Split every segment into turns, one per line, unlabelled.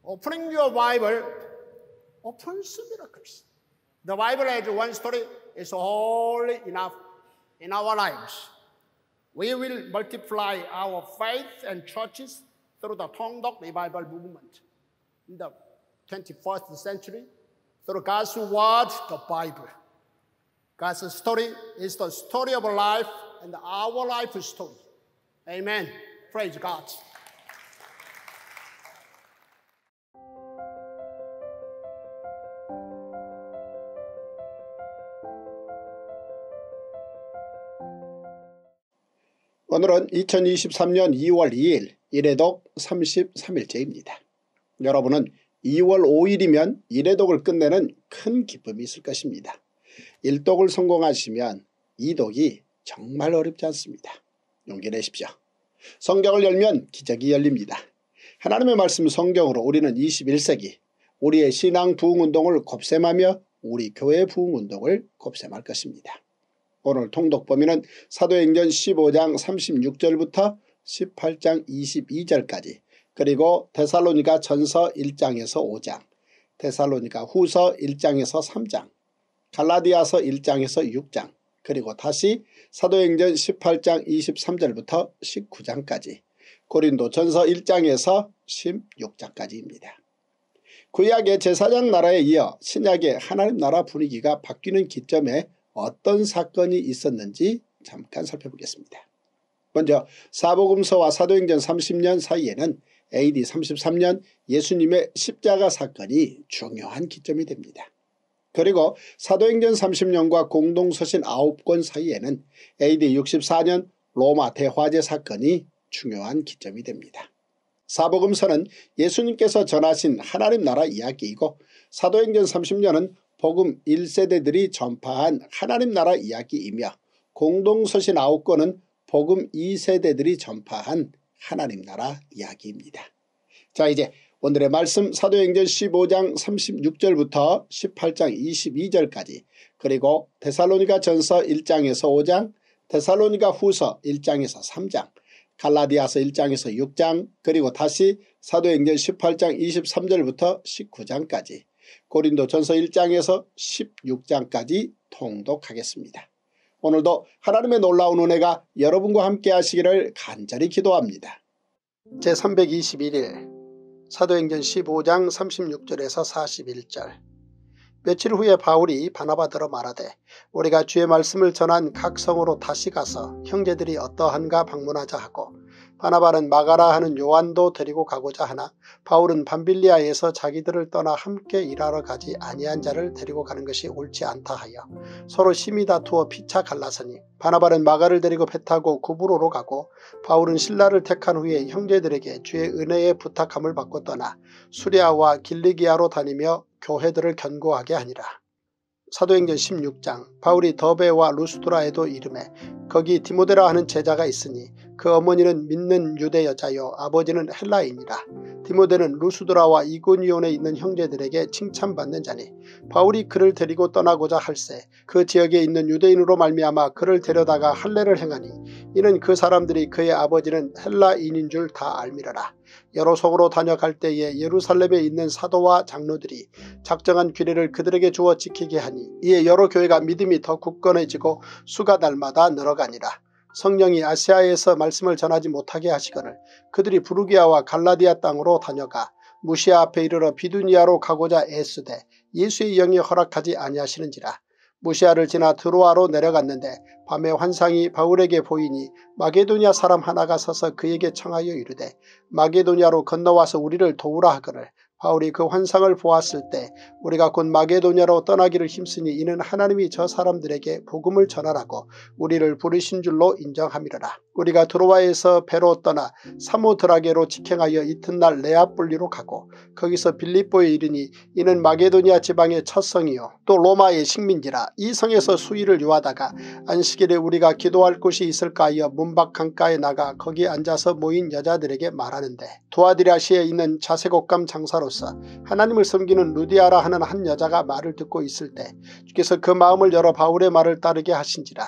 Opening your Bible opens miracles. The Bible has one story. It's all enough in our lives. We will multiply our faith and churches through the Tongdok Revival movement in the 21st century through God's word, the Bible. God's story is the story of life and our life story. Amen. Praise God.
오늘은 2023년 2월 2일 일회독 33일째입니다. 여러분은 2월 5일이면 일회독을 끝내는 큰 기쁨이 있을 것입니다. 1독을 성공하시면 2독이 정말 어렵지 않습니다. 용기 내십시오. 성경을 열면 기적이 열립니다. 하나님의 말씀 성경으로 우리는 21세기 우리의 신앙 부흥운동을 곱셈하며 우리 교회 부흥운동을 곱셈할 것입니다. 오늘 통독 범위는 사도행전 15장 36절부터 18장 22절까지 그리고 데살로니가 전서 1장에서 5장, 데살로니가 후서 1장에서 3장, 갈라디아서 1장에서 6장, 그리고 다시 사도행전 18장 23절부터 19장까지, 고린도 전서 1장에서 16장까지입니다. 구약의 제사장 나라에 이어 신약의 하나님 나라 분위기가 바뀌는 기점에 어떤 사건이 있었는지 잠깐 살펴보겠습니다. 먼저 사복음서와 사도행전 30년 사이에는 AD 33년 예수님의 십자가 사건이 중요한 기점이 됩니다. 그리고 사도행전 30년과 공동서신 9권 사이에는 AD 64년 로마 대화제 사건이 중요한 기점이 됩니다. 사복음서는 예수님께서 전하신 하나님 나라 이야기이고 사도행전 30년은 복음 1세대들이 전파한 하나님 나라 이야기이며 공동서신 9권은 복음 2세대들이 전파한 하나님 나라 이야기입니다. 자, 이제 오늘의 말씀 사도행전 15장 36절부터 18장 22절까지 그리고 데살로니가 전서 1장에서 5장, 데살로니가 후서 1장에서 3장, 갈라디아서 1장에서 6장 그리고 다시 사도행전 18장 23절부터 19장까지 고린도 전서 1장에서 16장까지 통독하겠습니다. 오늘도 하나님의 놀라운 은혜가 여러분과 함께 하시기를 간절히 기도합니다. 제321일 사도행전 15장 36절에서 41절. 며칠 후에 바울이 바나바더러 말하되 우리가 주의 말씀을 전한 각 성으로 다시 가서 형제들이 어떠한가 방문하자 하고 바나바는 마가라 하는 요한도 데리고 가고자 하나 바울은 밤빌리아에서 자기들을 떠나 함께 일하러 가지 아니한 자를 데리고 가는 것이 옳지 않다 하여 서로 심히 다투어 피차 갈라서니 바나바는 마가를 데리고 배 타고 구브로로 가고 바울은 신라를 택한 후에 형제들에게 주의 은혜에 부탁함을 받고 떠나 수리아와 길리기아로 다니며 교회들을 견고하게 하니라. 사도행전 16장. 바울이 더베와 루스드라에도 이르매 거기 디모데라 하는 제자가 있으니 그 어머니는 믿는 유대 여자요 아버지는 헬라인이라. 디모데는 루스드라와 이고니온에 있는 형제들에게 칭찬받는 자니 바울이 그를 데리고 떠나고자 할세 그 지역에 있는 유대인으로 말미암아 그를 데려다가 할례를 행하니 이는 그 사람들이 그의 아버지는 헬라인인 줄 다 알미러라. 여러 속으로 다녀갈 때에 예루살렘에 있는 사도와 장로들이 작정한 규례를 그들에게 주어 지키게 하니 이에 여러 교회가 믿음이 더 굳건해지고 수가 날마다 늘어가니라. 성령이 아시아에서 말씀을 전하지 못하게 하시거늘 그들이 부르기아와 갈라디아 땅으로 다녀가 무시아 앞에 이르러 비두니아로 가고자 애쓰되 예수의 영이 허락하지 아니하시는지라. 무시아를 지나 드로아로 내려갔는데 밤에 환상이 바울에게 보이니 마게도냐 사람 하나가 서서 그에게 청하여 이르되 마게도냐로 건너와서 우리를 도우라 하거늘 바울이 그 환상을 보았을 때 우리가 곧 마게도냐로 떠나기를 힘쓰니 이는 하나님이 저 사람들에게 복음을 전하라고 우리를 부르신 줄로 인정함이러라. 우리가 드로아에서 배로 떠나 사모드라게로 직행하여 이튿날 레아뿔리로 가고 거기서 빌립보에 이르니 이는 마게도냐 지방의 첫 성이요 또 로마의 식민지라. 이 성에서 수일을 유하다가 안식일에 우리가 기도할 곳이 있을까 하여 문밖 강가에 나가 거기 앉아서 모인 여자들에게 말하는데 두아디라시에 있는 자색옷감 장사로서 하나님을 섬기는 루디아라 하는 한 여자가 말을 듣고 있을 때 주께서 그 마음을 열어 바울의 말을 따르게 하신지라.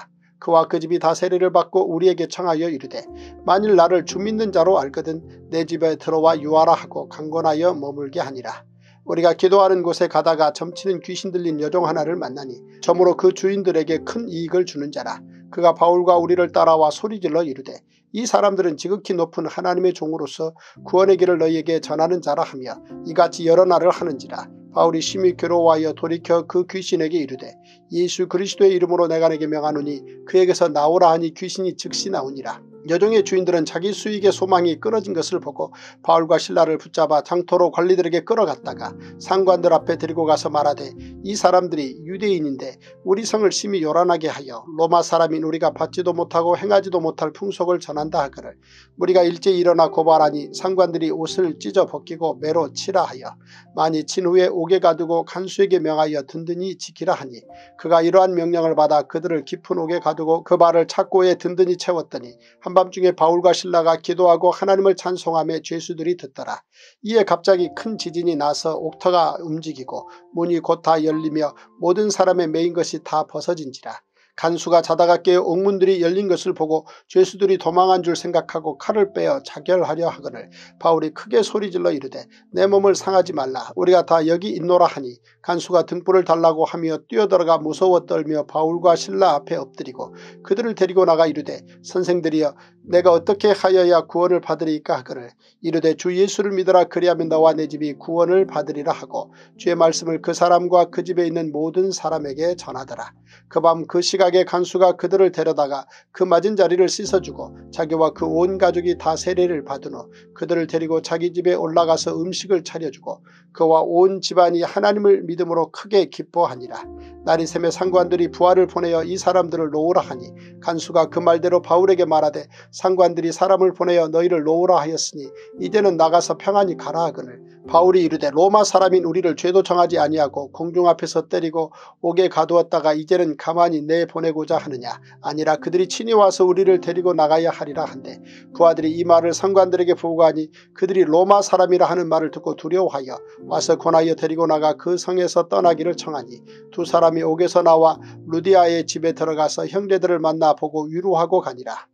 그와 그 집이 다 세례를 받고 우리에게 청하여 이르되 만일 나를 주 믿는 자로 알거든 내 집에 들어와 유하라 하고 강권하여 머물게 하니라. 우리가 기도하는 곳에 가다가 점치는 귀신 들린 여종 하나를 만나니 점으로 그 주인들에게 큰 이익을 주는 자라. 그가 바울과 우리를 따라와 소리질러 이르되 이 사람들은 지극히 높은 하나님의 종으로서 구원의 길을 너희에게 전하는 자라 하며 이같이 여러 날을 하는지라. 바울이 심히 괴로워하여 돌이켜 그 귀신에게 이르되 예수 그리스도의 이름으로 내가 내게 명하노니 그에게서 나오라 하니 귀신이 즉시 나오니라. 여종의 주인들은 자기 수익의 소망이 끊어진 것을 보고 바울과 실라를 붙잡아 장토로 관리들에게 끌어갔다가 상관들 앞에 데리고 가서 말하되 이 사람들이 유대인인데 우리 성을 심히 요란하게 하여 로마 사람인 우리가 받지도 못하고 행하지도 못할 풍속을 전한다 하거늘 우리가 일제히 일어나 고발하니 상관들이 옷을 찢어 벗기고 매로 치라 하여 많이 친 후에 옥에 가두고 간수에게 명하여 든든히 지키라 하니 그가 이러한 명령을 받아 그들을 깊은 옥에 가두고 그 발을 착고에 든든히 채웠더니 한밤중에 바울과 실라가 기도하고 하나님을 찬송하며 죄수들이 듣더라. 이에 갑자기 큰 지진이 나서 옥터가 움직이고 문이 곧 다 열리며 모든 사람의 매인 것이 다 벗어진지라. 간수가 자다가 깨어 옥문들이 열린 것을 보고 죄수들이 도망한 줄 생각하고 칼을 빼어 자결하려 하거늘 바울이 크게 소리질러 이르되 내 몸을 상하지 말라. 우리가 다 여기 있노라 하니 간수가 등불을 달라고 하며 뛰어들어가 무서워 떨며 바울과 실라 앞에 엎드리고 그들을 데리고 나가 이르되 선생들이여 내가 어떻게 하여야 구원을 받으리까 하거늘 이르되 주 예수를 믿으라. 그리하면 너와 내 집이 구원을 받으리라 하고 주의 말씀을 그 사람과 그 집에 있는 모든 사람에게 전하더라. 그 밤 그 시각에 간수가 그들을 데려다가 그 맞은 자리를 씻어주고 자기와 그 온 가족이 다 세례를 받은 후 그들을 데리고 자기 집에 올라가서 음식을 차려주고 그와 온 집안이 하나님을 믿음으로 크게 기뻐하니라. 날이 새매 상관들이 부하를 보내어 이 사람들을 놓으라 하니 간수가 그 말대로 바울에게 말하되 상관들이 사람을 보내어 너희를 놓으라 하였으니 이제는 나가서 평안히 가라 하거늘 바울이 이르되 로마 사람인 우리를 죄도 정하지 아니하고 공중 앞에서 때리고 옥에 가두었다가 이제는 가만히 내보내고자 하느냐. 아니라 그들이 친히 와서 우리를 데리고 나가야 하리라 한데 그 아들이 이 말을 상관들에게 보고하니 그들이 로마 사람이라 하는 말을 듣고 두려워하여 와서 권하여 데리고 나가 그 성에서 떠나기를 청하니 두 사람이 옥에서 나와 루디아의 집에 들어가서 형제들을 만나 보고 위로하고 가니라.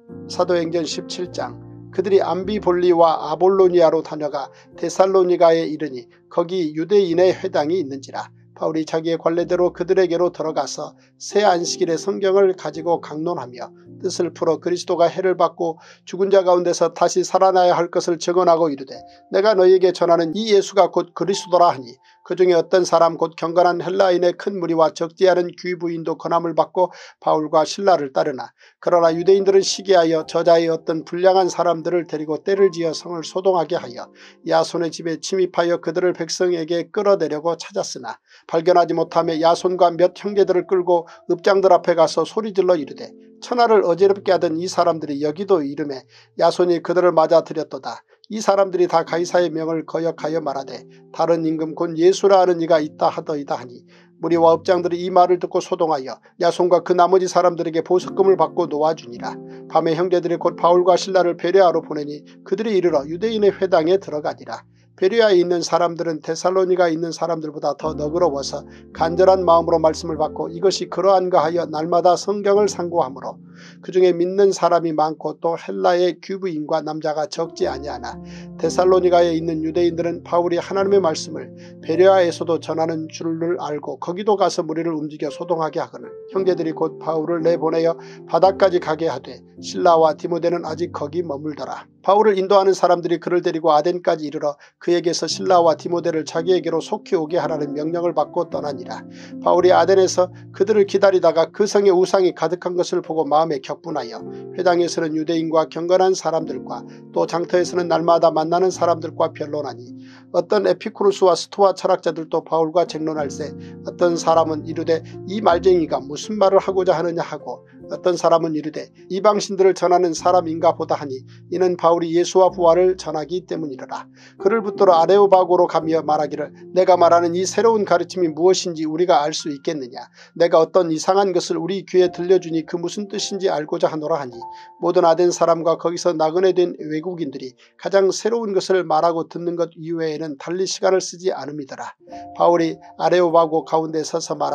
사도행전 17장 그들이 암비볼리와 아볼로니아로 다녀가 데살로니가에 이르니 거기 유대인의 회당이 있는지라. 바울이 자기의 관례대로 그들에게로 들어가서 새 안식일의 성경을 가지고 강론하며 뜻을 풀어 그리스도가 해를 받고 죽은 자 가운데서 다시 살아나야 할 것을 증언하고 이르되 내가 너희에게 전하는 이 예수가 곧 그리스도라 하니 그 중에 어떤 사람 곧 경건한 헬라인의 큰 무리와 적지 않은 귀부인도 권함을 받고 바울과 실라를 따르나 그러나 유대인들은 시기하여 저자의 어떤 불량한 사람들을 데리고 떼를 지어 성을 소동하게 하여 야손의 집에 침입하여 그들을 백성에게 끌어내려고 찾았으나 발견하지 못하며 야손과 몇 형제들을 끌고 읍장들 앞에 가서 소리질러 이르되 천하를 어지럽게 하던 이 사람들이 여기도 이름에 야손이 그들을 맞아들였도다. 이 사람들이 다 가이사의 명을 거역하여 말하되 다른 임금 곧 예수라 하는 이가 있다 하더이다 하니 무리와 읍장들이 이 말을 듣고 소동하여 야손과 그 나머지 사람들에게 보석금을 받고 놓아주니라. 밤에 형제들이 곧 바울과 실라를 베레아로 보내니 그들이 이르러 유대인의 회당에 들어가니라. 베레아에 있는 사람들은 데살로니가에 있는 사람들보다 더 너그러워서 간절한 마음으로 말씀을 받고 이것이 그러한가 하여 날마다 성경을 상고하므로 그 중에 믿는 사람이 많고 또 헬라의 귀부인과 남자가 적지 아니하나 데살로니가에 있는 유대인들은 바울이 하나님의 말씀을 베레아에서도 전하는 줄을 알고 거기도 가서 무리를 움직여 소동하게 하거늘 형제들이 곧 바울을 내보내어 바다까지 가게 하되 실라와 디모데는 아직 거기 머물더라. 바울을 인도하는 사람들이 그를 데리고 아덴까지 이르러 그에게서 실라와 디모데를 자기에게로 속히 오게 하라는 명령을 받고 떠나니라. 바울이 아덴에서 그들을 기다리다가 그 성에 우상이 가득한 것을 보고 마음에 격분하여 회당에서는 유대인과 경건한 사람들과 또 장터에서는 날마다 만나는 사람들과 변론하니 어떤 에피쿠루스와 스토아 철학자들도 바울과 쟁론할세 어떤 사람은 이르되 이 말쟁이가 무슨 말을 하고자 하느냐 하고 어떤 사람은 이르되 이방신들을 전하는 사람인가 보다 하니 이는 바울이 예수와 부활을 전하기 때문이라. 그를 붙들어 아레오바고로 가며 말하기를 내가 말하는 이 새로운 가르침이 무엇인지 우리가 알 수 있겠느냐. 내가 어떤 이상한 것을 우리 귀에 들려주니 그 무슨 뜻인지 알고자 하노라 하니 모든 아덴 사람과 거기서 나그네 된 외국인들이 가장 새로운 것을 말하고 듣는 것 이외에는 달리 시간을 쓰지 않음이더라. 바울이 아레오바고 가운데 서서 말하되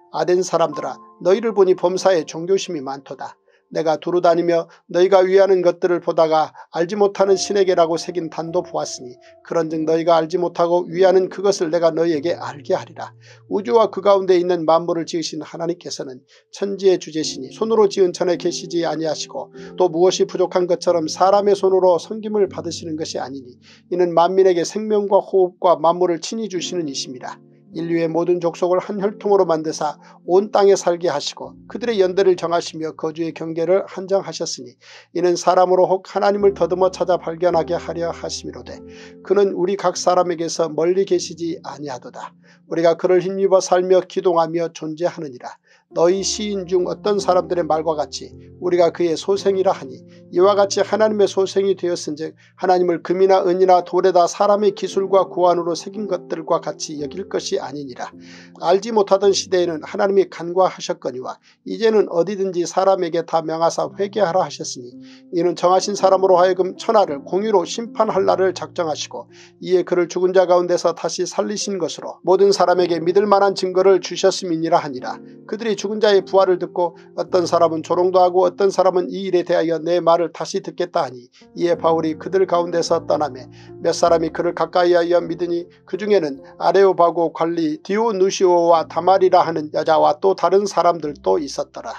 아덴 사람들아 너희를 보니 범사에 종교심이 많도다. 내가 두루다니며 너희가 위하는 것들을 보다가 알지 못하는 신에게라고 새긴 단도 보았으니 그런즉 너희가 알지 못하고 위하는 그것을 내가 너희에게 알게 하리라. 우주와 그 가운데 있는 만물을 지으신 하나님께서는 천지의 주제시니 손으로 지은 천에 계시지 아니하시고 또 무엇이 부족한 것처럼 사람의 손으로 섬김을 받으시는 것이 아니니 이는 만민에게 생명과 호흡과 만물을 친히 주시는 이심이라. 인류의 모든 족속을 한 혈통으로 만드사 온 땅에 살게 하시고 그들의 연대를 정하시며 거주의 경계를 한정하셨으니 이는 사람으로 혹 하나님을 더듬어 찾아 발견하게 하려 하심이로되 그는 우리 각 사람에게서 멀리 계시지 아니하도다. 우리가 그를 힘입어 살며 기동하며 존재하느니라. 너희 시인 중 어떤 사람들의 말과 같이 우리가 그의 소생이라 하니 이와 같이 하나님의 소생이 되었은즉 하나님을 금이나 은이나 돌에다 사람의 기술과 고안으로 새긴 것들과 같이 여길 것이 아니니라. 알지 못하던 시대에는 하나님이 간과하셨거니와 이제는 어디든지 사람에게 다 명하사 회개하라 하셨으니 이는 정하신 사람으로 하여금 천하를 공의로 심판할 날을 작정하시고 이에 그를 죽은 자 가운데서 다시 살리신 것으로 모든 사람에게 믿을 만한 증거를 주셨음이니라 하니라. 그들이 죽은 자의 부활을 듣고 어떤 사람은 조롱도 하고 어떤 사람은 이 일에 대하여 내 말을 다시 듣겠다 하니 이에 바울이 그들 가운데서 떠나매 몇 사람이 그를 가까이하여 믿으니 그 중에는 아레오바고 관리 디오누시오와 다말이라 하는 여자와 또 다른 사람들도 있었더라.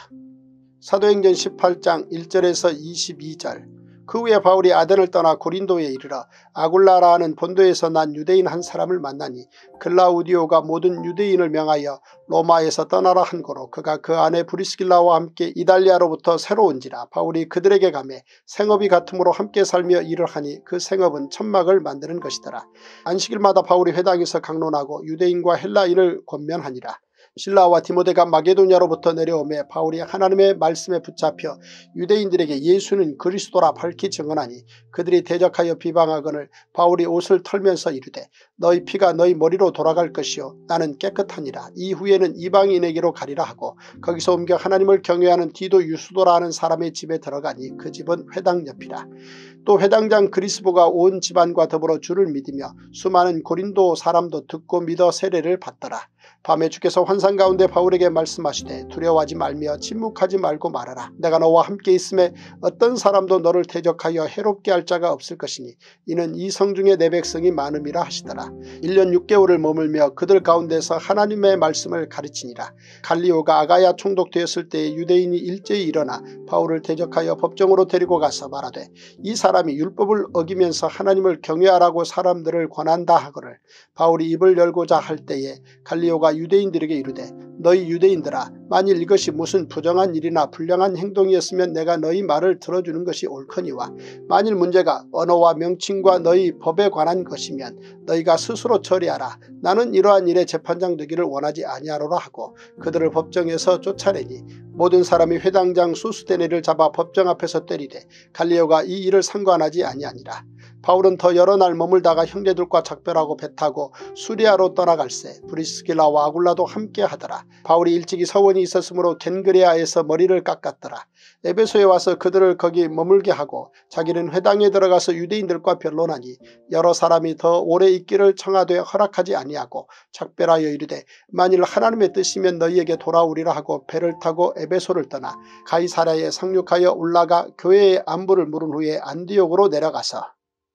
사도행전 18장 1절에서 22절. 그 후에 바울이 아덴을 떠나 고린도에 이르러 아굴라라 하는 본도에서 난 유대인 한 사람을 만나니 글라우디오가 모든 유대인을 명하여 로마에서 떠나라 한 거로 그가 그 아내 브리스길라와 함께 이달리아로부터 새로 온지라. 바울이 그들에게 가매 생업이 같음으로 함께 살며 일을 하니 그 생업은 천막을 만드는 것이더라. 안식일마다 바울이 회당에서 강론하고 유대인과 헬라인을 권면하니라. 실라와 디모데가 마게도냐로부터 내려오매 바울이 하나님의 말씀에 붙잡혀 유대인들에게 예수는 그리스도라 밝히 증언하니 그들이 대적하여 비방하거늘 바울이 옷을 털면서 이르되 너희 피가 너희 머리로 돌아갈 것이요 나는 깨끗하니라. 이후에는 이방인에게로 가리라 하고 거기서 옮겨 하나님을 경외하는 디도 유수도라 하는 사람의 집에 들어가니 그 집은 회당 옆이라. 또 회당장 그리스보가 온 집안과 더불어 주를 믿으며 수많은 고린도 사람도 듣고 믿어 세례를 받더라. 밤에 주께서 환상 가운데 바울에게 말씀하시되 두려워하지 말며 침묵하지 말고 말하라. 내가 너와 함께 있음에 어떤 사람도 너를 대적하여 해롭게 할 자가 없을 것이니 이는 이 성 중에 내 백성이 많음이라 하시더라. 1년 6개월을 머물며 그들 가운데서 하나님의 말씀을 가르치니라. 갈리오가 아가야 총독되었을 때에 유대인이 일제히 일어나 바울을 대적하여 법정으로 데리고 가서 말하되 이 사람이 율법을 어기면서 하나님을 경외하라고 사람들을 권한다 하거늘 바울이 입을 열고자 할 때에 갈리오가 유대인들에게 이르되 너희 유대인들아 만일 이것이 무슨 부정한 일이나 불량한 행동이었으면 내가 너희 말을 들어주는 것이 옳거니와 만일 문제가 언어와 명칭과 너희 법에 관한 것이면 너희가 스스로 처리하라. 나는 이러한 일에 재판장 되기를 원하지 아니하노라 하고 그들을 법정에서 쫓아내니 모든 사람이 회당장 소스데네를 잡아 법정 앞에서 때리되 갈리오가 이 일을 상관하지 아니하니라. 바울은 더 여러 날 머물다가 형제들과 작별하고 배 타고 수리아로 떠나갈새 브리스길라와 아굴라도 함께 하더라. 바울이 일찍이 서원이 있었으므로 겐그레아에서 머리를 깎았더라. 에베소에 와서 그들을 거기 머물게 하고 자기는 회당에 들어가서 유대인들과 변론하니 여러 사람이 더 오래 있기를 청하되 허락하지 아니하고 작별하여 이르되 만일 하나님의 뜻이면 너희에게 돌아오리라 하고 배를 타고 에베소를 떠나 가이사랴에 상륙하여 올라가 교회의 안부를 물은 후에 안디옥으로 내려가서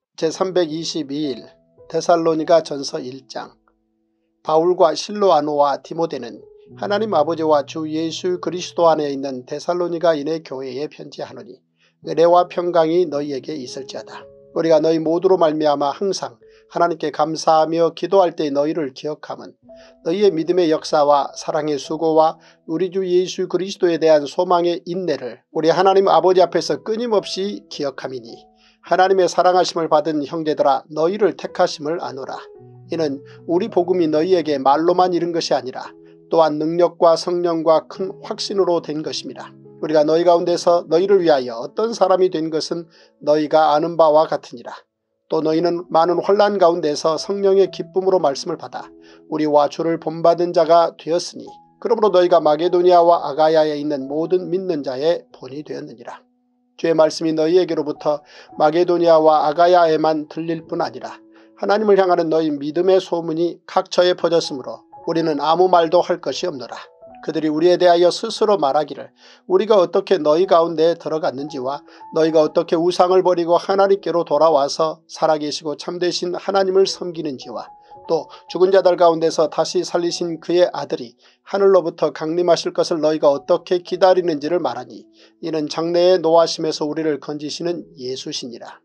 제322일 데살로니가 전서 1장. 바울과 실로아노와 디모데는 하나님 아버지와 주 예수 그리스도 안에 있는 데살로니가인의 교회에 편지하노니 은혜와 평강이 너희에게 있을지어다. 우리가 너희 모두로 말미암아 항상 하나님께 감사하며 기도할 때 너희를 기억함은 너희의 믿음의 역사와 사랑의 수고와 우리 주 예수 그리스도에 대한 소망의 인내를 우리 하나님 아버지 앞에서 끊임없이 기억함이니 하나님의 사랑하심을 받은 형제들아 너희를 택하심을 아노라. 이는 우리 복음이 너희에게 말로만 이른 것이 아니라 또한 능력과 성령과 큰 확신으로 된 것입니다. 우리가 너희 가운데서 너희를 위하여 어떤 사람이 된 것은 너희가 아는 바와 같으니라. 또 너희는 많은 혼란 가운데서 성령의 기쁨으로 말씀을 받아 우리와 주를 본받은 자가 되었으니 그러므로 너희가 마게도니아와 아가야에 있는 모든 믿는 자의 본이 되었느니라. 주의 말씀이 너희에게로부터 마게도니아와 아가야에만 들릴 뿐 아니라 하나님을 향하는 너희 믿음의 소문이 각처에 퍼졌으므로 우리는 아무 말도 할 것이 없노라. 그들이 우리에 대하여 스스로 말하기를 우리가 어떻게 너희 가운데에 들어갔는지와 너희가 어떻게 우상을 버리고 하나님께로 돌아와서 살아계시고 참되신 하나님을 섬기는지와 또 죽은 자들 가운데서 다시 살리신 그의 아들이 하늘로부터 강림하실 것을 너희가 어떻게 기다리는지를 말하니 이는 장래의 노하심에서 우리를 건지시는 예수시니라.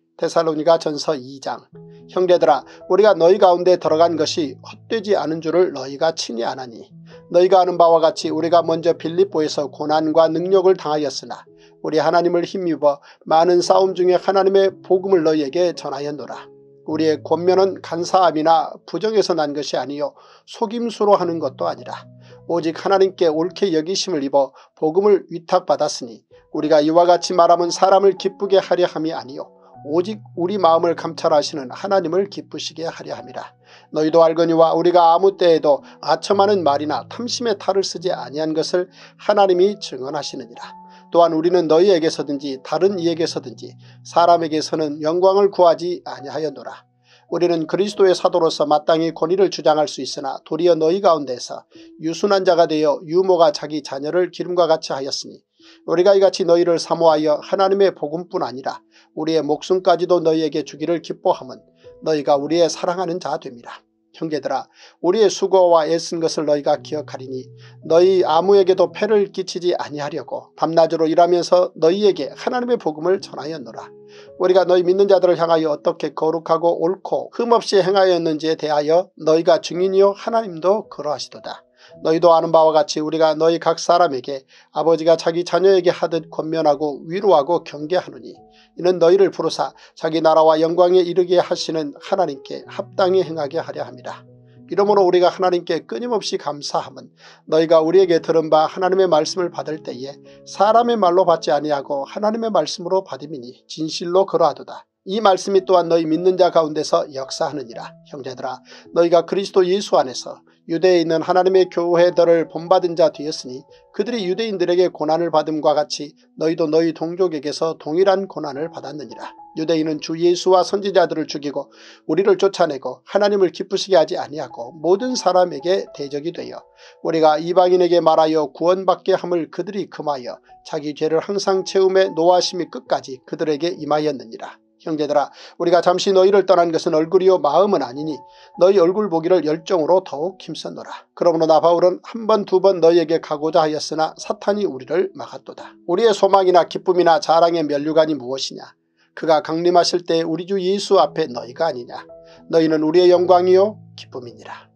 데살로니가 전서 2장. 형제들아, 우리가 너희 가운데 들어간 것이 헛되지 않은 줄을 너희가 친히 아나니 너희가 아는 바와 같이 우리가 먼저 빌립보에서 고난과 능력을 당하였으나 우리 하나님을 힘입어 많은 싸움 중에 하나님의 복음을 너희에게 전하였노라. 우리의 권면은 간사함이나 부정에서 난 것이 아니요 속임수로 하는 것도 아니라 오직 하나님께 옳게 여기심을 입어 복음을 위탁받았으니 우리가 이와 같이 말하면 사람을 기쁘게 하려 함이 아니요 오직 우리 마음을 감찰하시는 하나님을 기쁘시게 하려 함이라. 너희도 알거니와 우리가 아무 때에도 아첨하는 말이나 탐심의 탈을 쓰지 아니한 것을 하나님이 증언하시느니라. 또한 우리는 너희에게서든지 다른 이에게서든지 사람에게서는 영광을 구하지 아니하였노라. 우리는 그리스도의 사도로서 마땅히 권위를 주장할 수 있으나 도리어 너희 가운데서 유순한 자가 되어 유모가 자기 자녀를 기름과 같이 하였으니 우리가 이같이 너희를 사모하여 하나님의 복음뿐 아니라 우리의 목숨까지도 너희에게 주기를 기뻐함은 너희가 우리의 사랑하는 자 됨이라. 형제들아, 우리의 수고와 애쓴 것을 너희가 기억하리니 너희 아무에게도 폐를 끼치지 아니하려고 밤낮으로 일하면서 너희에게 하나님의 복음을 전하였노라. 우리가 너희 믿는 자들을 향하여 어떻게 거룩하고 옳고 흠없이 행하였는지에 대하여 너희가 증인이요 하나님도 그러하시도다. 너희도 아는 바와 같이 우리가 너희 각 사람에게 아버지가 자기 자녀에게 하듯 권면하고 위로하고 경계하노니 이는 너희를 부르사 자기 나라와 영광에 이르게 하시는 하나님께 합당히 행하게 하려 함이라. 이러므로 우리가 하나님께 끊임없이 감사함은 너희가 우리에게 들은 바 하나님의 말씀을 받을 때에 사람의 말로 받지 아니하고 하나님의 말씀으로 받음이니 진실로 그러하도다. 이 말씀이 또한 너희 믿는 자 가운데서 역사하느니라. 형제들아, 너희가 그리스도 예수 안에서 유대에 있는 하나님의 교회들을 본받은 자 되었으니 그들이 유대인들에게 고난을 받음과 같이 너희도 너희 동족에게서 동일한 고난을 받았느니라. 유대인은 주 예수와 선지자들을 죽이고 우리를 쫓아내고 하나님을 기쁘시게 하지 아니하고 모든 사람에게 대적이 되어 우리가 이방인에게 말하여 구원받게 함을 그들이 금하여 자기 죄를 항상 채움에 노하심이 끝까지 그들에게 임하였느니라. 형제들아, 우리가 잠시 너희를 떠난 것은 얼굴이요 마음은 아니니 너희 얼굴 보기를 열정으로 더욱 힘썼노라. 그러므로 나 바울은 한 번 두 번 너희에게 가고자 하였으나 사탄이 우리를 막았도다. 우리의 소망이나 기쁨이나 자랑의 면류관이 무엇이냐? 그가 강림하실 때 우리 주 예수 앞에 너희가 아니냐? 너희는 우리의 영광이요 기쁨이니라.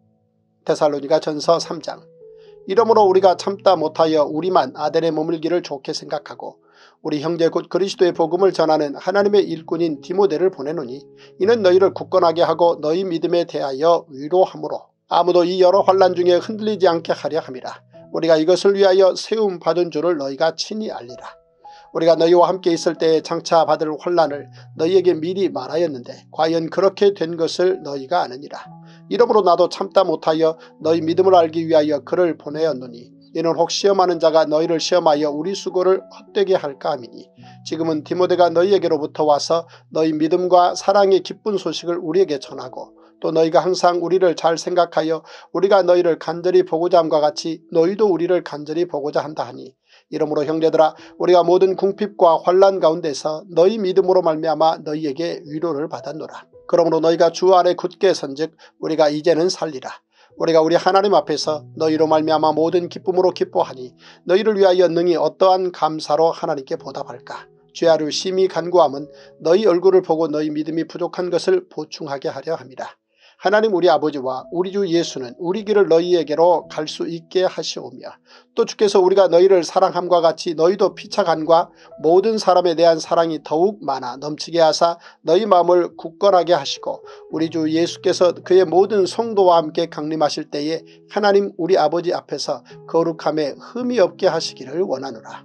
데살로니가 전서 3장. 이러므로 우리가 참다 못하여 우리만 아덴에 머물기를 좋게 생각하고 우리 형제 곧 그리스도의 복음을 전하는 하나님의 일꾼인 디모데를 보내노니 이는 너희를 굳건하게 하고 너희 믿음에 대하여 위로함으로 아무도 이 여러 환난 중에 흔들리지 않게 하려 함이라. 우리가 이것을 위하여 세움 받은 줄을 너희가 친히 알리라. 우리가 너희와 함께 있을 때에 장차 받을 환난을 너희에게 미리 말하였는데 과연 그렇게 된 것을 너희가 아느니라. 이러므로 나도 참다 못하여 너희 믿음을 알기 위하여 그를 보내었노니 이는 혹 시험하는 자가 너희를 시험하여 우리 수고를 헛되게 할까 함이니 지금은 디모데가 너희에게로부터 와서 너희 믿음과 사랑의 기쁜 소식을 우리에게 전하고 또 너희가 항상 우리를 잘 생각하여 우리가 너희를 간절히 보고자 함과 같이 너희도 우리를 간절히 보고자 한다 하니 이러므로 형제들아, 우리가 모든 궁핍과 환난 가운데서 너희 믿음으로 말미암아 너희에게 위로를 받았노라. 그러므로 너희가 주 안에 굳게 선즉 우리가 이제는 살리라. 우리가 우리 하나님 앞에서 너희로 말미암아 모든 기쁨으로 기뻐하니 너희를 위하여 능히 어떠한 감사로 하나님께 보답할까. 죄아류 심히 간구함은 너희 얼굴을 보고 너희 믿음이 부족한 것을 보충하게 하려 함이라. 하나님 우리 아버지와 우리 주 예수는 우리 길을 너희에게로 갈 수 있게 하시오며 또 주께서 우리가 너희를 사랑함과 같이 너희도 피차간과 모든 사람에 대한 사랑이 더욱 많아 넘치게 하사 너희 마음을 굳건하게 하시고 우리 주 예수께서 그의 모든 성도와 함께 강림하실 때에 하나님 우리 아버지 앞에서 거룩함에 흠이 없게 하시기를 원하노라.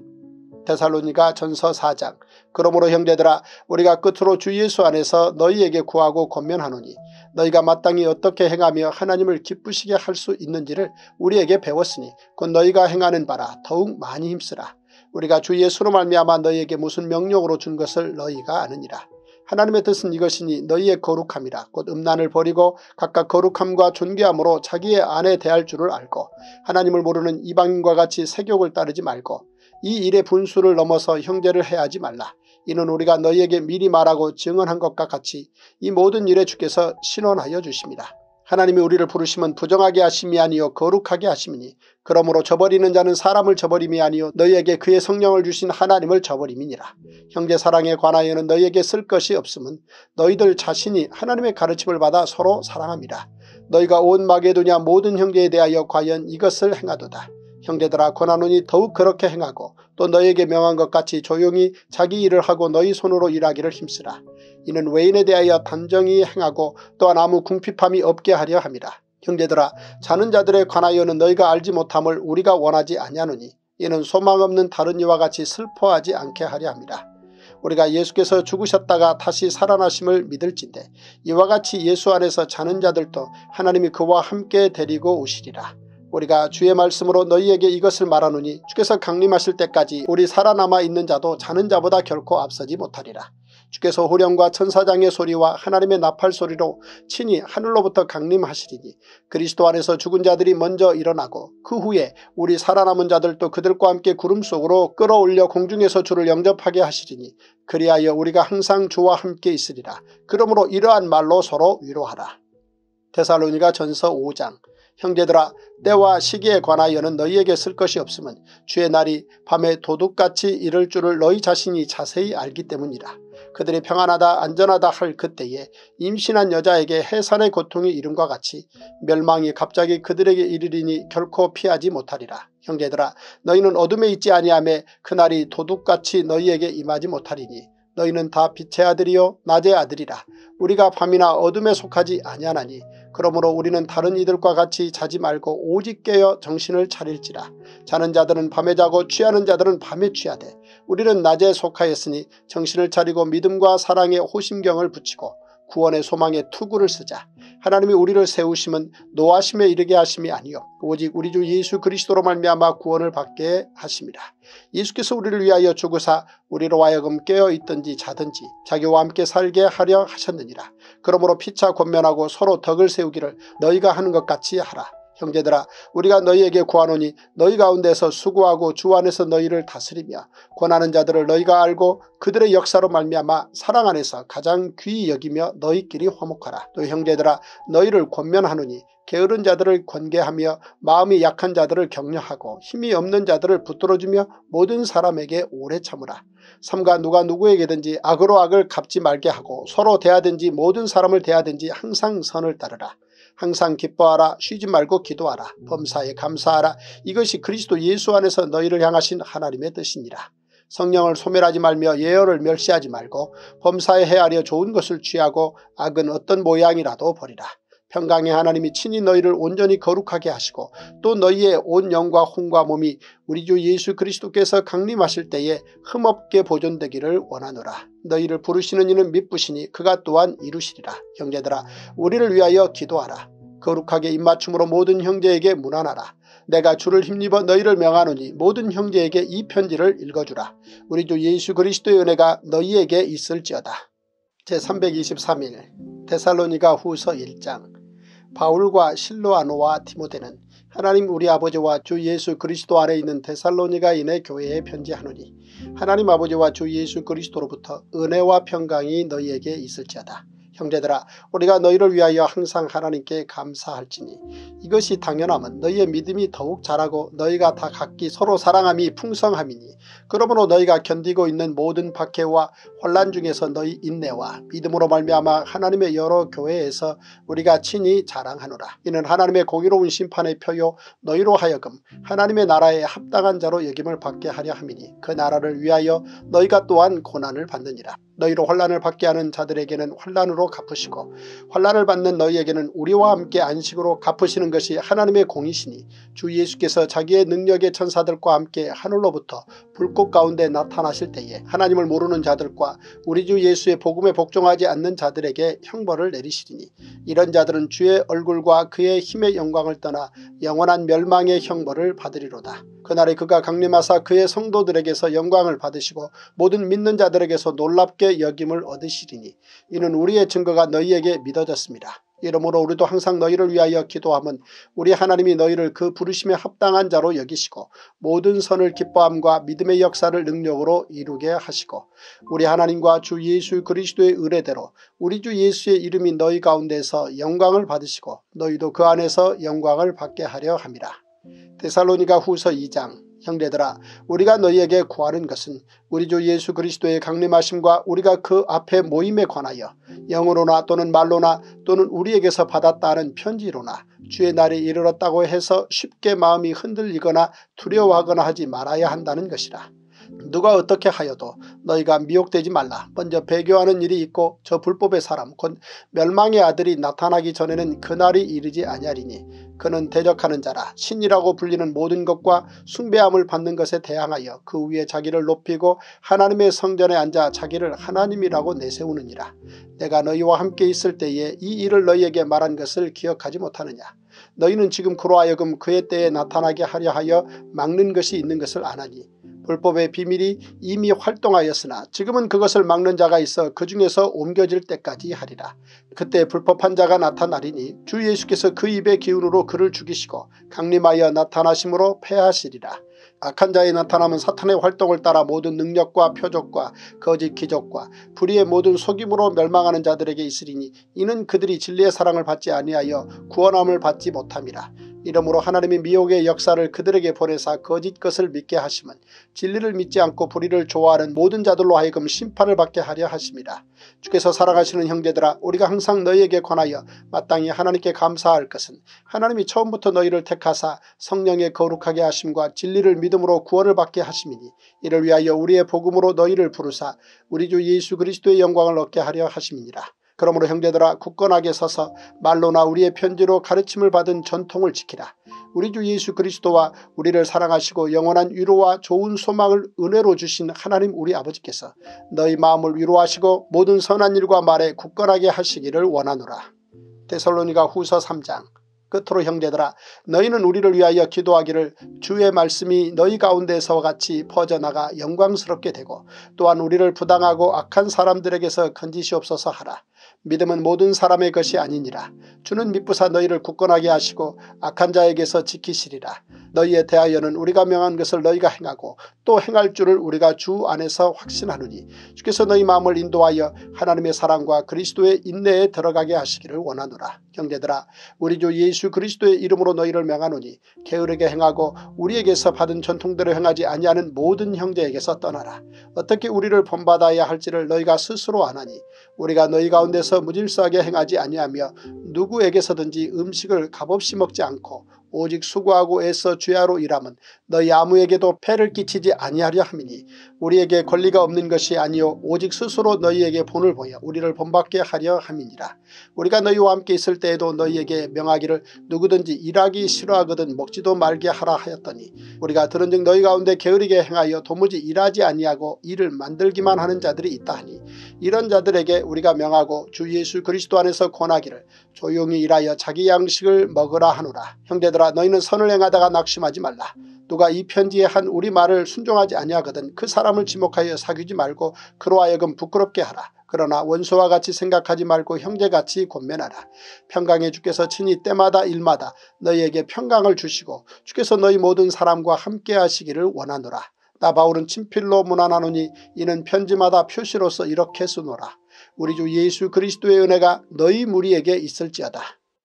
데살로니가 전서 4장. 그러므로 형제들아, 우리가 끝으로 주 예수 안에서 너희에게 구하고 권면하노니 너희가 마땅히 어떻게 행하며 하나님을 기쁘시게 할 수 있는지를 우리에게 배웠으니 곧 너희가 행하는 바라 더욱 많이 힘쓰라. 우리가 주 예수로 말미암아 너희에게 무슨 명령으로 준 것을 너희가 아느니라. 하나님의 뜻은 이것이니 너희의 거룩함이라. 곧 음란을 버리고 각각 거룩함과 존귀함으로 자기의 아내 대할 줄을 알고 하나님을 모르는 이방인과 같이 세욕을 따르지 말고 이 일의 분수를 넘어서 형제를 해하지 말라. 이는 우리가 너희에게 미리 말하고 증언한 것과 같이 이 모든 일에 주께서 신원하여 주십니다. 하나님이 우리를 부르심은 부정하게 하심이 아니요 거룩하게 하심이니 그러므로 저버리는 자는 사람을 저버림이 아니요 너희에게 그의 성령을 주신 하나님을 저버림이니라. 형제 사랑에 관하여는 너희에게 쓸 것이 없음은 너희들 자신이 하나님의 가르침을 받아 서로 사랑합니다. 너희가 온 마게도냐 모든 형제에 대하여 과연 이것을 행하도다. 형제들아 권하노니 더욱 그렇게 행하고 또 너희에게 명한 것 같이 조용히 자기 일을 하고 너희 손으로 일하기를 힘쓰라. 이는 외인에 대하여 단정히 행하고 또한 아무 궁핍함이 없게 하려 함이라. 형제들아 자는 자들에 관하여는 너희가 알지 못함을 우리가 원하지 아니하노니 이는 소망 없는 다른 이와 같이 슬퍼하지 않게 하려 함이라. 우리가 예수께서 죽으셨다가 다시 살아나심을 믿을진대 이와 같이 예수 안에서 자는 자들도 하나님이 그와 함께 데리고 오시리라. 우리가 주의 말씀으로 너희에게 이것을 말하노니 주께서 강림하실 때까지 우리 살아남아 있는 자도 자는 자보다 결코 앞서지 못하리라. 주께서 호령과 천사장의 소리와 하나님의 나팔 소리로 친히 하늘로부터 강림하시리니 그리스도 안에서 죽은 자들이 먼저 일어나고 그 후에 우리 살아남은 자들도 그들과 함께 구름 속으로 끌어올려 공중에서 주를 영접하게 하시리니 그리하여 우리가 항상 주와 함께 있으리라. 그러므로 이러한 말로 서로 위로하라. 데살로니가 전서 5장. 형제들아 때와 시기에 관하여는 너희에게 쓸 것이 없음은 주의 날이 밤에 도둑같이 이를 줄을 너희 자신이 자세히 알기 때문이라. 그들이 평안하다 안전하다 할 그때에 임신한 여자에게 해산의 고통이 이름과 같이 멸망이 갑자기 그들에게 이르리니 결코 피하지 못하리라. 형제들아 너희는 어둠에 있지 아니하며 그날이 도둑같이 너희에게 임하지 못하리니 너희는 다 빛의 아들이요 낮의 아들이라. 우리가 밤이나 어둠에 속하지 아니하나니 그러므로 우리는 다른 이들과 같이 자지 말고 오직 깨어 정신을 차릴지라. 자는 자들은 밤에 자고 취하는 자들은 밤에 취하되 우리는 낮에 속하였으니 정신을 차리고 믿음과 사랑에 호심경을 붙이고 구원의 소망에 투구를 쓰자. 하나님이 우리를 세우심은 노하심에 이르게 하심이 아니요 오직 우리 주 예수 그리스도로 말미암아 구원을 받게 하심이라. 예수께서 우리를 위하여 죽으사 우리로 하여금 깨어있든지 자든지 자기와 함께 살게 하려 하셨느니라. 그러므로 피차 권면하고 서로 덕을 세우기를 너희가 하는 것 같이 하라. 형제들아 우리가 너희에게 구하노니 너희 가운데서 수고하고 주 안에서 너희를 다스리며 권하는 자들을 너희가 알고 그들의 역사로 말미암아 사랑 안에서 가장 귀히 여기며 너희끼리 화목하라. 또 형제들아 너희를 권면하노니 게으른 자들을 권계하며 마음이 약한 자들을 격려하고 힘이 없는 자들을 붙들어주며 모든 사람에게 오래 참으라. 삼가 누가 누구에게든지 악으로 악을 갚지 말게 하고 서로 대하든지 모든 사람을 대하든지 항상 선을 따르라. 항상 기뻐하라. 쉬지 말고 기도하라. 범사에 감사하라. 이것이 그리스도 예수 안에서 너희를 향하신 하나님의 뜻이니라. 성령을 소멸하지 말며 예언을 멸시하지 말고 범사에 헤아려 좋은 것을 취하고 악은 어떤 모양이라도 버리라. 평강의 하나님이 친히 너희를 온전히 거룩하게 하시고 또 너희의 온 영과 혼과 몸이 우리 주 예수 그리스도께서 강림하실 때에 흠없게 보존되기를 원하노라. 너희를 부르시는 이는 미쁘시니 그가 또한 이루시리라. 형제들아 우리를 위하여 기도하라. 거룩하게 입맞춤으로 모든 형제에게 문안하라. 내가 주를 힘입어 너희를 명하노니 모든 형제에게 이 편지를 읽어주라. 우리 주 예수 그리스도의 은혜가 너희에게 있을지어다. 제323일 데살로니가 후서 1장. 바울과 실로아노와 디모데는 하나님 우리 아버지와 주 예수 그리스도 안에 있는 데살로니가인의 교회에 편지하노니 하나님 아버지와 주 예수 그리스도로부터 은혜와 평강이 너희에게 있을지어다. 형제들아 우리가 너희를 위하여 항상 하나님께 감사할지니 이것이 당연함은 너희의 믿음이 더욱 자라고 너희가 다 각기 서로 사랑함이 풍성함이니 그러므로 너희가 견디고 있는 모든 박해와 혼란 중에서 너희 인내와 믿음으로 말미암아 하나님의 여러 교회에서 우리가 친히 자랑하노라. 이는 하나님의 공의로운 심판의 표요 너희로 하여금 하나님의 나라에 합당한 자로 여김을 받게 하려 함이니 그 나라를 위하여 너희가 또한 고난을 받느니라. 너희로 환난을 받게 하는 자들에게는 환난으로 갚으시고 환난을 받는 너희에게는 우리와 함께 안식으로 갚으시는 것이 하나님의 공이시니 주 예수께서 자기의 능력의 천사들과 함께 하늘로부터 불꽃 가운데 나타나실 때에 하나님을 모르는 자들과 우리 주 예수의 복음에 복종하지 않는 자들에게 형벌을 내리시리니 이런 자들은 주의 얼굴과 그의 힘의 영광을 떠나 영원한 멸망의 형벌을 받으리로다. 그날에 그가 강림하사 그의 성도들에게서 영광을 받으시고 모든 믿는 자들에게서 놀랍게 여김을 얻으시리니 이는 우리의 증거가 너희에게 믿어졌습니다. 이러므로 우리도 항상 너희를 위하여 기도함은 우리 하나님이 너희를 그 부르심에 합당한 자로 여기시고 모든 선을 기뻐함과 믿음의 역사를 능력으로 이루게 하시고 우리 하나님과 주 예수 그리스도의 의뢰대로 우리 주 예수의 이름이 너희 가운데서 영광을 받으시고 너희도 그 안에서 영광을 받게 하려 함이라. 데살로니가 후서 2장. 형제들아, 우리가 너희에게 구하는 것은 우리 주 예수 그리스도의 강림하심과 우리가 그 앞에 모임에 관하여 영으로나 또는 말로나 또는 우리에게서 받았다 하는 편지로나 주의 날이 이르렀다고 해서 쉽게 마음이 흔들리거나 두려워하거나 하지 말아야 한다는 것이라. 누가 어떻게 하여도 너희가 미혹되지 말라. 먼저 배교하는 일이 있고 저 불법의 사람 곧 멸망의 아들이 나타나기 전에는 그날이 이르지 아니하리니 그는 대적하는 자라. 신이라고 불리는 모든 것과 숭배함을 받는 것에 대항하여 그 위에 자기를 높이고 하나님의 성전에 앉아 자기를 하나님이라고 내세우느니라. 내가 너희와 함께 있을 때에 이 일을 너희에게 말한 것을 기억하지 못하느냐. 너희는 지금 그로 하여금 그의 때에 나타나게 하려 하여 막는 것이 있는 것을 아나니 불법의 비밀이 이미 활동하였으나 지금은 그것을 막는 자가 있어 그 중에서 옮겨질 때까지 하리라. 그때 불법한 자가 나타나리니 주 예수께서 그 입의 기운으로 그를 죽이시고 강림하여 나타나심으로 패하시리라. 악한 자의 나타남은 사탄의 활동을 따라 모든 능력과 표적과 거짓 기적과 불의의 모든 속임으로 멸망하는 자들에게 있으리니 이는 그들이 진리의 사랑을 받지 아니하여 구원함을 받지 못함이라. 이러므로 하나님이 미혹의 역사를 그들에게 보내사 거짓 것을 믿게 하심은 진리를 믿지 않고 불의를 좋아하는 모든 자들로 하여금 심판을 받게 하려 하심이라. 주께서 사랑하시는 형제들아, 우리가 항상 너희에게 관하여 마땅히 하나님께 감사할 것은 하나님이 처음부터 너희를 택하사 성령의 거룩하게 하심과 진리를 믿음으로 구원을 받게 하심이니 이를 위하여 우리의 복음으로 너희를 부르사 우리 주 예수 그리스도의 영광을 얻게 하려 하심이니라. 그러므로 형제들아, 굳건하게 서서 말로나 우리의 편지로 가르침을 받은 전통을 지키라. 우리 주 예수 그리스도와 우리를 사랑하시고 영원한 위로와 좋은 소망을 은혜로 주신 하나님 우리 아버지께서 너희 마음을 위로하시고 모든 선한 일과 말에 굳건하게 하시기를 원하노라. 데살로니가 후서 3장. 끝으로 형제들아, 너희는 우리를 위하여 기도하기를 주의 말씀이 너희 가운데서와 같이 퍼져나가 영광스럽게 되고 또한 우리를 부당하고 악한 사람들에게서 건지시옵소서 하라. 믿음은 모든 사람의 것이 아니니라. 주는 미쁘사 너희를 굳건하게 하시고 악한 자에게서 지키시리라. 너희에 대하여는 우리가 명한 것을 너희가 행하고 또 행할 줄을 우리가 주 안에서 확신하노니 주께서 너희 마음을 인도하여 하나님의 사랑과 그리스도의 인내에 들어가게 하시기를 원하노라. 형제들아, 우리 주 예수 그리스도의 이름으로 너희를 명하노니 게으르게 행하고 우리에게서 받은 전통대로 행하지 아니하는 모든 형제에게서 떠나라. 어떻게 우리를 본받아야 할지를 너희가 스스로 아나니 우리가 너희 가운데서 무질서하게 행하지 아니하며 누구에게서든지 음식을 값없이 먹지 않고 오직 수고하고 애써 주야로 일함은 너희 아무에게도 폐를 끼치지 아니하려 함이니 우리에게 권리가 없는 것이 아니요 오직 스스로 너희에게 본을 보여 우리를 본받게 하려 함이니라. 우리가 너희와 함께 있을 때에도 너희에게 명하기를 누구든지 일하기 싫어하거든 먹지도 말게 하라 하였더니 우리가 들은즉 너희 가운데 게으르게 행하여 도무지 일하지 아니하고 일을 만들기만 하는 자들이 있다 하니 이런 자들에게 우리가 명하고 주 예수 그리스도 안에서 권하기를 조용히 일하여 자기 양식을 먹으라 하노라. 형제들아, 너희는 선을 행하다가 낙심하지 말라. 누가 이 편지에 한 우리 말을 순종하지 아니하거든 그 사람을 지목하여 사귀지 말고 그로 하여금 부끄럽게 하라. 그러나 원수와 같이 생각하지 말고 형제같이 권면하라. 평강의 주께서 친히 때마다 일마다 너희에게 평강을 주시고 주께서 너희 모든 사람과 함께 하시기를 원하노라. 나 바울은 친필로 문안하노니 이는 편지마다 표시로서 이렇게 쓰노라. 우리 주 예수 그리스도의 은혜가 너희 무리에게 있을지어다.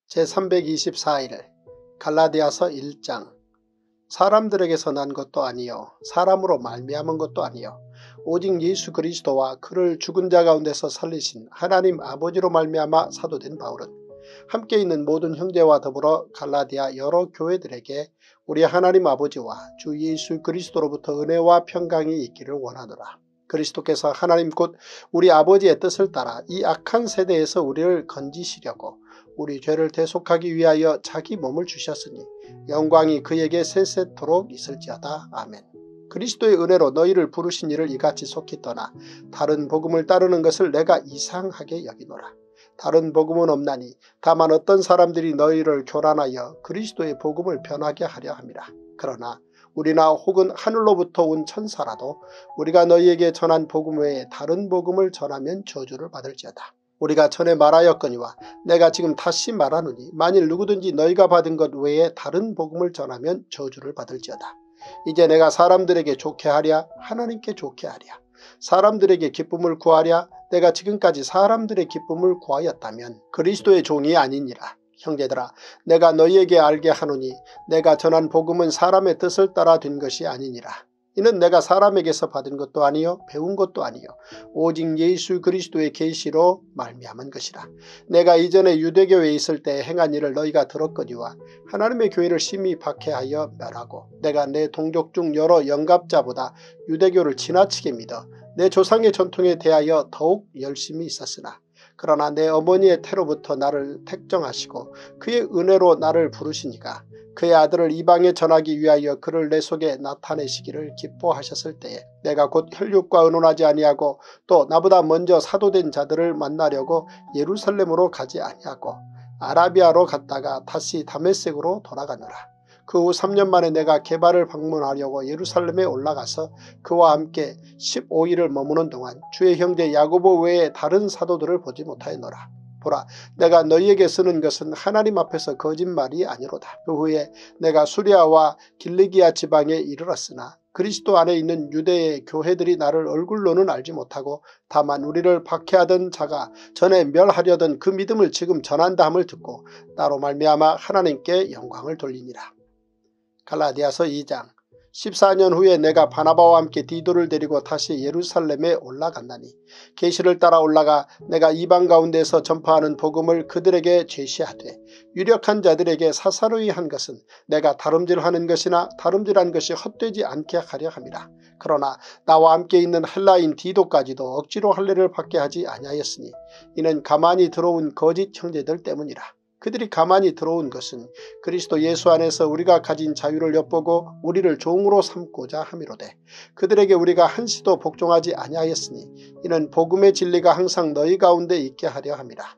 제324일 갈라디아서 1장. 사람들에게서 난 것도 아니요 사람으로 말미암은 것도 아니요 오직 예수 그리스도와 그를 죽은 자 가운데서 살리신 하나님 아버지로 말미암아 사도된 바울은 함께 있는 모든 형제와 더불어 갈라디아 여러 교회들에게 우리 하나님 아버지와 주 예수 그리스도로부터 은혜와 평강이 있기를 원하노라. 그리스도께서 하나님 곧 우리 아버지의 뜻을 따라 이 악한 세대에서 우리를 건지시려고 우리 죄를 대속하기 위하여 자기 몸을 주셨으니 영광이 그에게 세세토록 있을지어다. 아멘. 그리스도의 은혜로 너희를 부르신 이를 이같이 속히 떠나 다른 복음을 따르는 것을 내가 이상하게 여기노라. 다른 복음은 없나니 다만 어떤 사람들이 너희를 교란하여 그리스도의 복음을 변하게 하려 함이라. 그러나 우리나 혹은 하늘로부터 온 천사라도 우리가 너희에게 전한 복음 외에 다른 복음을 전하면 저주를 받을지어다. 우리가 전에 말하였거니와 내가 지금 다시 말하노니 만일 누구든지 너희가 받은 것 외에 다른 복음을 전하면 저주를 받을지어다. 이제 내가 사람들에게 좋게 하랴 하나님께 좋게 하랴. 사람들에게 기쁨을 구하랴 내가 지금까지 사람들의 기쁨을 구하였다면 그리스도의 종이 아니니라. 형제들아 내가 너희에게 알게 하노니 내가 전한 복음은 사람의 뜻을 따라 된 것이 아니니라. 이는 내가 사람에게서 받은 것도 아니요 배운 것도 아니요 오직 예수 그리스도의 계시로 말미암은 것이라. 내가 이전에 유대교에 있을 때 행한 일을 너희가 들었거니와 하나님의 교회를 심히 박해하여 멸하고 내가 내 동족 중 여러 영갑자보다 유대교를 지나치게 믿어 내 조상의 전통에 대하여 더욱 열심히 있었으나 그러나 내 어머니의 태로부터 나를 택정하시고 그의 은혜로 나를 부르시니까 그의 아들을 이방에 전하기 위하여 그를 내 속에 나타내시기를 기뻐하셨을 때에 내가 곧 혈육과 의논하지 아니하고 또 나보다 먼저 사도된 자들을 만나려고 예루살렘으로 가지 아니하고 아라비아로 갔다가 다시 다메섹으로 돌아가노라. 그 후 3년 만에 내가 게바를 방문하려고 예루살렘에 올라가서 그와 함께 15일을 머무는 동안 주의 형제 야고보 외에 다른 사도들을 보지 못하였노라. 보라 내가 너희에게 쓰는 것은 하나님 앞에서 거짓말이 아니로다. 그 후에 내가 수리아와 길리기아 지방에 이르렀으나 그리스도 안에 있는 유대의 교회들이 나를 얼굴로는 알지 못하고 다만 우리를 박해하던 자가 전에 멸하려던 그 믿음을 지금 전한다함을 듣고 나로 말미암아 하나님께 영광을 돌리니라. 갈라디아서 2장 14년 후에 내가 바나바와 함께 디도를 데리고 다시 예루살렘에 올라갔나니 계시를 따라 올라가 내가 이방 가운데서 전파하는 복음을 그들에게 제시하되 유력한 자들에게 사사로이 한 것은 내가 다름질하는 것이나 다름질한 것이 헛되지 않게 하려 함이라. 그러나 나와 함께 있는 헬라인 디도까지도 억지로 할례를 받게 하지 아니하였으니 이는 가만히 들어온 거짓 형제들 때문이라. 그들이 가만히 들어온 것은 그리스도 예수 안에서 우리가 가진 자유를 엿보고 우리를 종으로 삼고자 함이로되 그들에게 우리가 한시도 복종하지 아니하였으니 이는 복음의 진리가 항상 너희 가운데 있게 하려 함이라.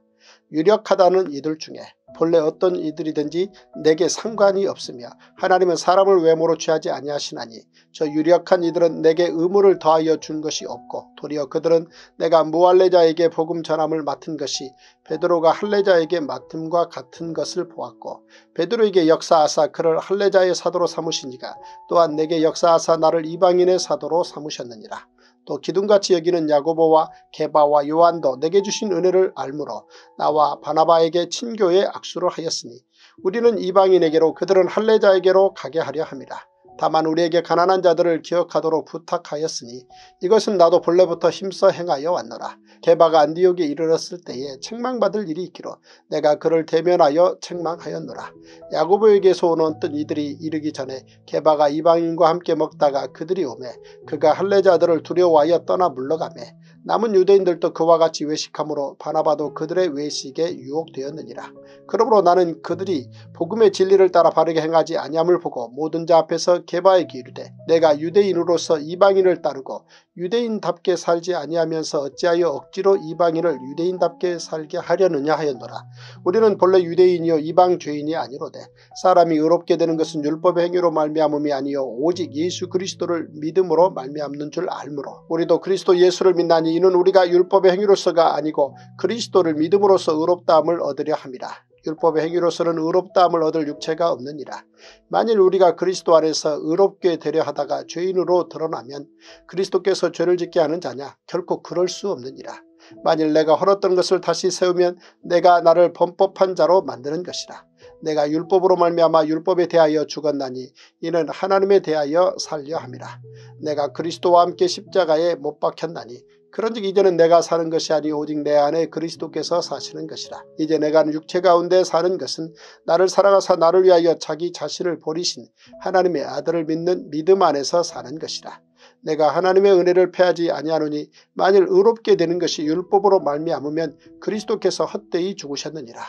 유력하다는 이들 중에 본래 어떤 이들이든지 내게 상관이 없으며 하나님은 사람을 외모로 취하지 아니하시나니 저 유력한 이들은 내게 의무를 더하여 준 것이 없고 도리어 그들은 내가 무할례자에게 복음 전함을 맡은 것이 베드로가 할례자에게 맡음과 같은 것을 보았고 베드로에게 역사하사 그를 할례자의 사도로 삼으시니가 또한 내게 역사하사 나를 이방인의 사도로 삼으셨느니라. 또 기둥같이 여기는 야고보와 게바와 요한도 내게 주신 은혜를 알므로 나와 바나바에게 친교에 악수를 하였으니 우리는 이방인에게로 그들은 할례자에게로 가게 하려 함이라. 다만 우리에게 가난한 자들을 기억하도록 부탁하였으니 이것은 나도 본래부터 힘써 행하여 왔노라. 게바가 안디옥에 이르렀을 때에 책망받을 일이 있기로 내가 그를 대면하여 책망하였노라. 야고보에게서 온 어떤 이들이 이르기 전에 게바가 이방인과 함께 먹다가 그들이 오매 그가 할례자들을 두려워하여 떠나 물러가매 남은 유대인들도 그와 같이 외식함으로 바나바도 그들의 외식에 유혹되었느니라. 그러므로 나는 그들이 복음의 진리를 따라 바르게 행하지 아니함을 보고 모든 자 앞에서 게바에게 이르되 내가 유대인으로서 이방인을 따르고 유대인답게 살지 아니하면서 어찌하여 억지로 이방인을 유대인답게 살게 하려느냐 하였노라. 우리는 본래 유대인이요 이방 죄인이 아니로되 사람이 의롭게 되는 것은 율법의 행위로 말미암음이 아니요 오직 예수 그리스도를 믿음으로 말미암는 줄 알므로 우리도 그리스도 예수를 믿나니 이는 우리가 율법의 행위로서가 아니고 그리스도를 믿음으로써 의롭다함을 얻으려 함이라. 율법의 행위로서는 의롭다함을 얻을 육체가 없느니라. 만일 우리가 그리스도 안에서 의롭게 되려 하다가 죄인으로 드러나면 그리스도께서 죄를 짓게 하는 자냐? 결코 그럴 수 없느니라. 만일 내가 헐었던 것을 다시 세우면 내가 나를 범법한 자로 만드는 것이라. 내가 율법으로 말미암아 율법에 대하여 죽었나니 이는 하나님에 대하여 살려 함이라. 내가 그리스도와 함께 십자가에 못 박혔나니 그런즉 이제는 내가 사는 것이 아니 오직 내 안에 그리스도께서 사시는 것이라. 이제 내가 육체 가운데 사는 것은 나를 사랑하사 나를 위하여 자기 자신을 버리신 하나님의 아들을 믿는 믿음 안에서 사는 것이라. 내가 하나님의 은혜를 패하지 아니하노니 만일 의롭게 되는 것이 율법으로 말미암으면 그리스도께서 헛되이 죽으셨느니라.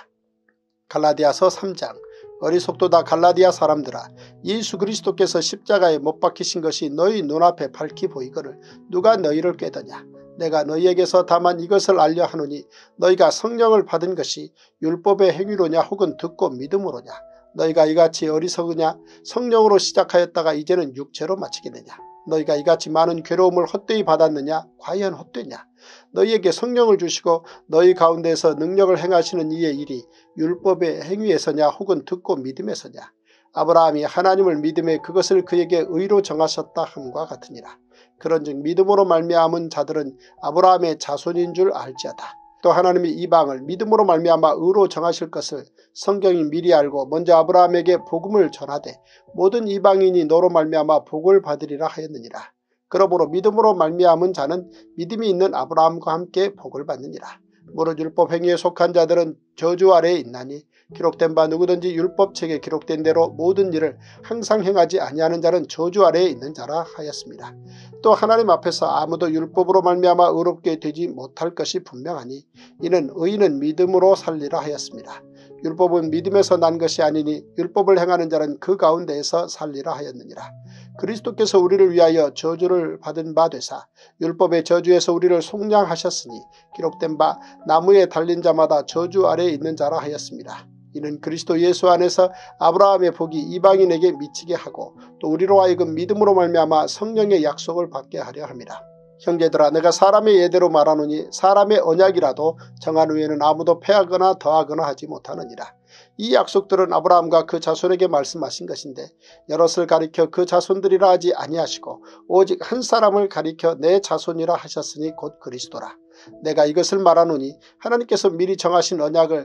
갈라디아서 3장 어리석도다 갈라디아 사람들아 예수 그리스도께서 십자가에 못 박히신 것이 너희 눈앞에 밝히 보이거늘 누가 너희를 꾀더냐. 내가 너희에게서 다만 이것을 알려 하노니 너희가 성령을 받은 것이 율법의 행위로냐 혹은 듣고 믿음으로냐. 너희가 이같이 어리석으냐? 성령으로 시작하였다가 이제는 육체로 마치겠느냐? 너희가 이같이 많은 괴로움을 헛되이 받았느냐? 과연 헛되냐? 너희에게 성령을 주시고 너희 가운데서 능력을 행하시는 이의 일이 율법의 행위에서냐 혹은 듣고 믿음에서냐? 아브라함이 하나님을 믿음에 그것을 그에게 의로 정하셨다 함과 같으니라. 그런즉 믿음으로 말미암은 자들은 아브라함의 자손인 줄 알지어다. 또 하나님이 이방을 믿음으로 말미암아 의로 정하실 것을 성경이 미리 알고 먼저 아브라함에게 복음을 전하되 모든 이방인이 너로 말미암아 복을 받으리라 하였느니라. 그러므로 믿음으로 말미암은 자는 믿음이 있는 아브라함과 함께 복을 받느니라. 무릇 율법 행위에 속한 자들은 저주 아래에 있나니 기록된 바 누구든지 율법책에 기록된 대로 모든 일을 항상 행하지 아니하는 자는 저주 아래에 있는 자라 하였습니다. 또 하나님 앞에서 아무도 율법으로 말미암아 의롭게 되지 못할 것이 분명하니 이는 의인은 믿음으로 살리라 하였습니다. 율법은 믿음에서 난 것이 아니니 율법을 행하는 자는 그 가운데에서 살리라 하였느니라. 그리스도께서 우리를 위하여 저주를 받은 바 되사 율법의 저주에서 우리를 속량하셨으니 기록된 바 나무에 달린 자마다 저주 아래에 있는 자라 하였습니다. 이는 그리스도 예수 안에서 아브라함의 복이 이방인에게 미치게 하고 또 우리로 하여금 믿음으로 말미암아 성령의 약속을 받게 하려 함이라. 형제들아 내가 사람의 예대로 말하노니 사람의 언약이라도 정한 후에는 아무도 패하거나 더하거나 하지 못하느니라. 이 약속들은 아브라함과 그 자손에게 말씀하신 것인데 여럿을 가리켜 그 자손들이라 하지 아니하시고 오직 한 사람을 가리켜 내 자손이라 하셨으니 곧 그리스도라. 내가 이것을 말하노니 하나님께서 미리 정하신 언약을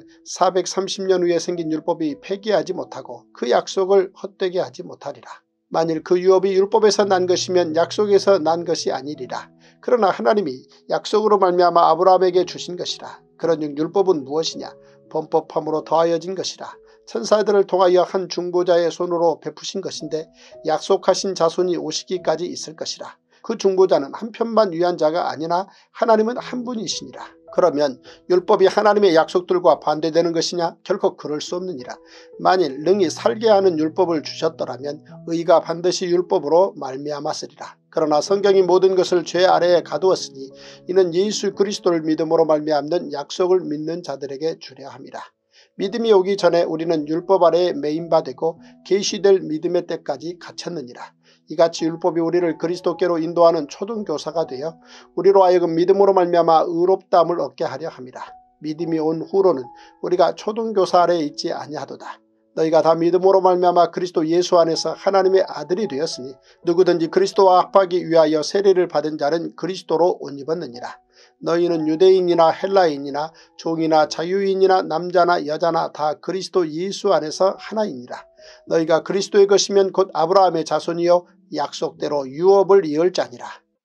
430년 후에 생긴 율법이 폐기하지 못하고 그 약속을 헛되게 하지 못하리라. 만일 그 유업이 율법에서 난 것이면 약속에서 난 것이 아니리라. 그러나 하나님이 약속으로 말미암아 아브라함에게 주신 것이라. 그런즉 율법은 무엇이냐? 범법함으로 더하여진 것이라. 천사들을 통하여 한 중보자의 손으로 베푸신 것인데 약속하신 자손이 오시기까지 있을 것이라. 그 중보자는 한 편만 위한 자가 아니나 하나님은 한 분이시니라. 그러면 율법이 하나님의 약속들과 반대되는 것이냐? 결코 그럴 수 없느니라. 만일 능히 살게 하는 율법을 주셨더라면 의가 반드시 율법으로 말미암았으리라. 그러나 성경이 모든 것을 죄 아래에 가두었으니 이는 예수 그리스도를 믿음으로 말미암는 약속을 믿는 자들에게 주려 함이라. 믿음이 오기 전에 우리는 율법 아래에 매인 바 되고 계시될 믿음의 때까지 갇혔느니라. 이같이 율법이 우리를 그리스도께로 인도하는 초등교사가 되어 우리로 하여금 믿음으로 말미암아 의롭다함을 얻게 하려 함이라. 믿음이 온 후로는 우리가 초등교사 아래에 있지 아니하도다. 너희가 다 믿음으로 말미암아 그리스도 예수 안에서 하나님의 아들이 되었으니 누구든지 그리스도와 합하기 위하여 세례를 받은 자는 그리스도로 옷 입었느니라. 너희는 유대인이나 헬라인이나 종이나 자유인이나 남자나 여자나 다 그리스도 예수 안에서 하나이니라. 너희가 그리스도의 것이면 곧 아브라함의 자손이요 약속대로 유업을 이을 자니라.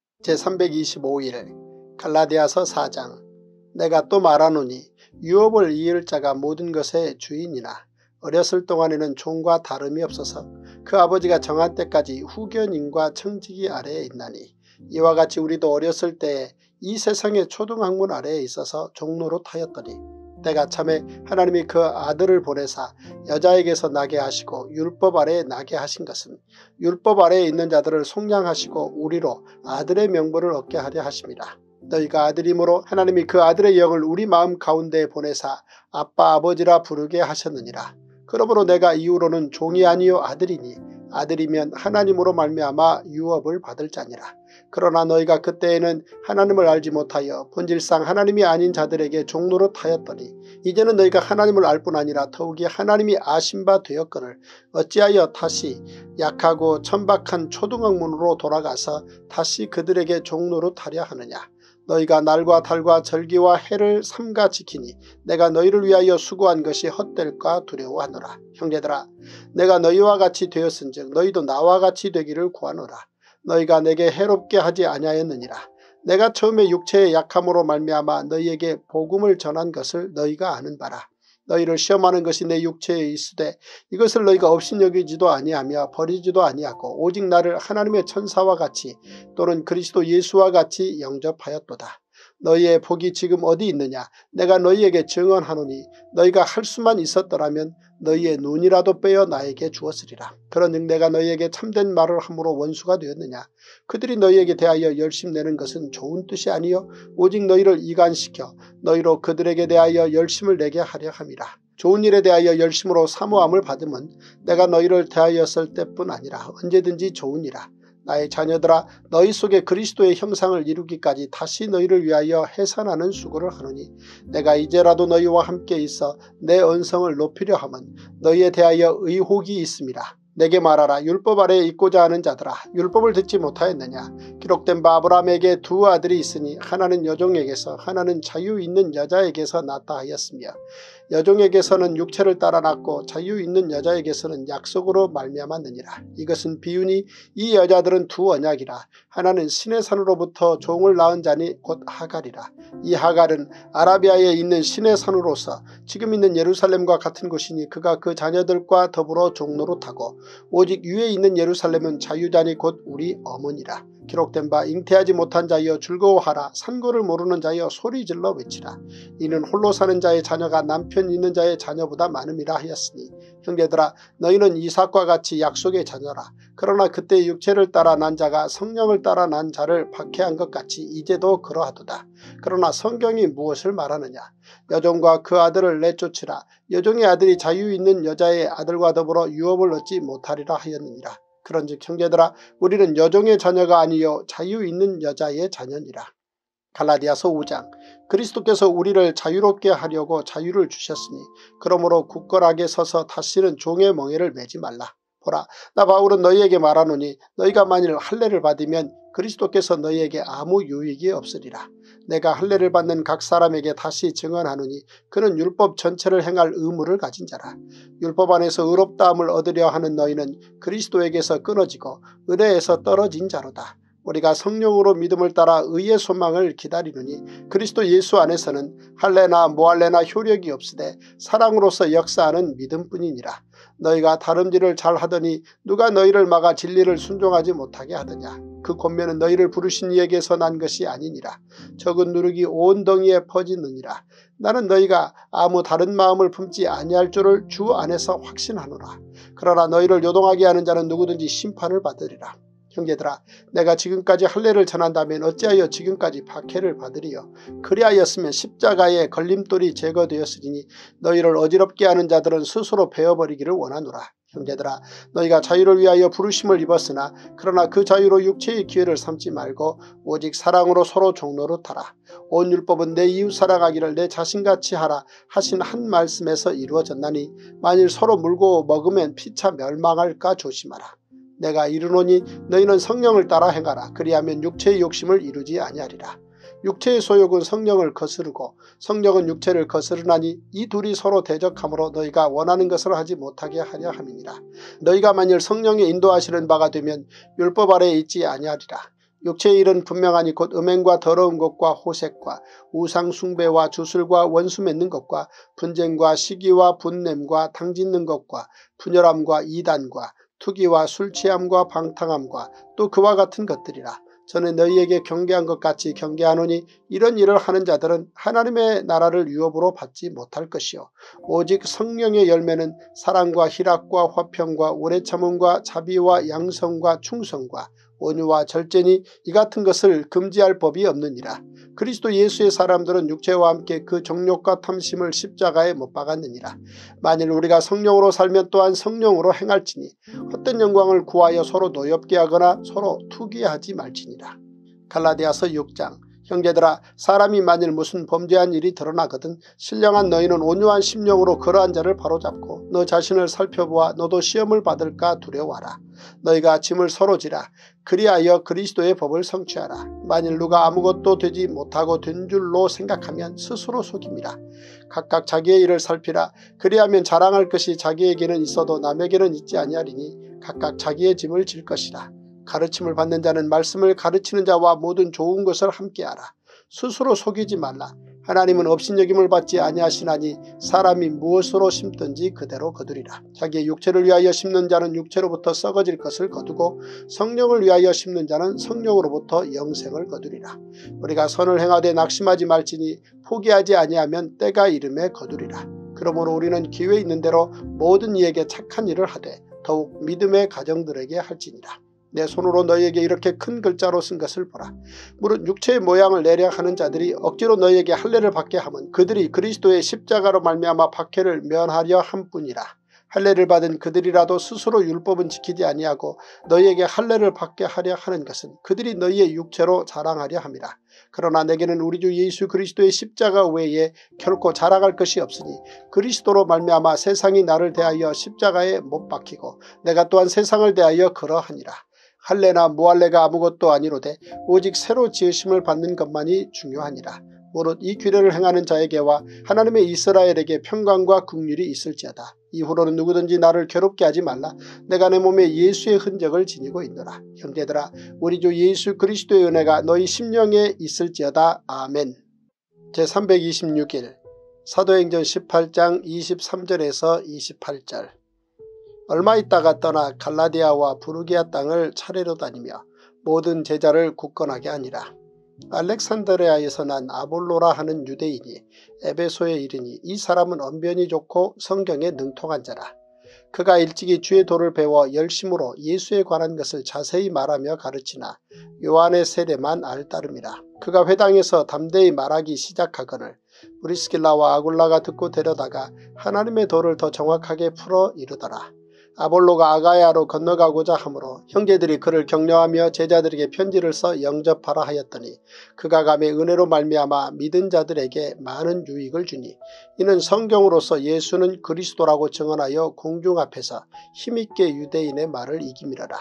제325일 갈라디아서 4장. 내가 또 말하노니 유업을 이을 자가 모든 것의 주인이나 어렸을 동안에는 종과 다름이 없어서 그 아버지가 정한 때까지 후견인과 청지기 아래에 있나니 이와 같이 우리도 어렸을 때에 이 세상의 초등학문 아래에 있어서 종로로 타였더니 때가 참에 하나님이 그 아들을 보내사 여자에게서 나게 하시고 율법 아래에 나게 하신 것은 율법 아래에 있는 자들을 속량하시고 우리로 아들의 명분을 얻게 하려 하심이라. 너희가 아들이므로 하나님이 그 아들의 영을 우리 마음 가운데에 보내사 아빠 아버지라 부르게 하셨느니라. 그러므로 내가 이후로는 종이 아니요 아들이니 아들이면 하나님으로 말미암아 유업을 받을 자니라. 그러나 너희가 그때에는 하나님을 알지 못하여 본질상 하나님이 아닌 자들에게 종노릇 하였더니 이제는 너희가 하나님을 알 뿐 아니라 더욱이 하나님이 아신 바 되었거늘 어찌하여 다시 약하고 천박한 초등학문으로 돌아가서 다시 그들에게 종노릇 하려 하느냐. 너희가 날과 달과 절기와 해를 삼가 지키니 내가 너희를 위하여 수고한 것이 헛될까 두려워하노라. 형제들아 내가 너희와 같이 되었은즉 너희도 나와 같이 되기를 구하노라. 너희가 내게 해롭게 하지 아니하였느니라. 내가 처음에 육체의 약함으로 말미암아 너희에게 복음을 전한 것을 너희가 아는 바라. 너희를 시험하는 것이 내 육체에 있으되 이것을 너희가 업신여기지도 아니하며 버리지도 아니하고 오직 나를 하나님의 천사와 같이 또는 그리스도 예수와 같이 영접하였도다. 너희의 복이 지금 어디 있느냐. 내가 너희에게 증언하노니 너희가 할 수만 있었더라면 너희의 눈이라도 빼어 나에게 주었으리라. 그런즉 내가 너희에게 참된 말을 함으로 원수가 되었느냐. 그들이 너희에게 대하여 열심내는 것은 좋은 뜻이 아니요 오직 너희를 이간시켜 너희로 그들에게 대하여 열심을 내게 하려 함이라. 좋은 일에 대하여 열심으로 사모함을 받으면 내가 너희를 대하였을 때뿐 아니라 언제든지 좋으니라. 나의 자녀들아, 너희 속에 그리스도의 형상을 이루기까지 다시 너희를 위하여 해산하는 수고를 하노니 내가 이제라도 너희와 함께 있어 내 언성을 높이려 함은 너희에 대하여 의혹이 있음이라. 내게 말하라. 율법 아래에 있고자 하는 자들아, 율법을 듣지 못하였느냐. 기록된 바 아브라함에게 두 아들이 있으니 하나는 여종에게서 하나는 자유 있는 여자에게서 낳았다 하였으며 여종에게서는 육체를 따라 낳고 자유 있는 여자에게서는 약속으로 말미암았느니라. 이것은 비유니 이 여자들은 두 언약이라. 하나는 신의 산으로부터 종을 낳은 자니 곧 하갈이라. 이 하갈은 아라비아에 있는 신의 산으로서 지금 있는 예루살렘과 같은 곳이니 그가 그 자녀들과 더불어 종노릇하고 오직 위에 있는 예루살렘은 자유자니 곧 우리 어머니라. 기록된 바 잉태하지 못한 자여 즐거워하라. 산고를 모르는 자여 소리질러 외치라. 이는 홀로 사는 자의 자녀가 남편 있는 자의 자녀보다 많음이라 하였으니 형제들아, 너희는 이삭과 같이 약속의 자녀라. 그러나 그때 육체를 따라 난 자가 성령을 따라 난 자를 박해한 것 같이 이제도 그러하도다. 그러나 성경이 무엇을 말하느냐. 여종과 그 아들을 내쫓으라. 여종의 아들이 자유 있는 여자의 아들과 더불어 유업을 얻지 못하리라 하였느니라. 그런즉 형제들아, 우리는 여종의 자녀가 아니요 자유 있는 여자의 자녀니라. 갈라디아서 5장. 그리스도께서 우리를 자유롭게 하려고 자유를 주셨으니 그러므로 굳건하게 서서 다시는 종의 멍에를 매지 말라. 보라, 나 바울은 너희에게 말하노니 너희가 만일 할례를 받으면 그리스도께서 너희에게 아무 유익이 없으리라. 내가 할례를 받는 각 사람에게 다시 증언하노니 그는 율법 전체를 행할 의무를 가진 자라. 율법 안에서 의롭다함을 얻으려 하는 너희는 그리스도에게서 끊어지고 은혜에서 떨어진 자로다. 우리가 성령으로 믿음을 따라 의의 소망을 기다리느니 그리스도 예수 안에서는 할례나 무할례나 효력이 없으되 사랑으로서 역사하는 믿음뿐이니라. 너희가 다름질을 잘하더니 누가 너희를 막아 진리를 순종하지 못하게 하더냐. 그 권면은 너희를 부르신 이에게서 난 것이 아니니라. 적은 누룩이 온 덩이에 퍼지느니라. 나는 너희가 아무 다른 마음을 품지 아니할 줄을 주 안에서 확신하노라. 그러나 너희를 요동하게 하는 자는 누구든지 심판을 받으리라. 형제들아, 내가 지금까지 할례를 전한다면 어찌하여 지금까지 박해를 받으리요. 그리하였으면 십자가의 걸림돌이 제거되었으니 너희를 어지럽게 하는 자들은 스스로 베어버리기를 원하노라. 형제들아, 너희가 자유를 위하여 부르심을 입었으나 그러나 그 자유로 육체의 기회를 삼지 말고 오직 사랑으로 서로 종노릇하라. 온 율법은 내 이웃 사랑하기를 내 자신같이 하라 하신 한 말씀에서 이루어졌나니 만일 서로 물고 먹으면 피차 멸망할까 조심하라. 내가 이르노니 너희는 성령을 따라 행하라. 그리하면 육체의 욕심을 이루지 아니하리라. 육체의 소욕은 성령을 거스르고 성령은 육체를 거스르나니 이 둘이 서로 대적하므로 너희가 원하는 것을 하지 못하게 하려 함이니라. 너희가 만일 성령의 인도하시는 바가 되면 율법 아래에 있지 아니하리라. 육체의 일은 분명하니 곧 음행과 더러운 것과 호색과 우상 숭배와 주술과 원수 맺는 것과 분쟁과 시기와 분냄과 당짓는 것과 분열함과 이단과 투기와 술취함과 방탕함과 또 그와 같은 것들이라. 저는 너희에게 경계한 것 같이 경계하노니 이런 일을 하는 자들은 하나님의 나라를 유업으로 받지 못할 것이요 오직 성령의 열매는 사랑과 희락과 화평과 오래 참음과 자비와 양성과 충성과 온유와 절제니 이 같은 것을 금지할 법이 없느니라. 그리스도 예수의 사람들은 육체와 함께 그 정욕과 탐심을 십자가에 못 박았느니라. 만일 우리가 성령으로 살면 또한 성령으로 행할지니 헛된 영광을 구하여 서로 노엽게 하거나 서로 투기하지 말지니라. 갈라디아서 6장. 형제들아, 사람이 만일 무슨 범죄한 일이 드러나거든 신령한 너희는 온유한 심령으로 그러한 자를 바로잡고 너 자신을 살펴보아 너도 시험을 받을까 두려워하라. 너희가 짐을 서로 지라. 그리하여 그리스도의 법을 성취하라. 만일 누가 아무것도 되지 못하고 된 줄로 생각하면 스스로 속임이라. 각각 자기의 일을 살피라. 그리하면 자랑할 것이 자기에게는 있어도 남에게는 있지 아니하리니 각각 자기의 짐을 질 것이라. 가르침을 받는 자는 말씀을 가르치는 자와 모든 좋은 것을 함께하라. 스스로 속이지 말라. 하나님은 업신여김을 받지 아니하시나니 사람이 무엇으로 심든지 그대로 거두리라. 자기의 육체를 위하여 심는 자는 육체로부터 썩어질 것을 거두고 성령을 위하여 심는 자는 성령으로부터 영생을 거두리라. 우리가 선을 행하되 낙심하지 말지니 포기하지 아니하면 때가 이름에 거두리라. 그러므로 우리는 기회 있는 대로 모든 이에게 착한 일을 하되 더욱 믿음의 가정들에게 할지니라. 내 손으로 너희에게 이렇게 큰 글자로 쓴 것을 보라. 무릇 육체의 모양을 내려 하는 자들이 억지로 너희에게 할례를 받게 하면 그들이 그리스도의 십자가로 말미암아 박해를 면하려 함뿐이라. 할례를 받은 그들이라도 스스로 율법은 지키지 아니하고 너희에게 할례를 받게 하려 하는 것은 그들이 너희의 육체로 자랑하려 함이라. 그러나 내게는 우리 주 예수 그리스도의 십자가 외에 결코 자랑할 것이 없으니 그리스도로 말미암아 세상이 나를 대하여 십자가에 못 박히고 내가 또한 세상을 대하여 그러하니라. 할례나 무할례가 아무것도 아니로되 오직 새로 지으심을 받는 것만이 중요하니라. 무릇 이 규례를 행하는 자에게와 하나님의 이스라엘에게 평강과 긍휼이 있을지어다. 이후로는 누구든지 나를 괴롭게 하지 말라. 내가 내 몸에 예수의 흔적을 지니고 있노라. 형제들아, 우리 주 예수 그리스도의 은혜가 너희 심령에 있을지어다. 아멘. 제326일 사도행전 18장 23절에서 28절. 얼마 있다가 떠나 갈라디아와 부르기아 땅을 차례로 다니며 모든 제자를 굳건하게 하니라. 알렉산드리아에서 난 아볼로라 하는 유대인이 에베소에 이르니 이 사람은 언변이 좋고 성경에 능통한 자라. 그가 일찍이 주의 도를 배워 열심으로 예수에 관한 것을 자세히 말하며 가르치나 요한의 세례만 알 따름이라. 그가 회당에서 담대히 말하기 시작하거늘 브리스길라와 아굴라가 듣고 데려다가 하나님의 도를 더 정확하게 풀어 이르더라. 아볼로가 아가야로 건너가고자 하므로 형제들이 그를 격려하며 제자들에게 편지를 써 영접하라 하였더니 그가 감에 은혜로 말미암아 믿은 자들에게 많은 유익을 주니 이는 성경으로서 예수는 그리스도라고 증언하여 공중 앞에서 힘있게 유대인의 말을 이김이러라.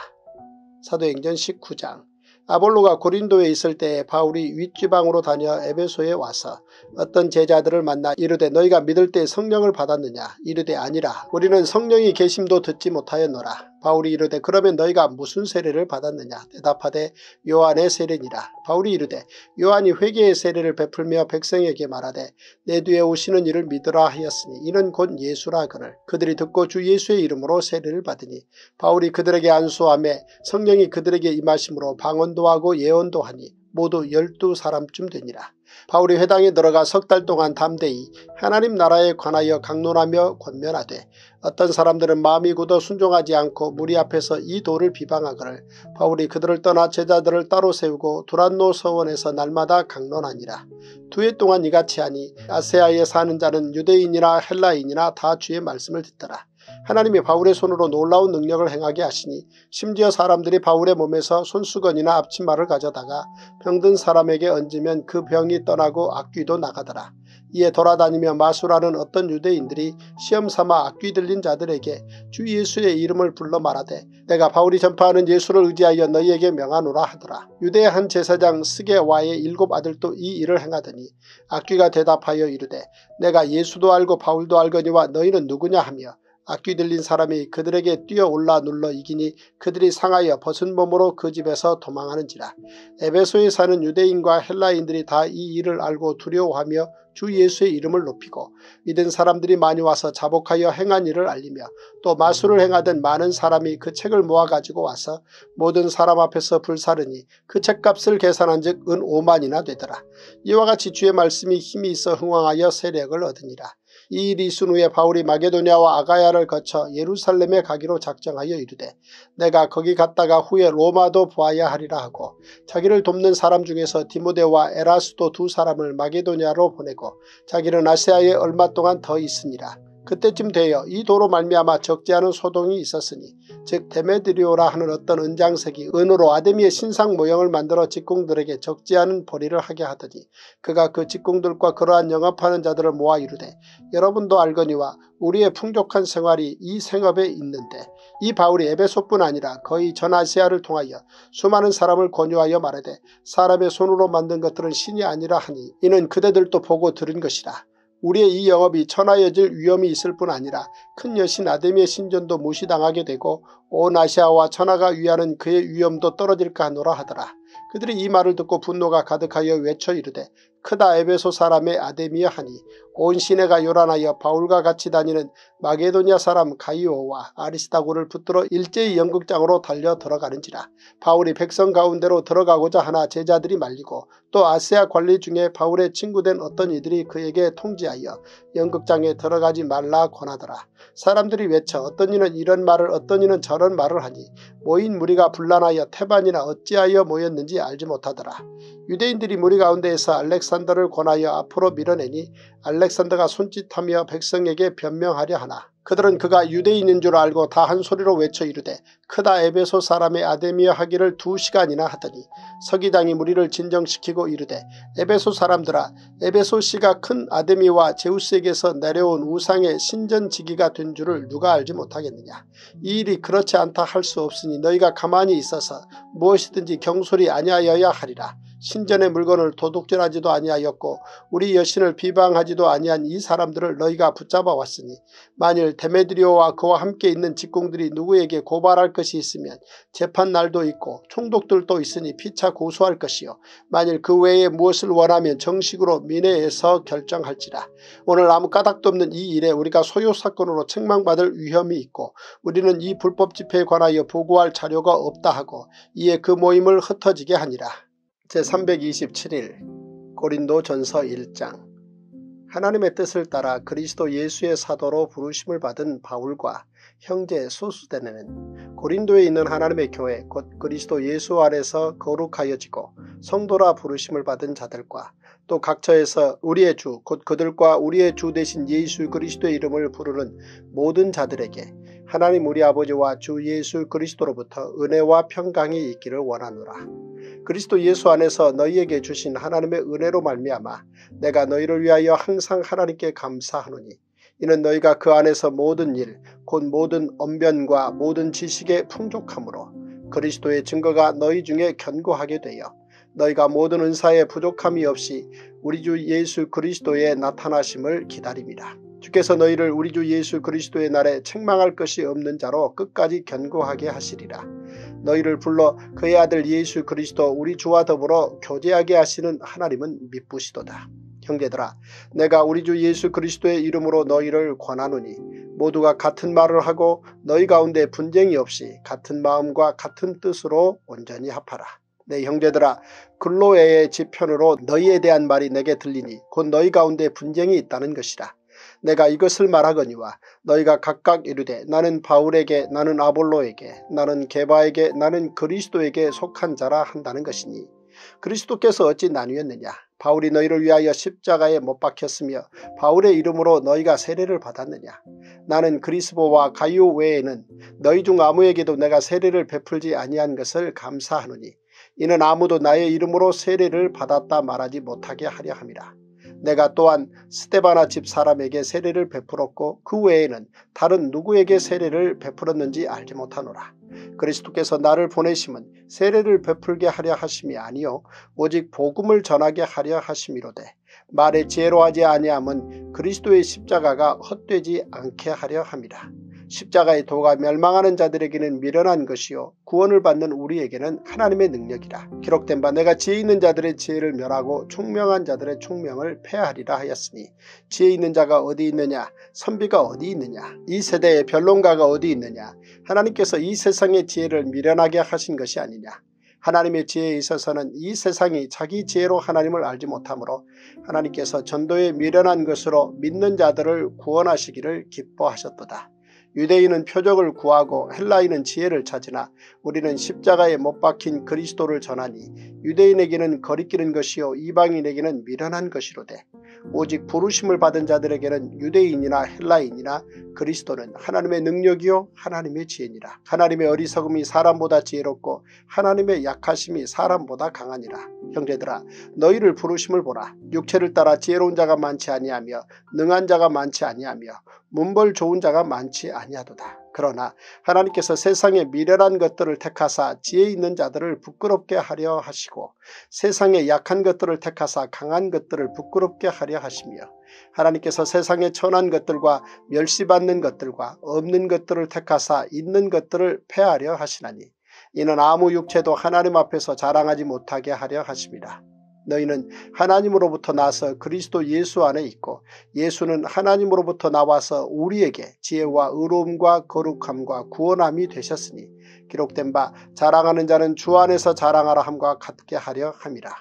사도행전 19장. 아볼로가 고린도에 있을 때에 바울이 윗지방으로 다녀 에베소에 와서 어떤 제자들을 만나 이르되 너희가 믿을 때 성령을 받았느냐. 이르되 아니라 우리는 성령이 계심도 듣지 못하였노라. 바울이 이르되 그러면 너희가 무슨 세례를 받았느냐. 대답하되 요한의 세례니라. 바울이 이르되 요한이 회개의 세례를 베풀며 백성에게 말하되 내 뒤에 오시는 이를 믿으라 하였으니 이는 곧 예수라 하거늘 그들이 듣고 주 예수의 이름으로 세례를 받으니 바울이 그들에게 안수하며 성령이 그들에게 임하심으로 방언도 하고 예언도 하니 모두 12사람쯤 되니라. 바울이 회당에 들어가 석 달 동안 담대히 하나님 나라에 관하여 강론하며 권면하되 어떤 사람들은 마음이 굳어 순종하지 않고 무리 앞에서 이 도를 비방하거늘 바울이 그들을 떠나 제자들을 따로 세우고 두란노 서원에서 날마다 강론하니라. 2해 동안 이같이 하니 아세아에 사는 자는 유대인이나 헬라인이나 다 주의 말씀을 듣더라. 하나님이 바울의 손으로 놀라운 능력을 행하게 하시니 심지어 사람들이 바울의 몸에서 손수건이나 앞치마를 가져다가 병든 사람에게 얹으면 그 병이 떠나고 악귀도 나가더라. 이에 돌아다니며 마술하는 어떤 유대인들이 시험삼아 악귀 들린 자들에게 주 예수의 이름을 불러 말하되 내가 바울이 전파하는 예수를 의지하여 너희에게 명하노라 하더라. 유대의 한 제사장 스게와의 7 아들도 이 일을 행하더니 악귀가 대답하여 이르되 내가 예수도 알고 바울도 알거니와 너희는 누구냐 하며 악귀 들린 사람이 그들에게 뛰어올라 눌러 이기니 그들이 상하여 벗은 몸으로 그 집에서 도망하는지라. 에베소에 사는 유대인과 헬라인들이 다 이 일을 알고 두려워하며 주 예수의 이름을 높이고 믿은 사람들이 많이 와서 자복하여 행한 일을 알리며 또 마술을 행하던 많은 사람이 그 책을 모아가지고 와서 모든 사람 앞에서 불사르니 그 책값을 계산한 즉 은 5만이나 되더라. 이와 같이 주의 말씀이 힘이 있어 흥왕하여 세력을 얻으니라. 이 일이 있은 후에 바울이 마게도냐와 아가야를 거쳐 예루살렘에 가기로 작정하여 이르되 내가 거기 갔다가 후에 로마도 보아야 하리라 하고 자기를 돕는 사람 중에서 디모데와 에라스도 2 사람을 마게도냐로 보내고 자기는 아시아에 얼마 동안 더 있으니라. 그때쯤 되어 이 도로 말미암아 적지 않은 소동이 있었으니 즉 데메드리오라 하는 어떤 은장색이 은으로 아데미의 신상 모형을 만들어 직공들에게 적지 않은 벌이를 하게 하더니 그가 그 직공들과 그러한 영업하는 자들을 모아 이르되 여러분도 알거니와 우리의 풍족한 생활이 이 생업에 있는데 이 바울이 에베소뿐 아니라 거의 전 아시아를 통하여 수많은 사람을 권유하여 말하되 사람의 손으로 만든 것들은 신이 아니라 하니 이는 그대들도 보고 들은 것이라. 우리의 이 영업이 천하여질 위험이 있을 뿐 아니라 큰 여신 아데미의 신전도 무시당하게 되고 온 아시아와 천하가 위하는 그의 위엄도 떨어질까 하노라 하더라. 그들이 이 말을 듣고 분노가 가득하여 외쳐 이르되 크다 에베소 사람의 아데미아 하니 온 시내가 요란하여 바울과 같이 다니는 마게도냐 사람 가이오와 아리스다고를 붙들어 일제히 연극장으로 달려 들어가는지라. 바울이 백성 가운데로 들어가고자 하나 제자들이 말리고 또 아세아 관리 중에 바울의 친구된 어떤 이들이 그에게 통지하여 연극장에 들어가지 말라 권하더라. 사람들이 외쳐 어떤 이는 이런 말을 어떤 이는 저런 말을 하니 모인 무리가 분란하여 태반이나 어찌하여 모였는지 알지 못하더라. 유대인들이 무리 가운데에서 알렉산더를 권하여 앞으로 밀어내니 알렉산더가 손짓하며 백성에게 변명하려 하나 그들은 그가 유대인인 줄 알고 다 한 소리로 외쳐 이르되 크다 에베소 사람의 아데미아 하기를 2시간이나 하더니 서기장이 무리를 진정시키고 이르되 에베소 사람들아 에베소시가 큰 아데미와 제우스에게서 내려온 우상의 신전지기가 된 줄을 누가 알지 못하겠느냐. 이 일이 그렇지 않다 할 수 없으니 너희가 가만히 있어서 무엇이든지 경솔이 아니하여야 하리라. 신전의 물건을 도둑질하지도 아니하였고 우리 여신을 비방하지도 아니한 이 사람들을 너희가 붙잡아 왔으니 만일 데메드리오와 그와 함께 있는 직공들이 누구에게 고발할 것이 있으면 재판날도 있고 총독들도 있으니 피차 고소할 것이요 만일 그 외에 무엇을 원하면 정식으로 민회에서 결정할지라. 오늘 아무 까닭도 없는 이 일에 우리가 소요사건으로 책망받을 위험이 있고 우리는 이 불법 집회에 관하여 보고할 자료가 없다 하고 이에 그 모임을 흩어지게 하니라. 제327일 고린도 전서 1장. 하나님의 뜻을 따라 그리스도 예수의 사도로 부르심을 받은 바울과 형제 소수대는 고린도에 있는 하나님의 교회 곧 그리스도 예수 안에서 거룩하여지고 성도라 부르심을 받은 자들과 또 각처에서 우리의 주 곧 그들과 우리의 주 되신 예수 그리스도의 이름을 부르는 모든 자들에게 하나님 우리 아버지와 주 예수 그리스도로부터 은혜와 평강이 있기를 원하노라. 그리스도 예수 안에서 너희에게 주신 하나님의 은혜로 말미암아 내가 너희를 위하여 항상 하나님께 감사하노니 이는 너희가 그 안에서 모든 일 곧 모든 언변과 모든 지식의 풍족함으로 그리스도의 증거가 너희 중에 견고하게 되어 너희가 모든 은사에 부족함이 없이 우리 주 예수 그리스도의 나타나심을 기다립니다. 주께서 너희를 우리 주 예수 그리스도의 날에 책망할 것이 없는 자로 끝까지 견고하게 하시리라. 너희를 불러 그의 아들 예수 그리스도 우리 주와 더불어 교제하게 하시는 하나님은 미쁘시도다. 형제들아 내가 우리 주 예수 그리스도의 이름으로 너희를 권하노니 모두가 같은 말을 하고 너희 가운데 분쟁이 없이 같은 마음과 같은 뜻으로 온전히 합하라. 내 형제들아 글로에의 지편으로 너희에 대한 말이 내게 들리니 곧 너희 가운데 분쟁이 있다는 것이라. 내가 이것을 말하거니와 너희가 각각 이르되 나는 바울에게 나는 아볼로에게 나는 게바에게 나는 그리스도에게 속한 자라 한다는 것이니 그리스도께서 어찌 나뉘었느냐. 바울이 너희를 위하여 십자가에 못 박혔으며 바울의 이름으로 너희가 세례를 받았느냐. 나는 그리스보와 가이오 외에는 너희 중 아무에게도 내가 세례를 베풀지 아니한 것을 감사하노니 이는 아무도 나의 이름으로 세례를 받았다 말하지 못하게 하려 함이라. 내가 또한 스데바나 집 사람에게 세례를 베풀었고 그 외에는 다른 누구에게 세례를 베풀었는지 알지 못하노라. 그리스도께서 나를 보내심은 세례를 베풀게 하려 하심이 아니요 오직 복음을 전하게 하려 하심이로되 말에 지혜로 하지 아니함은 그리스도의 십자가가 헛되지 않게 하려 함이라. 십자가의 도가 멸망하는 자들에게는 미련한 것이요 구원을 받는 우리에게는 하나님의 능력이라. 기록된 바 내가 지혜 있는 자들의 지혜를 멸하고 총명한 자들의 총명을 폐하리라 하였으니 지혜 있는 자가 어디 있느냐 선비가 어디 있느냐 이 세대의 변론가가 어디 있느냐. 하나님께서 이 세상의 지혜를 미련하게 하신 것이 아니냐. 하나님의 지혜에 있어서는 이 세상이 자기 지혜로 하나님을 알지 못하므로 하나님께서 전도에 미련한 것으로 믿는 자들을 구원하시기를 기뻐하셨도다. 유대인은 표적을 구하고 헬라인은 지혜를 찾으나 우리는 십자가에 못 박힌 그리스도를 전하니 유대인에게는 거리끼는 것이요 이방인에게는 미련한 것이로되 오직 부르심을 받은 자들에게는 유대인이나 헬라인이나 그리스도는 하나님의 능력이요 하나님의 지혜니라. 하나님의 어리석음이 사람보다 지혜롭고 하나님의 약하심이 사람보다 강하니라. 형제들아 너희를 부르심을 보라. 육체를 따라 지혜로운 자가 많지 아니하며 능한 자가 많지 아니하며 문벌 좋은 자가 많지 아니하도다. 그러나 하나님께서 세상의 미련한 것들을 택하사 지혜 있는 자들을 부끄럽게 하려 하시고 세상의 약한 것들을 택하사 강한 것들을 부끄럽게 하려 하시며 하나님께서 세상의 천한 것들과 멸시받는 것들과 없는 것들을 택하사 있는 것들을 폐하려 하시나니 이는 아무 육체도 하나님 앞에서 자랑하지 못하게 하려 하심이라. 너희는 하나님으로부터 나서 그리스도 예수 안에 있고 예수는 하나님으로부터 나와서 우리에게 지혜와 의로움과 거룩함과 구원함이 되셨으니 기록된 바 자랑하는 자는 주 안에서 자랑하라 함과 같게 하려 함이라.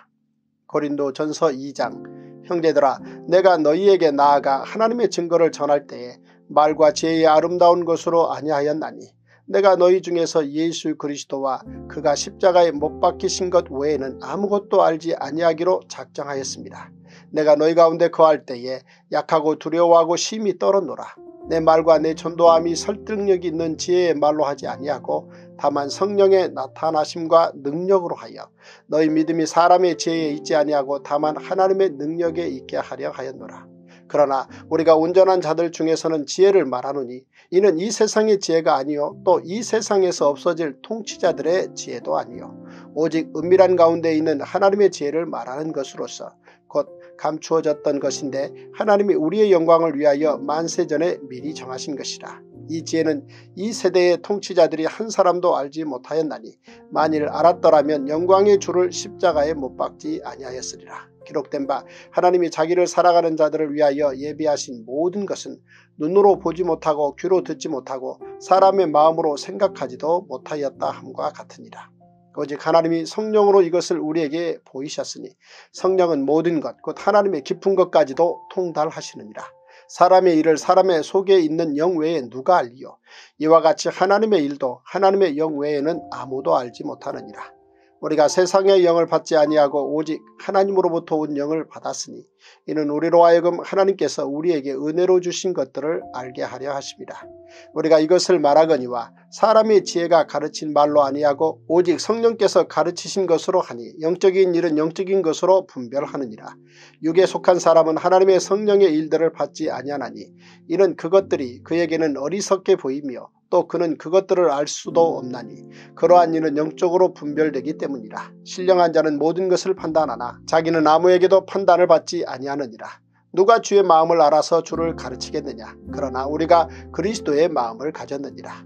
고린도전서 2장. 형제들아, 내가 너희에게 나아가 하나님의 증거를 전할 때에 말과 지혜의 아름다운 것으로 아니하였나니 내가 너희 중에서 예수 그리스도와 그가 십자가에 못 박히신 것 외에는 아무것도 알지 아니하기로 작정하였습니다. 내가 너희 가운데 거할 때에 약하고 두려워하고 심히 떨었노라. 내 말과 내 전도함이 설득력 있는 지혜의 말로 하지 아니하고 다만 성령의 나타나심과 능력으로 하여 너희 믿음이 사람의 지혜에 있지 아니하고 다만 하나님의 능력에 있게 하려 하였노라. 그러나 우리가 온전한 자들 중에서는 지혜를 말하노니 이는 이 세상의 지혜가 아니요 또 이 세상에서 없어질 통치자들의 지혜도 아니요 오직 은밀한 가운데 있는 하나님의 지혜를 말하는 것으로서 곧 감추어졌던 것인데 하나님이 우리의 영광을 위하여 만세전에 미리 정하신 것이라. 이 지혜는 이 세대의 통치자들이 한 사람도 알지 못하였나니 만일 알았더라면 영광의 주를 십자가에 못 박지 아니하였으리라. 기록된 바 하나님이 자기를 살아가는 자들을 위하여 예비하신 모든 것은 눈으로 보지 못하고 귀로 듣지 못하고 사람의 마음으로 생각하지도 못하였다 함과 같으니라. 오직 하나님이 성령으로 이것을 우리에게 보이셨으니 성령은 모든 것 곧 하나님의 깊은 것까지도 통달하시느니라. 사람의 일을 사람의 속에 있는 영 외에 누가 알리요. 이와 같이 하나님의 일도 하나님의 영 외에는 아무도 알지 못하느니라. 우리가 세상의 영을 받지 아니하고 오직 하나님으로부터 온 영을 받았으니 이는 우리로 하여금 하나님께서 우리에게 은혜로 주신 것들을 알게 하려 하십니다. 우리가 이것을 말하거니와 사람의 지혜가 가르친 말로 아니하고 오직 성령께서 가르치신 것으로 하니 영적인 일은 영적인 것으로 분별하느니라. 육에 속한 사람은 하나님의 성령의 일들을 받지 아니하나니 이는 그것들이 그에게는 어리석게 보이며 또 그는 그것들을 알 수도 없나니 그러한 일은 영적으로 분별되기 때문이라. 신령한 자는 모든 것을 판단하나 자기는 아무에게도 판단을 받지 아니하느니라. 누가 주의 마음을 알아서 주를 가르치겠느냐. 그러나 우리가 그리스도의 마음을 가졌느니라.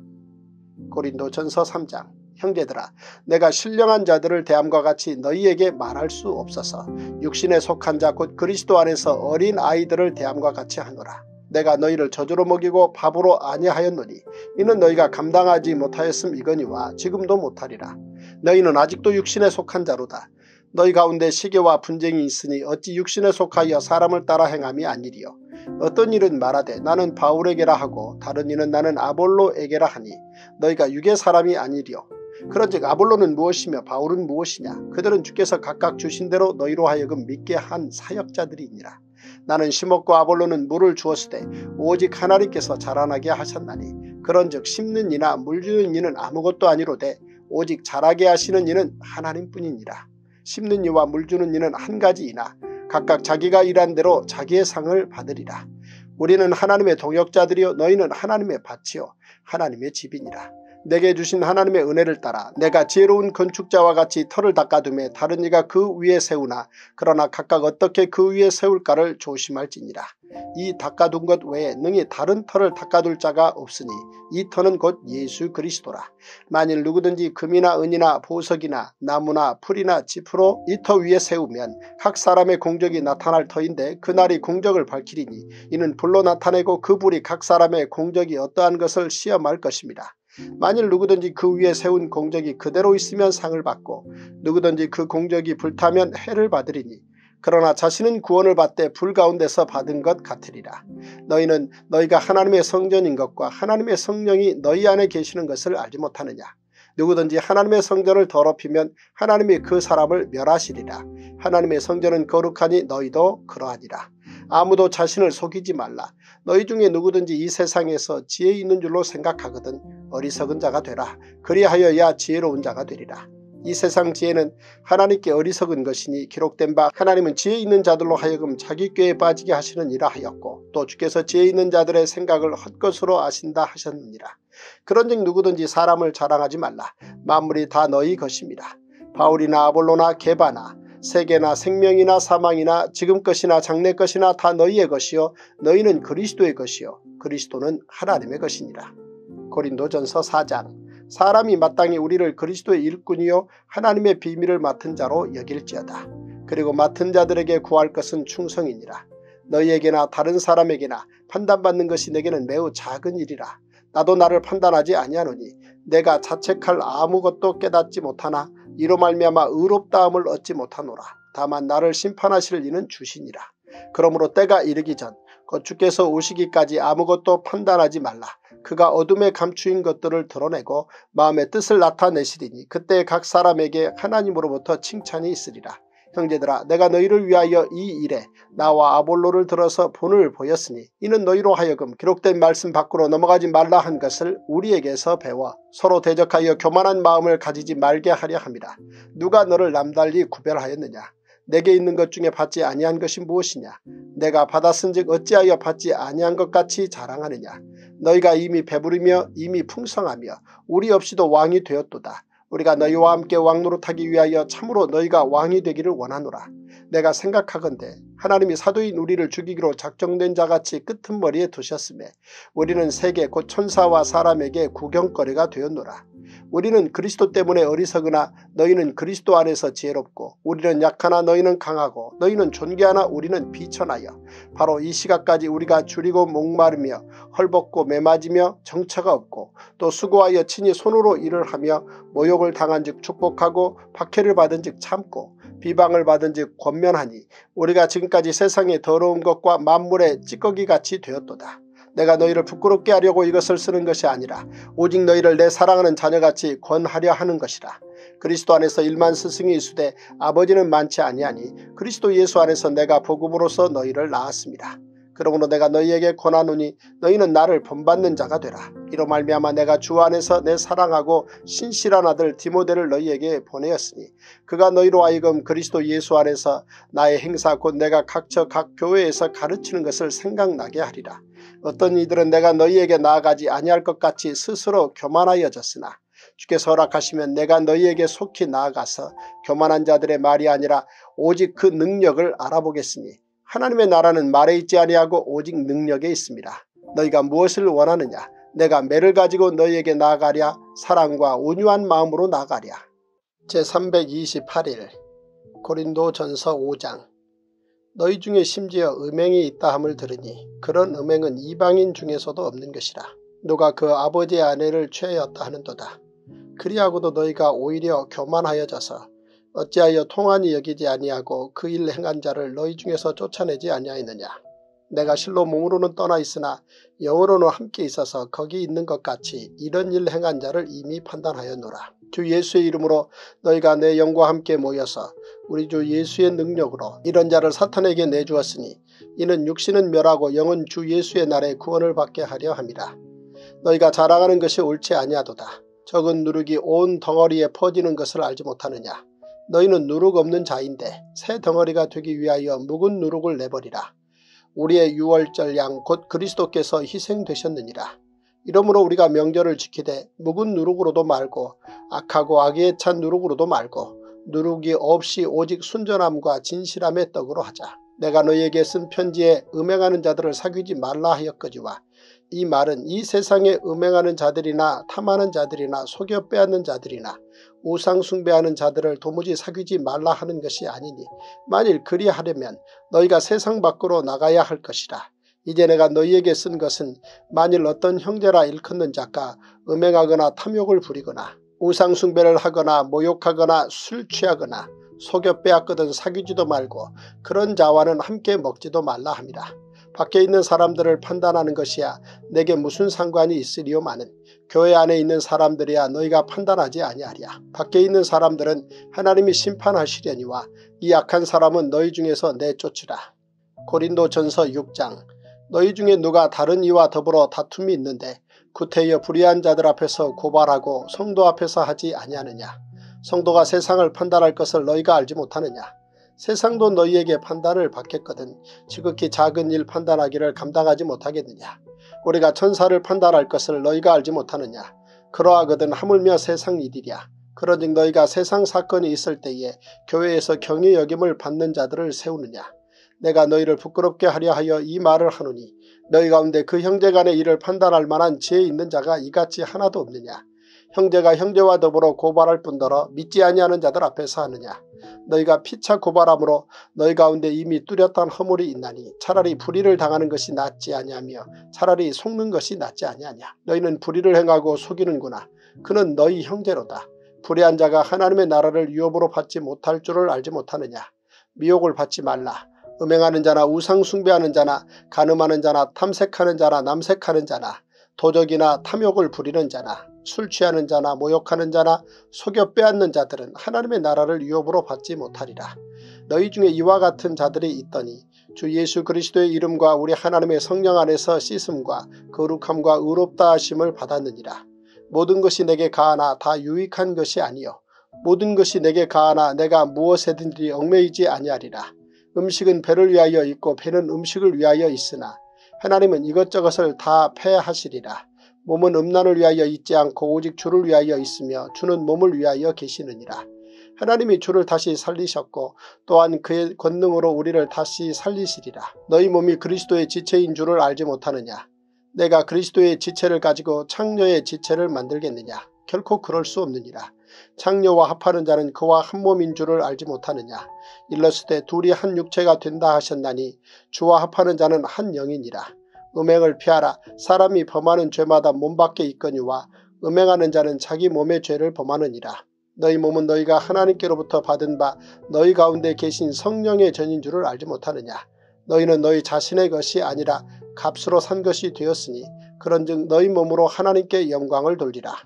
고린도전서 3장. 형제들아, 내가 신령한 자들을 대함과 같이 너희에게 말할 수 없어서 육신에 속한 자 곧 그리스도 안에서 어린 아이들을 대함과 같이 하노라. 내가 너희를 저주로 먹이고 밥으로 아니하였노니 이는 너희가 감당하지 못하였음이거니와 지금도 못하리라. 너희는 아직도 육신에 속한 자로다. 너희 가운데 시기와 분쟁이 있으니 어찌 육신에 속하여 사람을 따라 행함이 아니리요. 어떤 일은 말하되 나는 바울에게라 하고 다른 이는 나는 아볼로에게라 하니 너희가 육의 사람이 아니리요. 그런즉 아볼로는 무엇이며 바울은 무엇이냐. 그들은 주께서 각각 주신 대로 너희로 하여금 믿게 한 사역자들이니라. 나는 심었고 아볼로는 물을 주었으되 오직 하나님께서 자라나게 하셨나니 그런즉 심는 이나 물주는 이는 아무것도 아니로되 오직 자라게 하시는 이는 하나님뿐이니라. 심는 이와 물주는 이는 한 가지이나 각각 자기가 일한 대로 자기의 상을 받으리라. 우리는 하나님의 동역자들이요 너희는 하나님의 밭이요 하나님의 집이니라. 내게 주신 하나님의 은혜를 따라 내가 지혜로운 건축자와 같이 터를 닦아두매 다른 이가 그 위에 세우나 그러나 각각 어떻게 그 위에 세울까를 조심할지니라. 이 닦아둔 것 외에 능히 다른 터를 닦아둘 자가 없으니 이 터는 곧 예수 그리스도라. 만일 누구든지 금이나 은이나 보석이나 나무나 풀이나 짚으로 이 터 위에 세우면 각 사람의 공적이 나타날 터인데 그날이 공적을 밝히리니 이는 불로 나타내고 그 불이 각 사람의 공적이 어떠한 것을 시험할 것입니다. 만일 누구든지 그 위에 세운 공적이 그대로 있으면 상을 받고 누구든지 그 공적이 불타면 해를 받으리니 그러나 자신은 구원을 받되 불 가운데서 받은 것 같으리라. 너희는 너희가 하나님의 성전인 것과 하나님의 성령이 너희 안에 계시는 것을 알지 못하느냐. 누구든지 하나님의 성전을 더럽히면 하나님이 그 사람을 멸하시리라. 하나님의 성전은 거룩하니 너희도 그러하니라. 아무도 자신을 속이지 말라. 너희 중에 누구든지 이 세상에서 지혜 있는 줄로 생각하거든 어리석은 자가 되라. 그리하여야 지혜로운 자가 되리라. 이 세상 지혜는 하나님께 어리석은 것이니 기록된 바 하나님은 지혜 있는 자들로 하여금 자기 꾀에 빠지게 하시느니라 하였고 또 주께서 지혜 있는 자들의 생각을 헛것으로 아신다 하셨느니라. 그런즉 누구든지 사람을 자랑하지 말라. 만물이 다 너희 것입니다. 바울이나 아볼로나 게바나 세계나 생명이나 사망이나 지금 것이나 장래 것이나 다 너희의 것이요 너희는 그리스도의 것이요 그리스도는 하나님의 것이니라. 고린도전서 4장. 사람이 마땅히 우리를 그리스도의 일꾼이요 하나님의 비밀을 맡은 자로 여길지어다. 그리고 맡은 자들에게 구할 것은 충성이니라. 너희에게나 다른 사람에게나 판단받는 것이 내게는 매우 작은 일이라. 나도 나를 판단하지 아니하노니 내가 자책할 아무것도 깨닫지 못하나 이로 말미암아 의롭다함을 얻지 못하노라. 다만 나를 심판하실 이는 주시니라. 그러므로 때가 이르기 전 곧 주께서 오시기까지 아무것도 판단하지 말라. 그가 어둠에 감추인 것들을 드러내고 마음의 뜻을 나타내시리니 그때 각 사람에게 하나님으로부터 칭찬이 있으리라. 형제들아, 내가 너희를 위하여 이 일에 나와 아볼로를 들어서 본을 보였으니 이는 너희로 하여금 기록된 말씀 밖으로 넘어가지 말라 한 것을 우리에게서 배워 서로 대적하여 교만한 마음을 가지지 말게 하려 함이라. 누가 너를 남달리 구별하였느냐? 내게 있는 것 중에 받지 아니한 것이 무엇이냐? 내가 받았은즉 어찌하여 받지 아니한 것 같이 자랑하느냐? 너희가 이미 배부르며 이미 풍성하며 우리 없이도 왕이 되었도다. 우리가 너희와 함께 왕노릇하기 위하여 참으로 너희가 왕이 되기를 원하노라. 내가 생각하건대 하나님이 사도인 우리를 죽이기로 작정된 자같이 끄트머리에 두셨으며 우리는 세계 곧 천사와 사람에게 구경거리가 되었노라. 우리는 그리스도 때문에 어리석으나 너희는 그리스도 안에서 지혜롭고 우리는 약하나 너희는 강하고 너희는 존귀하나 우리는 비천하여 바로 이 시각까지 우리가 줄이고 목마르며 헐벗고 매맞으며 정처가 없고 또 수고하여 친히 손으로 일을 하며 모욕을 당한즉 축복하고 박해를 받은즉 참고 비방을 받은즉 권면하니 우리가 지금까지 세상의 더러운 것과 만물의 찌꺼기같이 되었도다. 내가 너희를 부끄럽게 하려고 이것을 쓰는 것이 아니라 오직 너희를 내 사랑하는 자녀같이 권하려 하는 것이라. 그리스도 안에서 일만 스승이 있으되 아버지는 많지 아니하니 그리스도 예수 안에서 내가 복음으로써 너희를 낳았습니다. 그러므로 내가 너희에게 권하노니 너희는 나를 본받는 자가 되라. 이로 말미암아 내가 주 안에서 내 사랑하고 신실한 아들 디모데를 너희에게 보내었으니 그가 너희로 하여금 그리스도 예수 안에서 나의 행사 곧 내가 각처 각 교회에서 가르치는 것을 생각나게 하리라. 어떤 이들은 내가 너희에게 나아가지 아니할 것 같이 스스로 교만하여졌으나 주께서 허락하시면 내가 너희에게 속히 나아가서 교만한 자들의 말이 아니라 오직 그 능력을 알아보겠으니 하나님의 나라는 말에 있지 아니하고 오직 능력에 있습니다. 너희가 무엇을 원하느냐? 내가 매를 가지고 너희에게 나아가랴? 사랑과 온유한 마음으로 나아가랴? 제328일 고린도전서 5장. 너희 중에 심지어 음행이 있다 함을 들으니 그런 음행은 이방인 중에서도 없는 것이라. 누가 그 아버지의 아내를 취하였다 하는도다. 그리하고도 너희가 오히려 교만하여져서 어찌하여 통한이 여기지 아니하고 그 일 행한 자를 너희 중에서 쫓아내지 아니하였느냐. 내가 실로 몸으로는 떠나 있으나 영으로는 함께 있어서 거기 있는 것 같이 이런 일 행한 자를 이미 판단하였노라. 주 예수의 이름으로 너희가 내 영과 함께 모여서 우리 주 예수의 능력으로 이런 자를 사탄에게 내주었으니 이는 육신은 멸하고 영은 주 예수의 날에 구원을 받게 하려 함이라. 너희가 자랑하는 것이 옳지 아니하도다. 적은 누룩이 온 덩어리에 퍼지는 것을 알지 못하느냐. 너희는 누룩 없는 자인데 새 덩어리가 되기 위하여 묵은 누룩을 내버리라. 우리의 유월절 양 곧 그리스도께서 희생되셨느니라. 이러므로 우리가 명절을 지키되 묵은 누룩으로도 말고 악하고 악에 찬 누룩으로도 말고 누룩이 없이 오직 순전함과 진실함의 떡으로 하자. 내가 너희에게 쓴 편지에 음행하는 자들을 사귀지 말라 하였거지와 이 말은 이 세상에 음행하는 자들이나 탐하는 자들이나 속여 빼앗는 자들이나 우상 숭배하는 자들을 도무지 사귀지 말라 하는 것이 아니니 만일 그리하려면 너희가 세상 밖으로 나가야 할 것이라. 이제 내가 너희에게 쓴 것은 만일 어떤 형제라 일컫는 자가 음행하거나 탐욕을 부리거나 우상 숭배를 하거나 모욕하거나 술 취하거나 속여 빼앗거든 사귀지도 말고 그런 자와는 함께 먹지도 말라 함이라. 밖에 있는 사람들을 판단하는 것이야 내게 무슨 상관이 있으리요마는 교회 안에 있는 사람들이야 너희가 판단하지 아니하랴. 밖에 있는 사람들은 하나님이 심판하시려니와 이 악한 사람은 너희 중에서 내쫓으라. 고린도전서 6장. 너희 중에 누가 다른 이와 더불어 다툼이 있는데 구태여 불의한 자들 앞에서 고발하고 성도 앞에서 하지 아니하느냐. 성도가 세상을 판단할 것을 너희가 알지 못하느냐. 세상도 너희에게 판단을 받겠거든 지극히 작은 일 판단하기를 감당하지 못하겠느냐. 우리가 천사를 판단할 것을 너희가 알지 못하느냐. 그러하거든 하물며 세상 일이랴. 그러즉 너희가 세상 사건이 있을 때에 교회에서 경외 여김을 받는 자들을 세우느냐. 내가 너희를 부끄럽게 하려 하여 이 말을 하노니 너희 가운데 그 형제간의 일을 판단할 만한 지혜 있는 자가 이같이 하나도 없느냐. 형제가 형제와 더불어 고발할 뿐더러 믿지 아니하는 자들 앞에서 하느냐. 너희가 피차 고발함으로 너희 가운데 이미 뚜렷한 허물이 있나니 차라리 불의를 당하는 것이 낫지 아니하며 차라리 속는 것이 낫지 아니하냐. 너희는 불의를 행하고 속이는구나. 그는 너희 형제로다. 불의한 자가 하나님의 나라를 유업으로 받지 못할 줄을 알지 못하느냐. 미혹을 받지 말라. 음행하는 자나 우상 숭배하는 자나 간음하는 자나 탐색하는 자나 남색하는 자나 도적이나 탐욕을 부리는 자나 술 취하는 자나 모욕하는 자나 속여 빼앗는 자들은 하나님의 나라를 유업으로 받지 못하리라. 너희 중에 이와 같은 자들이 있더니 주 예수 그리스도의 이름과 우리 하나님의 성령 안에서 씻음과 거룩함과 의롭다 하심을 받았느니라. 모든 것이 내게 가하나 다 유익한 것이 아니요 모든 것이 내게 가하나 내가 무엇에든지 얽매이지 아니하리라. 음식은 배를 위하여 있고 배는 음식을 위하여 있으나 하나님은 이것저것을 다 패하시리라. 몸은 음란을 위하여 있지 않고 오직 주를 위하여 있으며 주는 몸을 위하여 계시느니라. 하나님이 주를 다시 살리셨고 또한 그의 권능으로 우리를 다시 살리시리라. 너희 몸이 그리스도의 지체인 줄을 알지 못하느냐. 내가 그리스도의 지체를 가지고 창녀의 지체를 만들겠느냐. 결코 그럴 수 없느니라. 창녀와 합하는 자는 그와 한 몸인 줄을 알지 못하느냐. 일렀을 둘이 한 육체가 된다 하셨나니 주와 합하는 자는 한 영이니라. 음행을 피하라. 사람이 범하는 죄마다 몸 밖에 있거니와 음행하는 자는 자기 몸의 죄를 범하느니라. 너희 몸은 너희가 하나님께로부터 받은 바 너희 가운데 계신 성령의 전인 줄을 알지 못하느냐. 너희는 너희 자신의 것이 아니라 값으로 산 것이 되었으니 그런즉 너희 몸으로 하나님께 영광을 돌리라.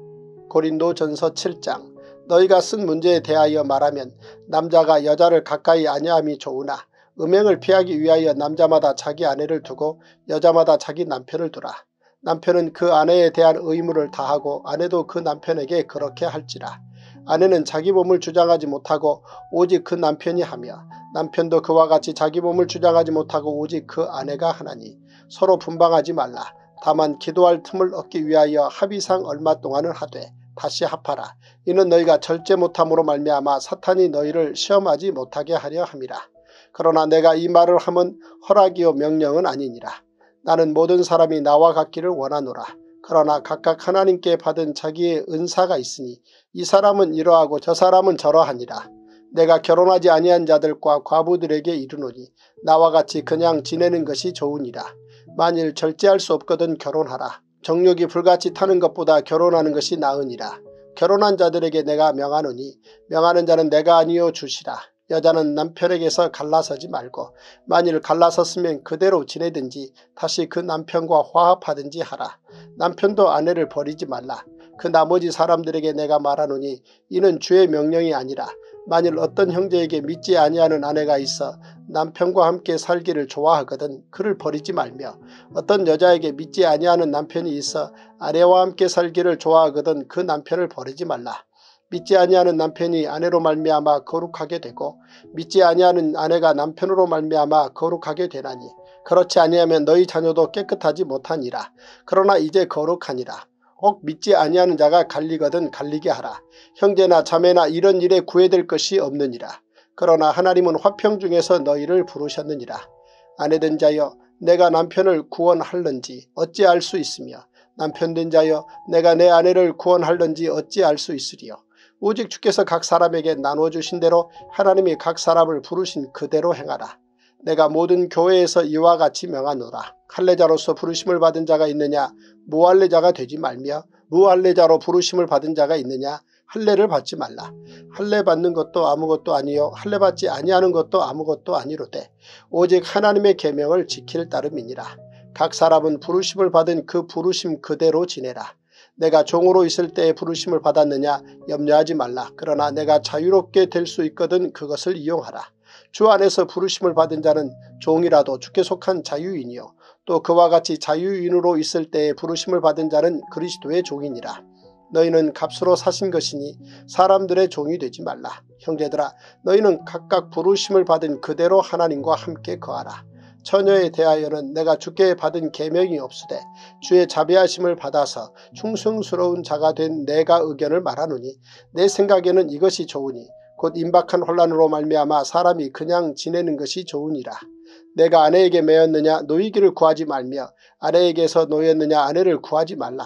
고린도전서 7장. 너희가 쓴 문제에 대하여 말하면 남자가 여자를 가까이 아니함이 좋으나 음행을 피하기 위하여 남자마다 자기 아내를 두고 여자마다 자기 남편을 두라. 남편은 그 아내에 대한 의무를 다하고 아내도 그 남편에게 그렇게 할지라. 아내는 자기 몸을 주장하지 못하고 오직 그 남편이 하며 남편도 그와 같이 자기 몸을 주장하지 못하고 오직 그 아내가 하나니 서로 분방하지 말라. 다만 기도할 틈을 얻기 위하여 합의상 얼마 동안은 하되 다시 합하라. 이는 너희가 절제 못함으로 말미암아 사탄이 너희를 시험하지 못하게 하려 함이라. 그러나 내가 이 말을 함은 허락이요 명령은 아니니라. 나는 모든 사람이 나와 같기를 원하노라. 그러나 각각 하나님께 받은 자기의 은사가 있으니 이 사람은 이러하고 저 사람은 저러하니라. 내가 결혼하지 아니한 자들과 과부들에게 이르노니 나와 같이 그냥 지내는 것이 좋으니라. 만일 절제할 수 없거든 결혼하라. 정욕이 불같이 타는 것보다 결혼하는 것이 나으니라. 결혼한 자들에게 내가 명하노니 명하는 자는 내가 아니요 주시라. 여자는 남편에게서 갈라서지 말고 만일 갈라섰으면 그대로 지내든지 다시 그 남편과 화합하든지 하라. 남편도 아내를 버리지 말라. 그 나머지 사람들에게 내가 말하노니 이는 주의 명령이 아니라 만일 어떤 형제에게 믿지 아니하는 아내가 있어 남편과 함께 살기를 좋아하거든 그를 버리지 말며 어떤 여자에게 믿지 아니하는 남편이 있어 아내와 함께 살기를 좋아하거든 그 남편을 버리지 말라. 믿지 아니하는 남편이 아내로 말미암아 거룩하게 되고 믿지 아니하는 아내가 남편으로 말미암아 거룩하게 되나니 그렇지 아니하면 너희 자녀도 깨끗하지 못하니라. 그러나 이제 거룩하니라. 혹 믿지 아니하는 자가 갈리거든 갈리게 하라. 형제나 자매나 이런 일에 구애될 것이 없느니라. 그러나 하나님은 화평 중에서 너희를 부르셨느니라. 아내된 자여 내가 남편을 구원할는지 어찌 알 수 있으며 남편된 자여 내가 내 아내를 구원할는지 어찌 알 수 있으리요. 오직 주께서 각 사람에게 나눠주신 대로 하나님이 각 사람을 부르신 그대로 행하라. 내가 모든 교회에서 이와 같이 명하노라. 할례자로서 부르심을 받은 자가 있느냐 무할례자가 되지 말며 무할례자로 부르심을 받은 자가 있느냐 할례를 받지 말라. 할례 받는 것도 아무것도 아니요 할례 받지 아니하는 것도 아무것도 아니로되 오직 하나님의 계명을 지킬 따름이니라. 각 사람은 부르심을 받은 그 부르심 그대로 지내라. 내가 종으로 있을 때에 부르심을 받았느냐 염려하지 말라. 그러나 내가 자유롭게 될 수 있거든 그것을 이용하라. 주 안에서 부르심을 받은 자는 종이라도 주께 속한 자유인이요 또 그와 같이 자유인으로 있을 때에 부르심을 받은 자는 그리스도의 종이니라. 너희는 값으로 사신 것이니 사람들의 종이 되지 말라. 형제들아 너희는 각각 부르심을 받은 그대로 하나님과 함께 거하라. 처녀에 대하여는 내가 주께 받은 계명이 없으되 주의 자비하심을 받아서 충성스러운 자가 된 내가 의견을 말하노니 내 생각에는 이것이 좋으니 곧 임박한 혼란으로 말미암아 사람이 그냥 지내는 것이 좋으니라. 내가 아내에게 매였느냐 노이기를 구하지 말며 아내에게서 노였느냐 아내를 구하지 말라.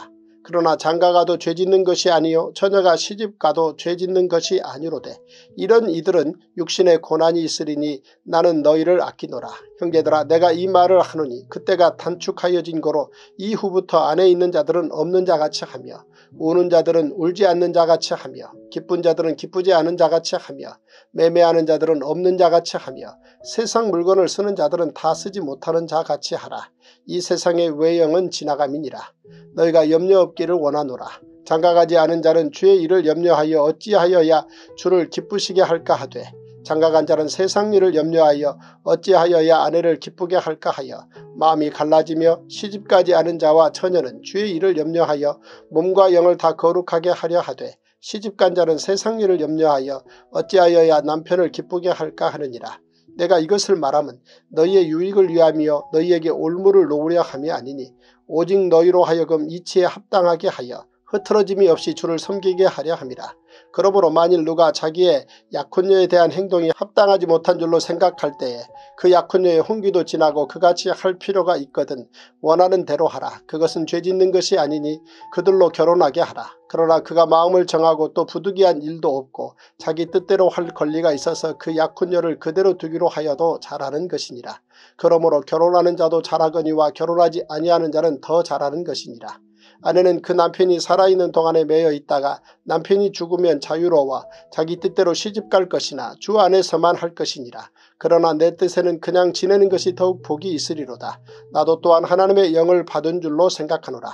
그러나 장가가도 죄짓는 것이 아니요 처녀가 시집가도 죄짓는 것이 아니로되 이런 이들은 육신의 고난이 있으리니 나는 너희를 아끼노라. 형제들아 내가 이 말을 하노니 그때가 단축하여진 거로 이후부터 안에 있는 자들은 없는 자같이 하며 우는 자들은 울지 않는 자같이 하며 기쁜 자들은 기쁘지 않은 자같이 하며 매매하는 자들은 없는 자같이 하며 세상 물건을 쓰는 자들은 다 쓰지 못하는 자같이 하라. 이 세상의 외형은 지나감이니라. 너희가 염려 없기를 원하노라. 장가가지 않은 자는 주의 일을 염려하여 어찌하여야 주를 기쁘시게 할까 하되 장가간 자는 세상 일을 염려하여 어찌하여야 아내를 기쁘게 할까 하여 마음이 갈라지며 시집가지 않은 자와 처녀는 주의 일을 염려하여 몸과 영을 다 거룩하게 하려 하되 시집간 자는 세상 일을 염려하여 어찌하여야 남편을 기쁘게 할까 하느니라. 내가 이것을 말하면 너희의 유익을 위함이요 너희에게 올무를 놓으려 함이 아니니 오직 너희로 하여금 이치에 합당하게 하여 흐트러짐이 없이 주를 섬기게 하려 함이라. 그러므로 만일 누가 자기의 약혼녀에 대한 행동이 합당하지 못한 줄로 생각할 때에 그 약혼녀의 혼기도 지나고 그같이 할 필요가 있거든 원하는 대로 하라. 그것은 죄짓는 것이 아니니 그들로 결혼하게 하라. 그러나 그가 마음을 정하고 또 부득이한 일도 없고 자기 뜻대로 할 권리가 있어서 그 약혼녀를 그대로 두기로 하여도 잘하는 것이니라. 그러므로 결혼하는 자도 잘하거니와 결혼하지 아니하는 자는 더 잘하는 것이니라. 아내는 그 남편이 살아있는 동안에 매여 있다가 남편이 죽으면 자유로워 자기 뜻대로 시집갈 것이나 주 안에서만 할 것이니라. 그러나 내 뜻에는 그냥 지내는 것이 더욱 복이 있으리로다. 나도 또한 하나님의 영을 받은 줄로 생각하노라.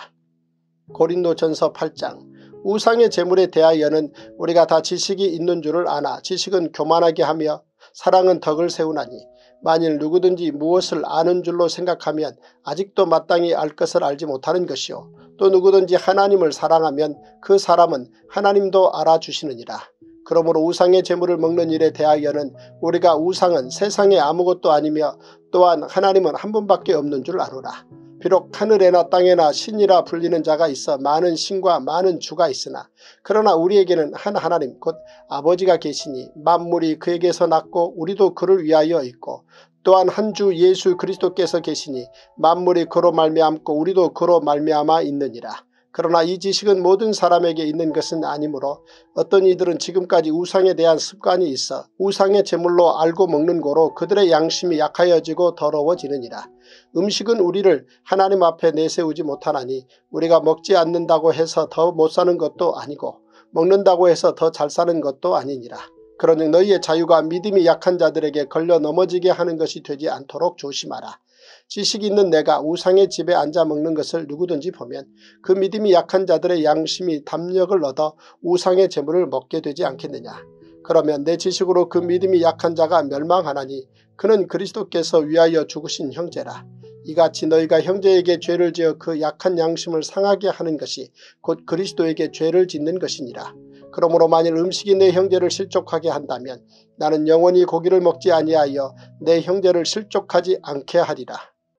고린도전서 8장. 우상의 재물에 대하여는 우리가 다 지식이 있는 줄을 아나 지식은 교만하게 하며 사랑은 덕을 세우나니 만일 누구든지 무엇을 아는 줄로 생각하면 아직도 마땅히 알 것을 알지 못하는 것이요 또 누구든지 하나님을 사랑하면 그 사람은 하나님도 알아주시느니라. 그러므로 우상의 재물을 먹는 일에 대하여는 우리가 우상은 세상에 아무것도 아니며 또한 하나님은 한 분밖에 없는 줄 아노라. 비록 하늘에나 땅에나 신이라 불리는 자가 있어 많은 신과 많은 주가 있으나 그러나 우리에게는 한 하나님 곧 아버지가 계시니 만물이 그에게서 났고 우리도 그를 위하여 있고 또한 한 주 예수 그리스도께서 계시니 만물이 그로 말미암고 우리도 그로 말미암아 있느니라. 그러나 이 지식은 모든 사람에게 있는 것은 아니므로 어떤 이들은 지금까지 우상에 대한 습관이 있어 우상의 제물로 알고 먹는 고로 그들의 양심이 약하여지고 더러워지느니라. 음식은 우리를 하나님 앞에 내세우지 못하나니 우리가 먹지 않는다고 해서 더 못 사는 것도 아니고 먹는다고 해서 더 잘 사는 것도 아니니라. 그러니 너희의 자유가 믿음이 약한 자들에게 걸려 넘어지게 하는 것이 되지 않도록 조심하라. 지식 있는 내가 우상의 집에 앉아 먹는 것을 누구든지 보면 그 믿음이 약한 자들의 양심이 담력을 얻어 우상의 재물을 먹게 되지 않겠느냐. 그러면 내 지식으로 그 믿음이 약한 자가 멸망하나니 그는 그리스도께서 위하여 죽으신 형제라. 이같이 너희가 형제에게 죄를 지어 그 약한 양심을 상하게 하는 것이 곧 그리스도에게 죄를 짓는 것이니라. 그러므로 만일 음식이 내 형제를 실족하게 한다면 나는 영원히 고기를 먹지 아니하여 내 형제를 실족하지 않게 하리라.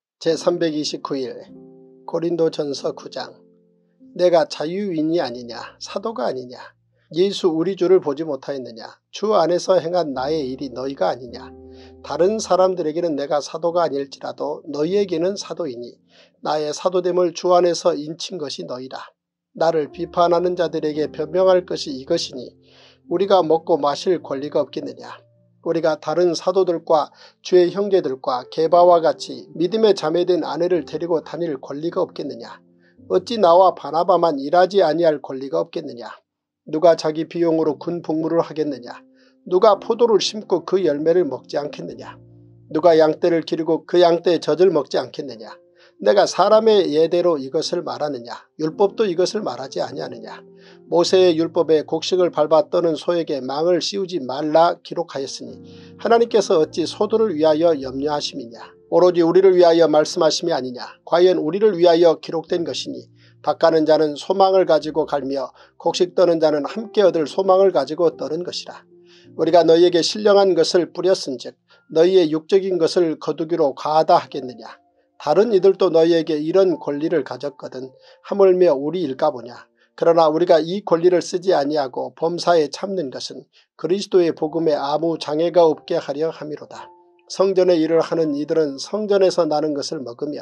제329일 고린도전서 9장. 내가 자유인이 아니냐 사도가 아니냐 예수 우리 주를 보지 못하였느냐 주 안에서 행한 나의 일이 너희가 아니냐. 다른 사람들에게는 내가 사도가 아닐지라도 너희에게는 사도이니 나의 사도됨을 주 안에서 인친 것이 너희라. 나를 비판하는 자들에게 변명할 것이 이것이니 우리가 먹고 마실 권리가 없겠느냐. 우리가 다른 사도들과 주의 형제들과 게바와 같이 믿음의 자매된 아내를 데리고 다닐 권리가 없겠느냐. 어찌 나와 바나바만 일하지 아니할 권리가 없겠느냐. 누가 자기 비용으로 군 복무를 하겠느냐. 누가 포도를 심고 그 열매를 먹지 않겠느냐. 누가 양떼를 기르고 그 양떼의 젖을 먹지 않겠느냐. 내가 사람의 예대로 이것을 말하느냐. 율법도 이것을 말하지 아니하느냐. 모세의 율법에 곡식을 밟아 떠는 소에게 망을 씌우지 말라 기록하였으니 하나님께서 어찌 소들을 위하여 염려하심이냐. 오로지 우리를 위하여 말씀하심이 아니냐. 과연 우리를 위하여 기록된 것이니 닦아는 자는 소망을 가지고 갈며 곡식 떠는 자는 함께 얻을 소망을 가지고 떠는 것이라. 우리가 너희에게 신령한 것을 뿌렸은즉 너희의 육적인 것을 거두기로 과하다 하겠느냐. 다른 이들도 너희에게 이런 권리를 가졌거든 하물며 우리일까 보냐. 그러나 우리가 이 권리를 쓰지 아니하고 범사에 참는 것은 그리스도의 복음에 아무 장애가 없게 하려 함이로다. 성전의 일을 하는 이들은 성전에서 나는 것을 먹으며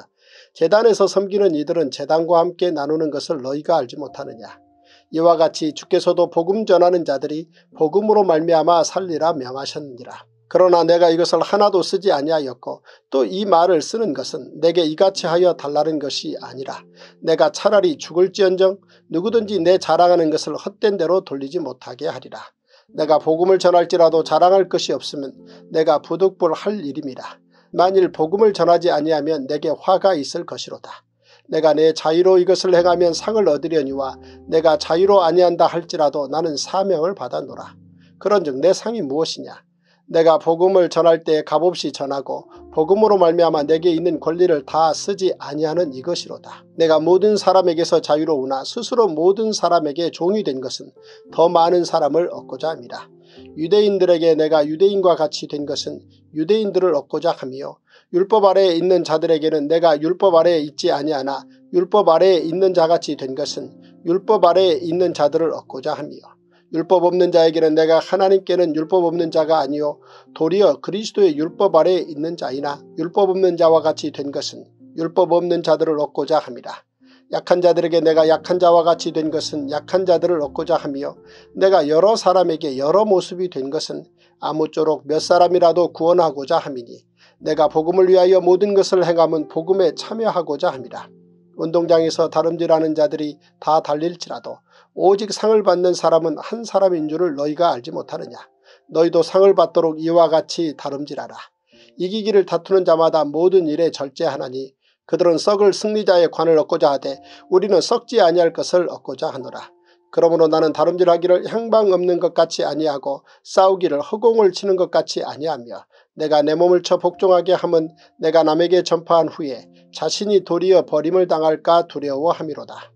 제단에서 섬기는 이들은 제단과 함께 나누는 것을 너희가 알지 못하느냐. 이와 같이 주께서도 복음 전하는 자들이 복음으로 말미암아 살리라 명하셨느니라. 그러나 내가 이것을 하나도 쓰지 아니하였고 또 이 말을 쓰는 것은 내게 이같이 하여 달라는 것이 아니라 내가 차라리 죽을지언정 누구든지 내 자랑하는 것을 헛된 대로 돌리지 못하게 하리라. 내가 복음을 전할지라도 자랑할 것이 없으면 내가 부득불할 일임이라. 만일 복음을 전하지 아니하면 내게 화가 있을 것이로다. 내가 내 자유로 이것을 행하면 상을 얻으려니와 내가 자유로 아니한다 할지라도 나는 사명을 받았노라. 그런즉 내 상이 무엇이냐. 내가 복음을 전할 때 값없이 전하고 복음으로 말미암아 내게 있는 권리를 다 쓰지 아니하는 이것이로다. 내가 모든 사람에게서 자유로우나 스스로 모든 사람에게 종이 된 것은 더 많은 사람을 얻고자 함이라. 유대인들에게 내가 유대인과 같이 된 것은 유대인들을 얻고자 함이요 율법 아래에 있는 자들에게는 내가 율법 아래에 있지 아니하나 율법 아래에 있는 자같이 된 것은 율법 아래에 있는 자들을 얻고자 함이요 율법 없는 자에게는 내가 하나님께는 율법 없는 자가 아니요 도리어 그리스도의 율법 아래에 있는 자이나 율법 없는 자와 같이 된 것은 율법 없는 자들을 얻고자 함이라. 약한 자들에게 내가 약한 자와 같이 된 것은 약한 자들을 얻고자 함이요 내가 여러 사람에게 여러 모습이 된 것은 아무쪼록 몇 사람이라도 구원하고자 함이니 내가 복음을 위하여 모든 것을 행함은 복음에 참여하고자 함이라. 운동장에서 다름질하는 자들이 다 달릴지라도 오직 상을 받는 사람은 한 사람인 줄을 너희가 알지 못하느냐. 너희도 상을 받도록 이와 같이 다름질하라. 이기기를 다투는 자마다 모든 일에 절제하나니 그들은 썩을 승리자의 관을 얻고자 하되 우리는 썩지 아니할 것을 얻고자 하노라. 그러므로 나는 다름질하기를 향방 없는 것 같이 아니하고 싸우기를 허공을 치는 것 같이 아니하며 내가 내 몸을 쳐 복종하게 함은 내가 남에게 전파한 후에 자신이 도리어 버림을 당할까 두려워함이로다.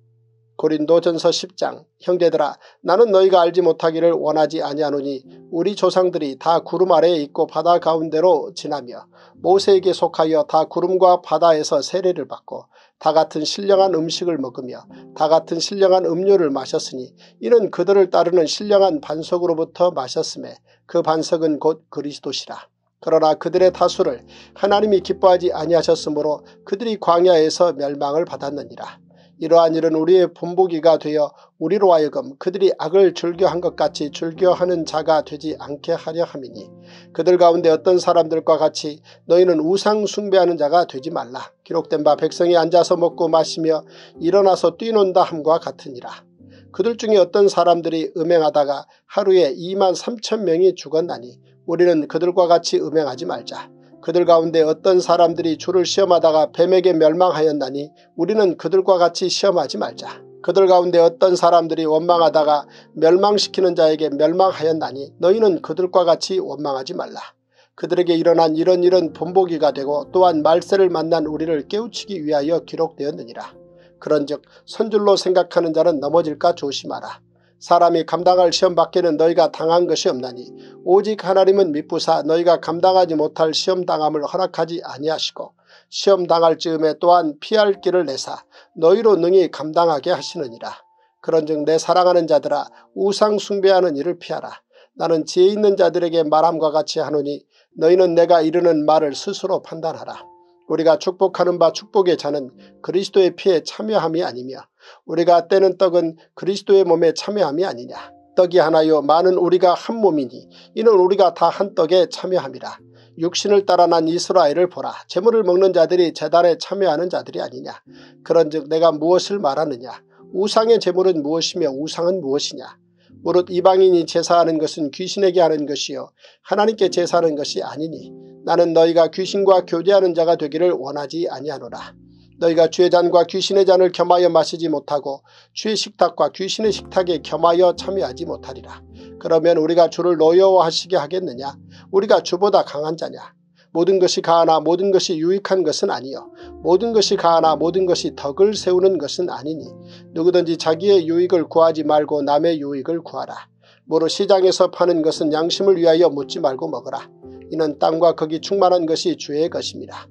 고린도전서 10장 형제들아 나는 너희가 알지 못하기를 원하지 아니하노니 우리 조상들이 다 구름 아래에 있고 바다 가운데로 지나며 모세에게 속하여 다 구름과 바다에서 세례를 받고 다 같은 신령한 음식을 먹으며 다 같은 신령한 음료를 마셨으니 이는 그들을 따르는 신령한 반석으로부터 마셨음에 그 반석은 곧 그리스도시라. 그러나 그들의 다수를 하나님이 기뻐하지 아니하셨으므로 그들이 광야에서 멸망을 받았느니라. 이러한 일은 우리의 본보기가 되어 우리로 하여금 그들이 악을 즐겨한 것 같이 즐겨하는 자가 되지 않게 하려 함이니 그들 가운데 어떤 사람들과 같이 너희는 우상 숭배하는 자가 되지 말라. 기록된 바 백성이 앉아서 먹고 마시며 일어나서 뛰논다 함과 같으니라. 그들 중에 어떤 사람들이 음행하다가 하루에 23,000명이 죽었나니 우리는 그들과 같이 음행하지 말자. 그들 가운데 어떤 사람들이 주를 시험하다가 뱀에게 멸망하였나니 우리는 그들과 같이 시험하지 말자. 그들 가운데 어떤 사람들이 원망하다가 멸망시키는 자에게 멸망하였나니 너희는 그들과 같이 원망하지 말라. 그들에게 일어난 이런 일은 본보기가 되고 또한 말세를 만난 우리를 깨우치기 위하여 기록되었느니라. 그런즉 선줄로 생각하는 자는 넘어질까 조심하라. 사람이 감당할 시험 밖에는 너희가 당한 것이 없나니 오직 하나님은 미쁘사 너희가 감당하지 못할 시험당함을 허락하지 아니하시고 시험당할 즈음에 또한 피할 길을 내사 너희로 능히 감당하게 하시느니라. 그런즉 내 사랑하는 자들아 우상 숭배하는 일을 피하라. 나는 지혜 있는 자들에게 말함과 같이 하노니 너희는 내가 이르는 말을 스스로 판단하라. 우리가 축복하는 바 축복의 잔은 그리스도의 피에 참여함이 아니며 우리가 떼는 떡은 그리스도의 몸에 참여함이 아니냐. 떡이 하나요 많은 우리가 한 몸이니 이는 우리가 다 한 떡에 참여함이라. 육신을 따라 난 이스라엘을 보라. 제물을 먹는 자들이 제단에 참여하는 자들이 아니냐. 그런즉 내가 무엇을 말하느냐. 우상의 제물은 무엇이며 우상은 무엇이냐. 무릇 이방인이 제사하는 것은 귀신에게 하는 것이요 하나님께 제사하는 것이 아니니 나는 너희가 귀신과 교제하는 자가 되기를 원하지 아니하노라. 너희가 주의 잔과 귀신의 잔을 겸하여 마시지 못하고 주의 식탁과 귀신의 식탁에 겸하여 참여하지 못하리라. 그러면 우리가 주를 노여워하시게 하겠느냐. 우리가 주보다 강한 자냐. 모든 것이 가하나 모든 것이 유익한 것은 아니요 모든 것이 가하나 모든 것이 덕을 세우는 것은 아니니 누구든지 자기의 유익을 구하지 말고 남의 유익을 구하라. 무릇 시장에서 파는 것은 양심을 위하여 묻지 말고 먹으라. 이는 땅과 거기 충만한 것이 주의 것입니다.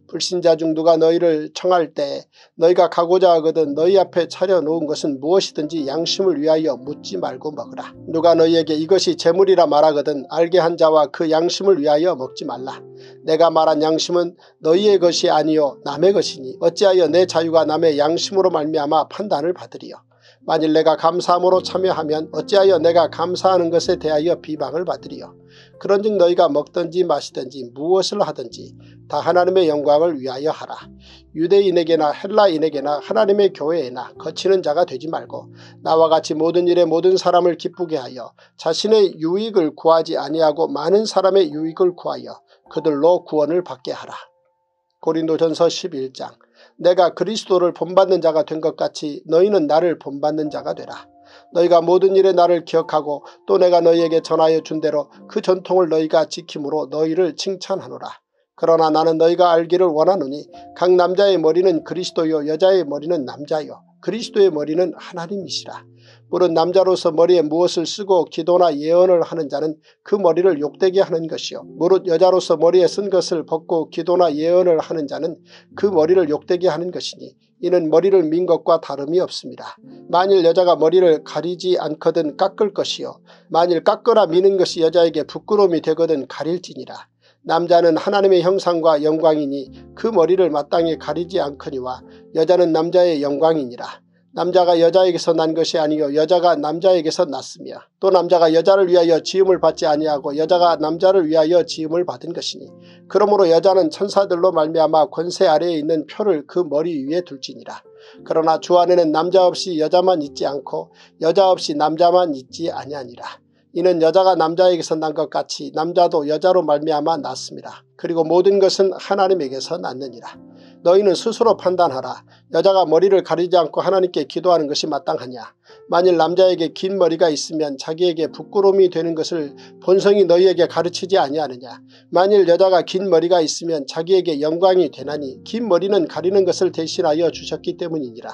불신자 중 누가 너희를 청할 때 너희가 가고자 하거든 너희 앞에 차려놓은 것은 무엇이든지 양심을 위하여 묻지 말고 먹으라. 누가 너희에게 이것이 재물이라 말하거든 알게 한 자와 그 양심을 위하여 먹지 말라. 내가 말한 양심은 너희의 것이 아니요 남의 것이니 어찌하여 내 자유가 남의 양심으로 말미암아 판단을 받으리요. 만일 내가 감사함으로 참여하면 어찌하여 내가 감사하는 것에 대하여 비방을 받으리요. 그런즉 너희가 먹든지 마시든지 무엇을 하든지 다 하나님의 영광을 위하여 하라. 유대인에게나 헬라인에게나 하나님의 교회에나 거치는 자가 되지 말고 나와 같이 모든 일에 모든 사람을 기쁘게 하여 자신의 유익을 구하지 아니하고 많은 사람의 유익을 구하여 그들로 구원을 받게 하라. 고린도전서 11장. 내가 그리스도를 본받는 자가 된 것 같이 너희는 나를 본받는 자가 되라. 너희가 모든 일에 나를 기억하고 또 내가 너희에게 전하여 준 대로 그 전통을 너희가 지킴으로 너희를 칭찬하노라. 그러나 나는 너희가 알기를 원하노니 각 남자의 머리는 그리스도요 여자의 머리는 남자요 그리스도의 머리는 하나님이시라. 물은 남자로서 머리에 무엇을 쓰고 기도나 예언을 하는 자는 그 머리를 욕되게 하는 것이요 무릇 여자로서 머리에 쓴 것을 벗고 기도나 예언을 하는 자는 그 머리를 욕되게 하는 것이니 이는 머리를 민 것과 다름이 없습니다. 만일 여자가 머리를 가리지 않거든 깎을 것이요 만일 깎거나 미는 것이 여자에게 부끄러움이 되거든 가릴지니라. 남자는 하나님의 형상과 영광이니 그 머리를 마땅히 가리지 않거니와 여자는 남자의 영광이니라. 남자가 여자에게서 난 것이 아니요 여자가 남자에게서 났으며 또 남자가 여자를 위하여 지음을 받지 아니하고 여자가 남자를 위하여 지음을 받은 것이니 그러므로 여자는 천사들로 말미암아 권세 아래에 있는 표를 그 머리 위에 둘지니라. 그러나 주 안에는 남자 없이 여자만 있지 않고 여자 없이 남자만 있지 아니하니라. 이는 여자가 남자에게서 난 것 같이 남자도 여자로 말미암아 났습니다. 그리고 모든 것은 하나님에게서 났느니라. 너희는 스스로 판단하라. 여자가 머리를 가리지 않고 하나님께 기도하는 것이 마땅하냐. 만일 남자에게 긴 머리가 있으면 자기에게 부끄러움이 되는 것을 본성이 너희에게 가르치지 아니하느냐. 만일 여자가 긴 머리가 있으면 자기에게 영광이 되나니 긴 머리는 가리는 것을 대신하여 주셨기 때문이니라.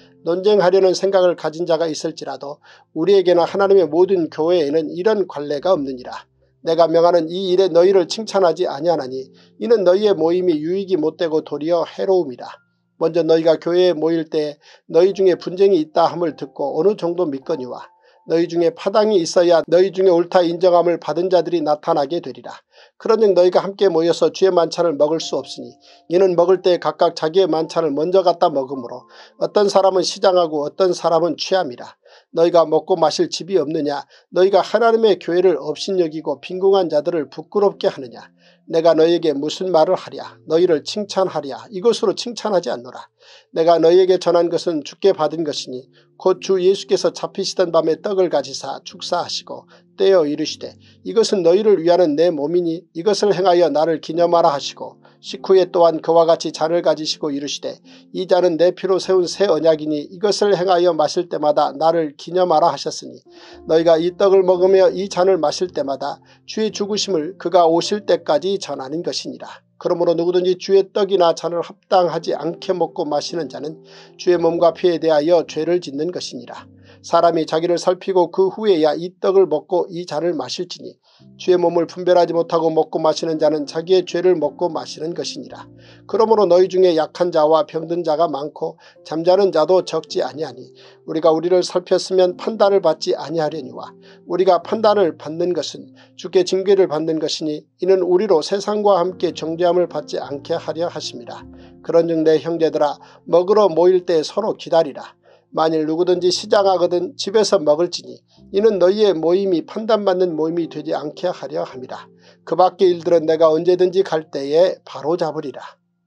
논쟁하려는 생각을 가진 자가 있을지라도 우리에게나 하나님의 모든 교회에는 이런 관례가 없느니라. 내가 명하는 이 일에 너희를 칭찬하지 아니하나니 이는 너희의 모임이 유익이 못되고 도리어 해로움이라. 먼저 너희가 교회에 모일 때 너희 중에 분쟁이 있다 함을 듣고 어느 정도 믿거니와 너희 중에 파당이 있어야 너희 중에 옳다 인정함을 받은 자들이 나타나게 되리라. 그런즉 너희가 함께 모여서 주의 만찬을 먹을 수 없으니 이는 먹을 때 각각 자기의 만찬을 먼저 갖다 먹으므로 어떤 사람은 시장하고 어떤 사람은 취함이라. 너희가 먹고 마실 집이 없느냐. 너희가 하나님의 교회를 업신여기고 빈궁한 자들을 부끄럽게 하느냐. 내가 너희에게 무슨 말을 하랴. 너희를 칭찬하랴. 이것으로 칭찬하지 않노라. 내가 너희에게 전한 것은 주께 받은 것이니 곧 주 예수께서 잡히시던 밤에 떡을 가지사 축사하시고 떼어 이르시되 이것은 너희를 위하는 내 몸이니 이것을 행하여 나를 기념하라 하시고 식후에 또한 그와 같이 잔을 가지시고 이르시되 이 잔은 내 피로 세운 새 언약이니 이것을 행하여 마실 때마다 나를 기념하라 하셨으니 너희가 이 떡을 먹으며 이 잔을 마실 때마다 주의 죽으심을 그가 오실 때까지 전하는 것이니라. 그러므로 누구든지 주의 떡이나 잔을 합당하지 않게 먹고 마시는 자는 주의 몸과 피에 대하여 죄를 짓는 것이니라. 사람이 자기를 살피고 그 후에야 이 떡을 먹고 이 잔을 마실지니 주의 몸을 분별하지 못하고 먹고 마시는 자는 자기의 죄를 먹고 마시는 것이니라. 그러므로 너희 중에 약한 자와 병든 자가 많고 잠자는 자도 적지 아니하니 우리가 우리를 살폈으면 판단을 받지 아니하려니와 우리가 판단을 받는 것은 주께 징계를 받는 것이니 이는 우리로 세상과 함께 정죄함을 받지 않게 하려 하심이라. 그런즉 내 형제들아 먹으러 모일 때 서로 기다리라. 만일 누구든지 시장하거든 집에서 먹을지니 이는 너희의 모임이 판단받는 모임이 되지 않게 하려 함이라. 그 밖의 일들은 내가 언제든지 갈 때에 바로잡으리라.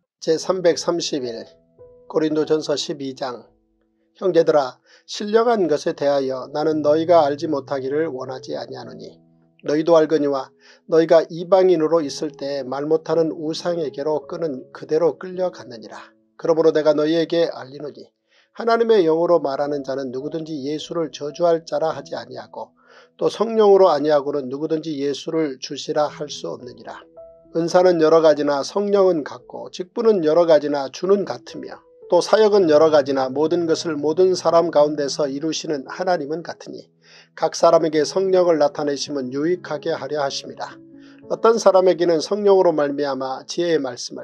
제331 고린도전서 12장. 형제들아 신령한 것에 대하여 나는 너희가 알지 못하기를 원하지 아니하노니 너희도 알거니와 너희가 이방인으로 있을 때 말 못하는 우상에게로 끄는 그대로 끌려갔느니라. 그러므로 내가 너희에게 알리노니 하나님의 영으로 말하는 자는 누구든지 예수를 저주할 자라 하지 아니하고 또 성령으로 아니하고는 누구든지 예수를 주시라 할 수 없느니라. 은사는 여러 가지나 성령은 같고 직분은 여러 가지나 주는 같으며 또 사역은 여러 가지나 모든 것을 모든 사람 가운데서 이루시는 하나님은 같으니 각 사람에게 성령을 나타내심은 유익하게 하려 하심이라. 어떤 사람에게는 성령으로 말미암아 지혜의 말씀을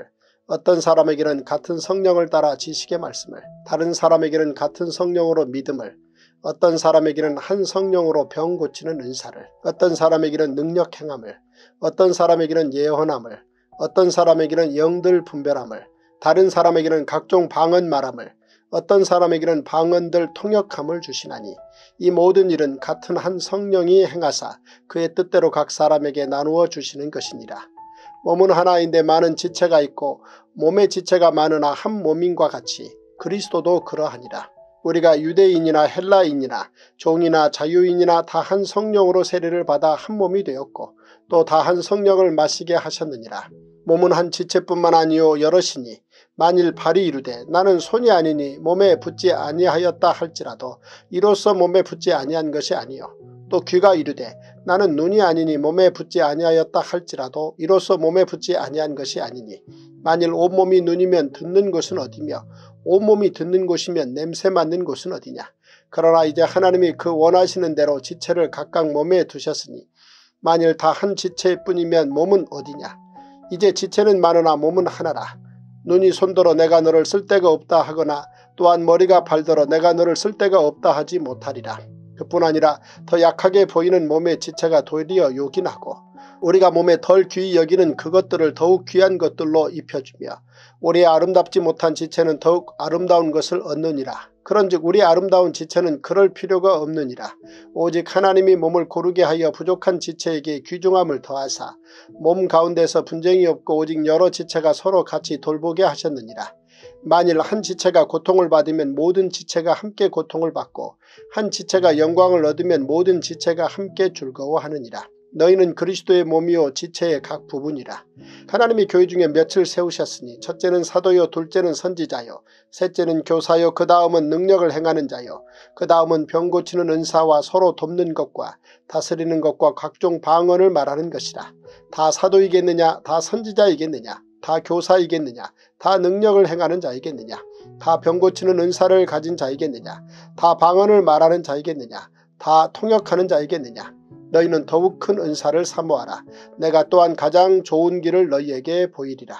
어떤 사람에게는 같은 성령을 따라 지식의 말씀을, 다른 사람에게는 같은 성령으로 믿음을, 어떤 사람에게는 한 성령으로 병 고치는 은사를, 어떤 사람에게는 능력 행함을, 어떤 사람에게는 예언함을, 어떤 사람에게는 영들 분별함을, 다른 사람에게는 각종 방언 말함을, 어떤 사람에게는 방언들 통역함을 주시나니 이 모든 일은 같은 한 성령이 행하사 그의 뜻대로 각 사람에게 나누어 주시는 것이니라. 몸은 하나인데 많은 지체가 있고 몸의 지체가 많으나 한 몸인과 같이 그리스도도 그러하니라. 우리가 유대인이나 헬라인이나 종이나 자유인이나 다 한 성령으로 세례를 받아 한 몸이 되었고 또 다 한 성령을 마시게 하셨느니라. 몸은 한 지체뿐만 아니요 여럿이니 만일 발이 이르되 나는 손이 아니니 몸에 붙지 아니하였다 할지라도 이로써 몸에 붙지 아니한 것이 아니요 또 귀가 이르되 나는 눈이 아니니 몸에 붙지 아니하였다 할지라도 이로써 몸에 붙지 아니한 것이 아니니 만일 온몸이 눈이면 듣는 곳은 어디며 온몸이 듣는 곳이면 냄새 맡는 곳은 어디냐. 그러나 이제 하나님이 그 원하시는 대로 지체를 각각 몸에 두셨으니 만일 다 한 지체일 뿐이면 몸은 어디냐. 이제 지체는 많으나 몸은 하나라. 눈이 손더러 내가 너를 쓸데가 없다 하거나 또한 머리가 발더러 내가 너를 쓸데가 없다 하지 못하리라. 그뿐 아니라 더 약하게 보이는 몸의 지체가 도리어 요긴하고 우리가 몸에 덜 귀히 여기는 그것들을 더욱 귀한 것들로 입혀주며 우리의 아름답지 못한 지체는 더욱 아름다운 것을 얻느니라. 그런즉 우리 아름다운 지체는 그럴 필요가 없느니라. 오직 하나님이 몸을 고르게 하여 부족한 지체에게 귀중함을 더하사 몸 가운데서 분쟁이 없고 오직 여러 지체가 서로 같이 돌보게 하셨느니라. 만일 한 지체가 고통을 받으면 모든 지체가 함께 고통을 받고 한 지체가 영광을 얻으면 모든 지체가 함께 즐거워하느니라. 너희는 그리스도의 몸이요 지체의 각 부분이라. 하나님이 교회 중에 몇을 세우셨으니 첫째는 사도요 둘째는 선지자요 셋째는 교사요 그 다음은 능력을 행하는 자요 그 다음은 병 고치는 은사와 서로 돕는 것과 다스리는 것과 각종 방언을 말하는 것이라. 다 사도이겠느냐 다 선지자이겠느냐 다 교사이겠느냐 다 능력을 행하는 자이겠느냐 다 병 고치는 은사를 가진 자이겠느냐 다 방언을 말하는 자이겠느냐 다 통역하는 자이겠느냐. 너희는 더욱 큰 은사를 사모하라. 내가 또한 가장 좋은 길을 너희에게 보이리라.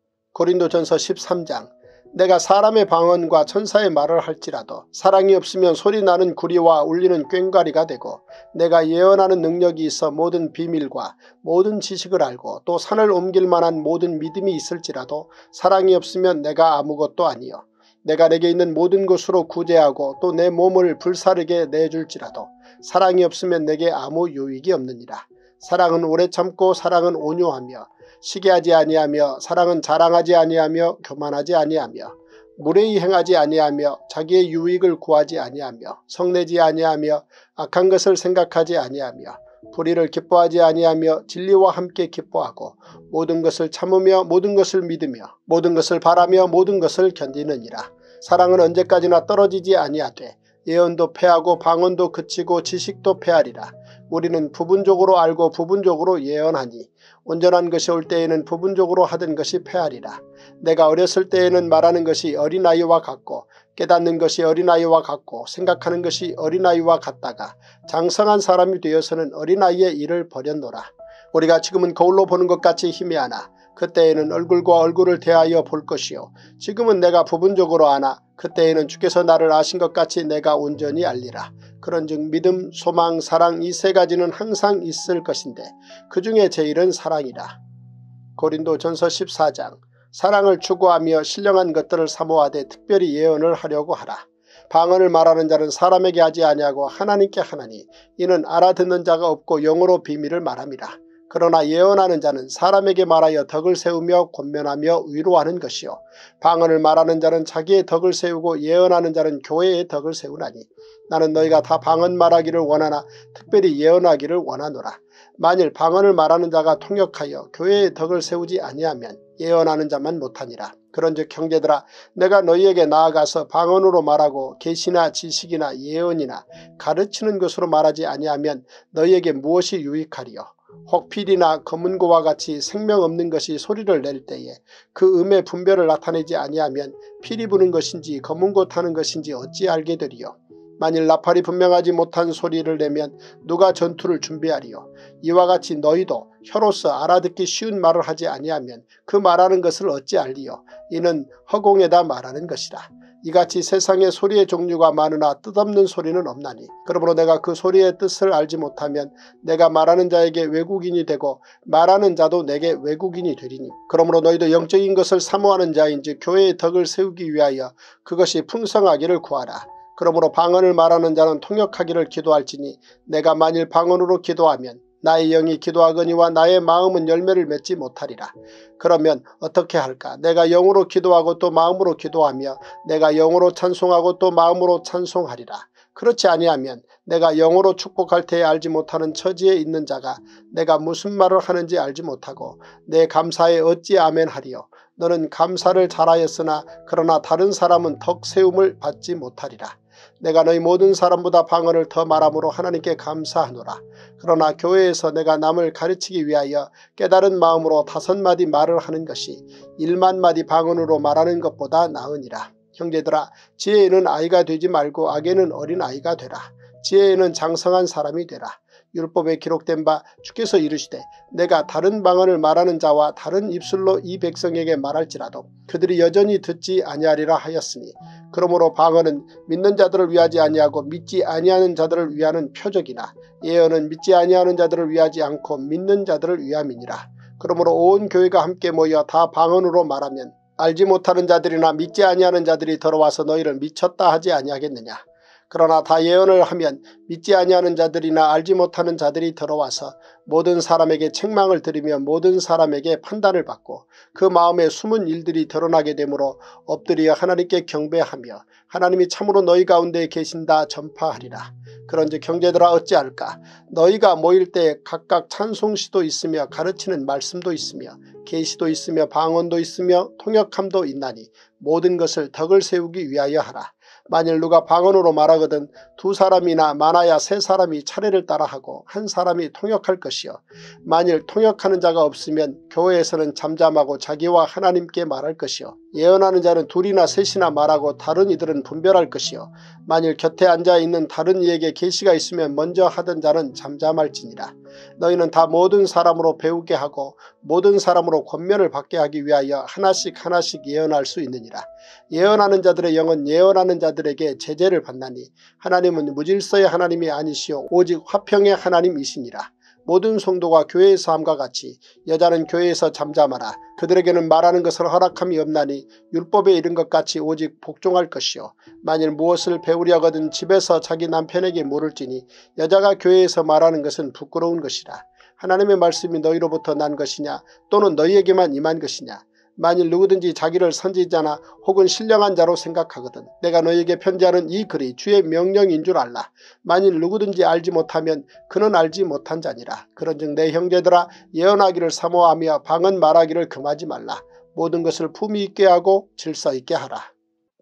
고린도전서 13장. 내가 사람의 방언과 천사의 말을 할지라도 사랑이 없으면 소리나는 구리와 울리는 꽹과리가 되고 내가 예언하는 능력이 있어 모든 비밀과 모든 지식을 알고 또 산을 옮길 만한 모든 믿음이 있을지라도 사랑이 없으면 내가 아무것도 아니요 내가 내게 있는 모든 것으로 구제하고 또 내 몸을 불사르게 내줄지라도 사랑이 없으면 내게 아무 유익이 없느니라. 사랑은 오래 참고 사랑은 온유하며 시기하지 아니하며 사랑은 자랑하지 아니하며 교만하지 아니하며 무례히 행하지 아니하며 자기의 유익을 구하지 아니하며 성내지 아니하며 악한 것을 생각하지 아니하며 불의를 기뻐하지 아니하며 진리와 함께 기뻐하고 모든 것을 참으며 모든 것을 믿으며 모든 것을 바라며 모든 것을 견디느니라. 사랑은 언제까지나 떨어지지 아니하되 예언도 패하고 방언도 그치고 지식도 패하리라. 우리는 부분적으로 알고 부분적으로 예언하니 온전한 것이 올 때에는 부분적으로 하던 것이 패하리라. 내가 어렸을 때에는 말하는 것이 어린아이와 같고 깨닫는 것이 어린아이와 같고 생각하는 것이 어린아이와 같다가 장성한 사람이 되어서는 어린아이의 일을 버렸노라. 우리가 지금은 거울로 보는 것 같이 희미하나 그때에는 얼굴과 얼굴을 대하여 볼 것이요 지금은 내가 부분적으로 아나 그때에는 주께서 나를 아신 것 같이 내가 온전히 알리라. 그런즉 믿음, 소망, 사랑 이 세 가지는 항상 있을 것인데 그 중에 제일은 사랑이라. 고린도전서 14장. 사랑을 추구하며 신령한 것들을 사모하되 특별히 예언을 하려고 하라. 방언을 말하는 자는 사람에게 하지 아니하고 하나님께 하나니 이는 알아듣는 자가 없고 영어로 비밀을 말함이라. 그러나 예언하는 자는 사람에게 말하여 덕을 세우며 권면하며 위로하는 것이요 방언을 말하는 자는 자기의 덕을 세우고 예언하는 자는 교회의 덕을 세우나니 나는 너희가 다 방언 말하기를 원하나 특별히 예언하기를 원하노라. 만일 방언을 말하는 자가 통역하여 교회의 덕을 세우지 아니하면 예언하는 자만 못하니라. 그런즉 형제들아 내가 너희에게 나아가서 방언으로 말하고 계시나 지식이나 예언이나 가르치는 것으로 말하지 아니하면 너희에게 무엇이 유익하리요. 혹 필이나 검은고와 같이 생명 없는 것이 소리를 낼 때에 그 음의 분별을 나타내지 아니하면 필이 부는 것인지 검은고 타는 것인지 어찌 알게 되리요. 만일 나팔이 분명하지 못한 소리를 내면 누가 전투를 준비하리요. 이와 같이 너희도 혀로서 알아듣기 쉬운 말을 하지 아니하면 그 말하는 것을 어찌 알리요. 이는 허공에다 말하는 것이라. 이같이 세상에 소리의 종류가 많으나 뜻없는 소리는 없나니 그러므로 내가 그 소리의 뜻을 알지 못하면 내가 말하는 자에게 외국인이 되고 말하는 자도 내게 외국인이 되리니 그러므로 너희도 영적인 것을 사모하는 자인지 교회의 덕을 세우기 위하여 그것이 풍성하기를 구하라. 그러므로 방언을 말하는 자는 통역하기를 기도할지니 내가 만일 방언으로 기도하면 나의 영이 기도하거니와 나의 마음은 열매를 맺지 못하리라. 그러면 어떻게 할까? 내가 영으로 기도하고 또 마음으로 기도하며 내가 영으로 찬송하고 또 마음으로 찬송하리라. 그렇지 아니하면 내가 영으로 축복할 때에 알지 못하는 처지에 있는 자가 내가 무슨 말을 하는지 알지 못하고 내 감사에 어찌 아멘하리요. 너는 감사를 잘하였으나 그러나 다른 사람은 덕 세움을 받지 못하리라. 내가 너희 모든 사람보다 방언을 더 말함으로 하나님께 감사하노라. 그러나 교회에서 내가 남을 가르치기 위하여 깨달은 마음으로 5마디 말을 하는 것이 1만마디 방언으로 말하는 것보다 나으니라. 형제들아, 지혜에는 아이가 되지 말고 악에는 어린아이가 되라. 지혜에는 장성한 사람이 되라. 율법에 기록된 바 주께서 이르시되 내가 다른 방언을 말하는 자와 다른 입술로 이 백성에게 말할지라도 그들이 여전히 듣지 아니하리라 하였으니 그러므로 방언은 믿는 자들을 위하지 아니하고 믿지 아니하는 자들을 위하는 표적이나 예언은 믿지 아니하는 자들을 위하지 않고 믿는 자들을 위함이니라. 그러므로 온 교회가 함께 모여 다 방언으로 말하면 알지 못하는 자들이나 믿지 아니하는 자들이 들어와서 너희를 미쳤다 하지 아니하겠느냐. 그러나 다 예언을 하면 믿지 아니하는 자들이나 알지 못하는 자들이 들어와서 모든 사람에게 책망을 들으며 모든 사람에게 판단을 받고 그 마음에 숨은 일들이 드러나게 되므로 엎드려 하나님께 경배하며 하나님이 참으로 너희 가운데 계신다 전파하리라. 그런즉 형제들아 어찌할까? 너희가 모일 때 각각 찬송시도 있으며 가르치는 말씀도 있으며 계시도 있으며 방언도 있으며 통역함도 있나니 모든 것을 덕을 세우기 위하여 하라. 만일 누가 방언으로 말하거든 2사람이나 많아야 3사람이 차례를 따라하고 1사람이 통역할 것이요. 만일 통역하는 자가 없으면 교회에서는 잠잠하고 자기와 하나님께 말할 것이요. 예언하는 자는 2이나 3이나 말하고 다른 이들은 분별할 것이요. 만일 곁에 앉아있는 다른 이에게 계시가 있으면 먼저 하던 자는 잠잠할지니라. 너희는 다 모든 사람으로 배우게 하고 모든 사람으로 권면을 받게 하기 위하여 하나씩 예언할 수 있느니라. 예언하는 자들의 영은 예언하는 자들에게 제재를 받나니 하나님은 무질서의 하나님이 아니시오 오직 화평의 하나님이시니라. 모든 성도가 교회에서 함과 같이 여자는 교회에서 잠잠하라. 그들에게는 말하는 것을 허락함이 없나니 율법에 이른 것 같이 오직 복종할 것이요. 만일 무엇을 배우려거든 집에서 자기 남편에게 물을지니 여자가 교회에서 말하는 것은 부끄러운 것이라. 하나님의 말씀이 너희로부터 난 것이냐 또는 너희에게만 임한 것이냐. 만일 누구든지 자기를 선지자나 혹은 신령한 자로 생각하거든 내가 너희에게 편지하는 이 글이 주의 명령인 줄 알라. 만일 누구든지 알지 못하면 그는 알지 못한 자니라. 그런즉 내 형제들아 예언하기를 사모하며 방언 말하기를 금하지 말라. 모든 것을 품위 있게 하고 질서 있게 하라.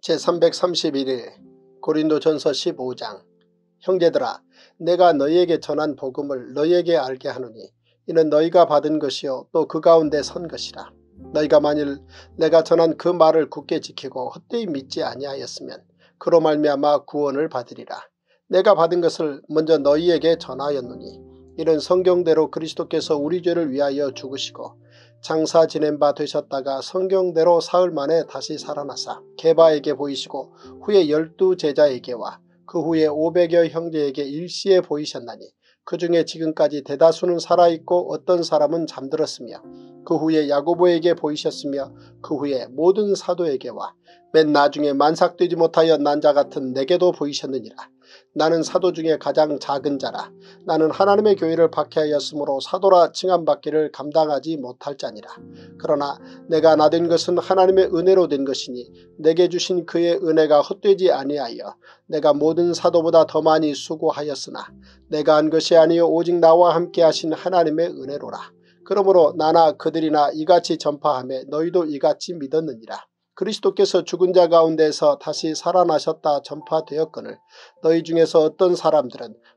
제331일 고린도전서 15장. 형제들아 내가 너희에게 전한 복음을 너희에게 알게 하노니 이는 너희가 받은 것이요 또 그 가운데 선 것이라. 너희가 만일 내가 전한 그 말을 굳게 지키고 헛되이 믿지 아니하였으면 그로 말미암아 구원을 받으리라. 내가 받은 것을 먼저 너희에게 전하였노니 이는 성경대로 그리스도께서 우리 죄를 위하여 죽으시고 장사 지낸 바 되셨다가 성경대로 사흘 만에 다시 살아나사 게바에게 보이시고 후에 12 제자에게와 그 후에 500여 형제에게 일시에 보이셨나니 그 중에 지금까지 대다수는 살아있고 어떤 사람은 잠들었으며 그 후에 야고보에게 보이셨으며 그 후에 모든 사도에게와 맨 나중에 만삭되지 못하여 난 자 같은 내게도 보이셨느니라. 나는 사도 중에 가장 작은 자라. 나는 하나님의 교회를 박해하였으므로 사도라 칭함받기를 감당하지 못할 자니라. 그러나 내가 나된 것은 하나님의 은혜로 된 것이니 내게 주신 그의 은혜가 헛되지 아니하여 내가 모든 사도보다 더 많이 수고하였으나 내가 한 것이 아니요 오직 나와 함께 하신 하나님의 은혜로라. 그러므로 나나 그들이나 이같이 전파하며 너희도 이같이 믿었느니라. 그리스도께서 죽은 자 가운데서 다시 살아나셨다 전파되었거늘 너희 중에서 어떤 사람들은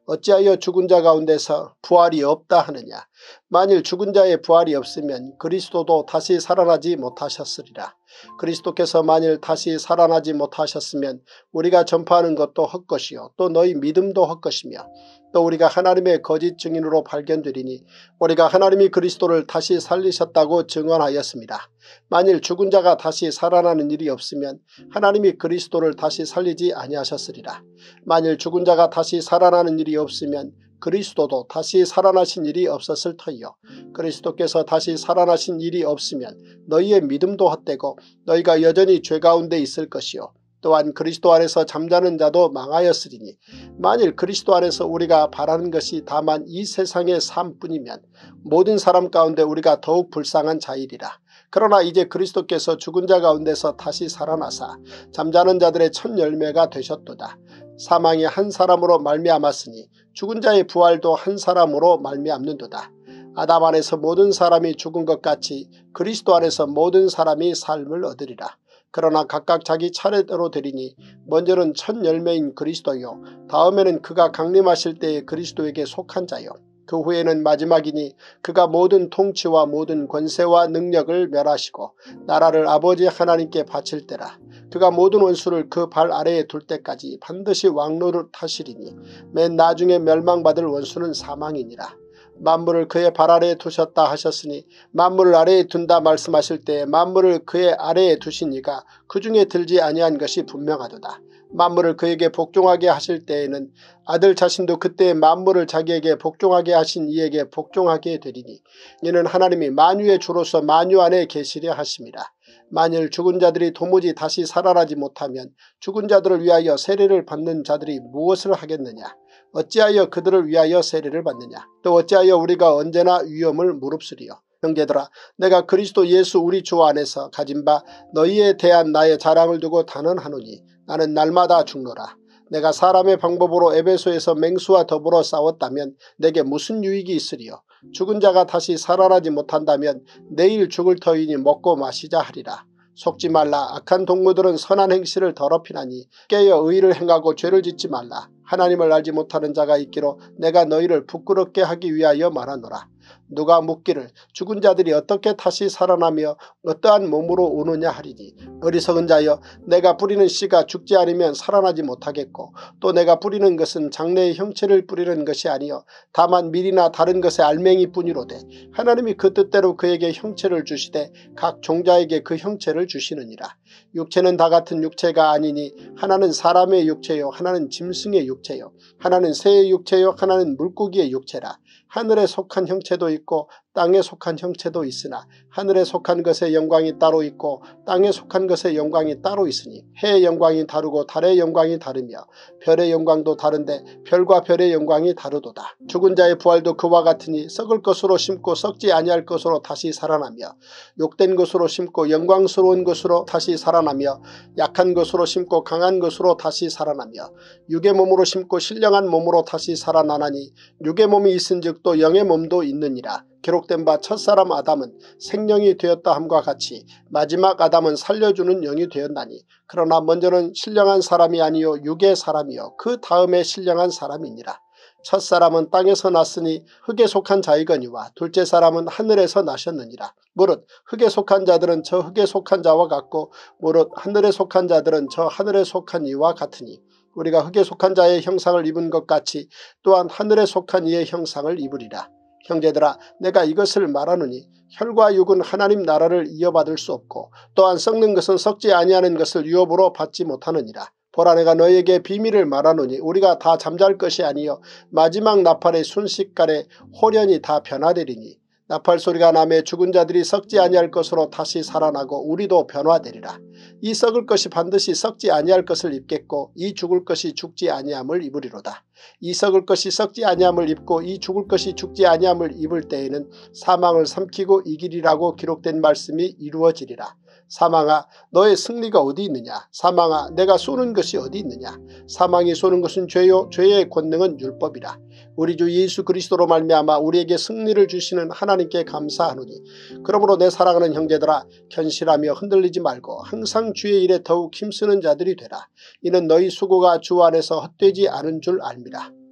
어찌하여 죽은 자 가운데서 부활이 없다 하느냐. 만일 죽은 자의 부활이 없으면 그리스도도 다시 살아나지 못하셨으리라. 그리스도께서 만일 다시 살아나지 못하셨으면 우리가 전파하는 것도 헛것이요 또 너희 믿음도 헛것이며 또 우리가 하나님의 거짓 증인으로 발견되리니 우리가 하나님이 그리스도를 다시 살리셨다고 증언하였습니다. 만일 죽은 자가 다시 살아나는 일이 없으면 하나님이 그리스도를 다시 살리지 아니하셨으리라. 만일 죽은 자가 다시 살아나는 일이 없으면 그리스도도 다시 살아나신 일이 없었을 터이요 그리스도께서 다시 살아나신 일이 없으면 너희의 믿음도 헛되고 너희가 여전히 죄 가운데 있을 것이요 또한 그리스도 안에서 잠자는 자도 망하였으리니 만일 그리스도 안에서 우리가 바라는 것이 다만 이 세상의 삶뿐이면 모든 사람 가운데 우리가 더욱 불쌍한 자이리라. 그러나 이제 그리스도께서 죽은 자 가운데서 다시 살아나사 잠자는 자들의 첫 열매가 되셨도다. 사망이 한 사람으로 말미암았으니 죽은 자의 부활도 한 사람으로 말미암는도다. 아담 안에서 모든 사람이 죽은 것 같이 그리스도 안에서 모든 사람이 삶을 얻으리라. 그러나 각각 자기 차례대로 되리니 먼저는 첫 열매인 그리스도요 다음에는 그가 강림하실 때의 그리스도에게 속한 자요 그 후에는 마지막이니 그가 모든 통치와 모든 권세와 능력을 멸하시고 나라를 아버지 하나님께 바칠 때라. 그가 모든 원수를 그 발 아래에 둘 때까지 반드시 왕노릇 하시리니 맨 나중에 멸망받을 원수는 사망이니라. 만물을 그의 발 아래에 두셨다 하셨으니 만물을 아래에 둔다 말씀하실 때 만물을 그의 아래에 두신 이가 그 중에 들지 아니한 것이 분명하도다. 만물을 그에게 복종하게 하실 때에는 아들 자신도 그때 만물을 자기에게 복종하게 하신 이에게 복종하게 되리니 이는 하나님이 만유의 주로서 만유 안에 계시려 하심이라. 만일 죽은 자들이 도무지 다시 살아나지 못하면 죽은 자들을 위하여 세례를 받는 자들이 무엇을 하겠느냐. 어찌하여 그들을 위하여 세례를 받느냐. 또 어찌하여 우리가 언제나 위험을 무릅쓰리요. 형제들아 내가 그리스도 예수 우리 주 안에서 가진 바 너희에 대한 나의 자랑을 두고 단언하노니 나는 날마다 죽노라. 내가 사람의 방법으로 에베소에서 맹수와 더불어 싸웠다면 내게 무슨 유익이 있으리요. 죽은 자가 다시 살아나지 못한다면 내일 죽을 터이니 먹고 마시자 하리라. 속지 말라. 악한 동무들은 선한 행실을 더럽히나니 깨어 의를 행하고 죄를 짓지 말라. 하나님을 알지 못하는 자가 있기로 내가 너희를 부끄럽게 하기 위하여 말하노라. 누가 묻기를 죽은 자들이 어떻게 다시 살아나며 어떠한 몸으로 오느냐 하리니 어리석은 자여 내가 뿌리는 씨가 죽지 않으면 살아나지 못하겠고 또 내가 뿌리는 것은 장래의 형체를 뿌리는 것이 아니요 다만 밀이나 다른 것의 알맹이뿐이로되 하나님이 그 뜻대로 그에게 형체를 주시되 각 종자에게 그 형체를 주시느니라. 육체는 다 같은 육체가 아니니 하나는 사람의 육체요 하나는 짐승의 육체요 하나는 새의 육체요 하나는 물고기의 육체라. 하늘에 속한 형체도 있고 땅에 속한 형체도 있으나 하늘에 속한 것의 영광이 따로 있고 땅에 속한 것의 영광이 따로 있으니 해의 영광이 다르고 달의 영광이 다르며 별의 영광도 다른데 별과 별의 영광이 다르도다. 죽은 자의 부활도 그와 같으니 썩을 것으로 심고 썩지 아니할 것으로 다시 살아나며 욕된 것으로 심고 영광스러운 것으로 다시 살아나며 약한 것으로 심고 강한 것으로 다시 살아나며 육의 몸으로 심고 신령한 몸으로 다시 살아나나니 육의 몸이 있은즉 또 영의 몸도 있느니라. 기록된 바 첫사람 아담은 생명이 되었다 함과 같이 마지막 아담은 살려주는 영이 되었나니 그러나 먼저는 신령한 사람이 아니요 육의 사람이요 그 다음에 신령한 사람이니라. 첫사람은 땅에서 났으니 흙에 속한 자이거니와 둘째 사람은 하늘에서 나셨느니라. 무릇 흙에 속한 자들은 저 흙에 속한 자와 같고 무릇 하늘에 속한 자들은 저 하늘에 속한 이와 같으니 우리가 흙에 속한 자의 형상을 입은 것 같이 또한 하늘에 속한 이의 형상을 입으리라. 형제들아 내가 이것을 말하노니 혈과 육은 하나님 나라를 이어받을 수 없고 또한 썩는 것은 썩지 아니하는 것을 유업으로 받지 못하느니라. 보라 내가 너희에게 비밀을 말하노니 우리가 다 잠잘 것이 아니요 마지막 나팔의 순식간에 홀연히 다 변화되리니 나팔 소리가 나매 죽은 자들이 썩지 아니할 것으로 다시 살아나고 우리도 변화되리라. 이 썩을 것이 반드시 썩지 아니할 것을 입겠고 이 죽을 것이 죽지 아니함을 입으리로다. 이 썩을 것이 썩지 아니함을 입고 이 죽을 것이 죽지 아니함을 입을 때에는 사망을 삼키고 이기리라고 기록된 말씀이 이루어지리라. 사망아 너의 승리가 어디 있느냐. 사망아 내가 쏘는 것이 어디 있느냐. 사망이 쏘는 것은 죄요 죄의 권능은 율법이라. 우리 주 예수 그리스도로 말미암아 우리에게 승리를 주시는 하나님께 감사하노니 그러므로 내 사랑하는 형제들아 견실하며 흔들리지 말고 항상 주의 일에 더욱 힘쓰는 자들이 되라. 이는 너희 수고가 주 안에서 헛되지 않은 줄 압니다.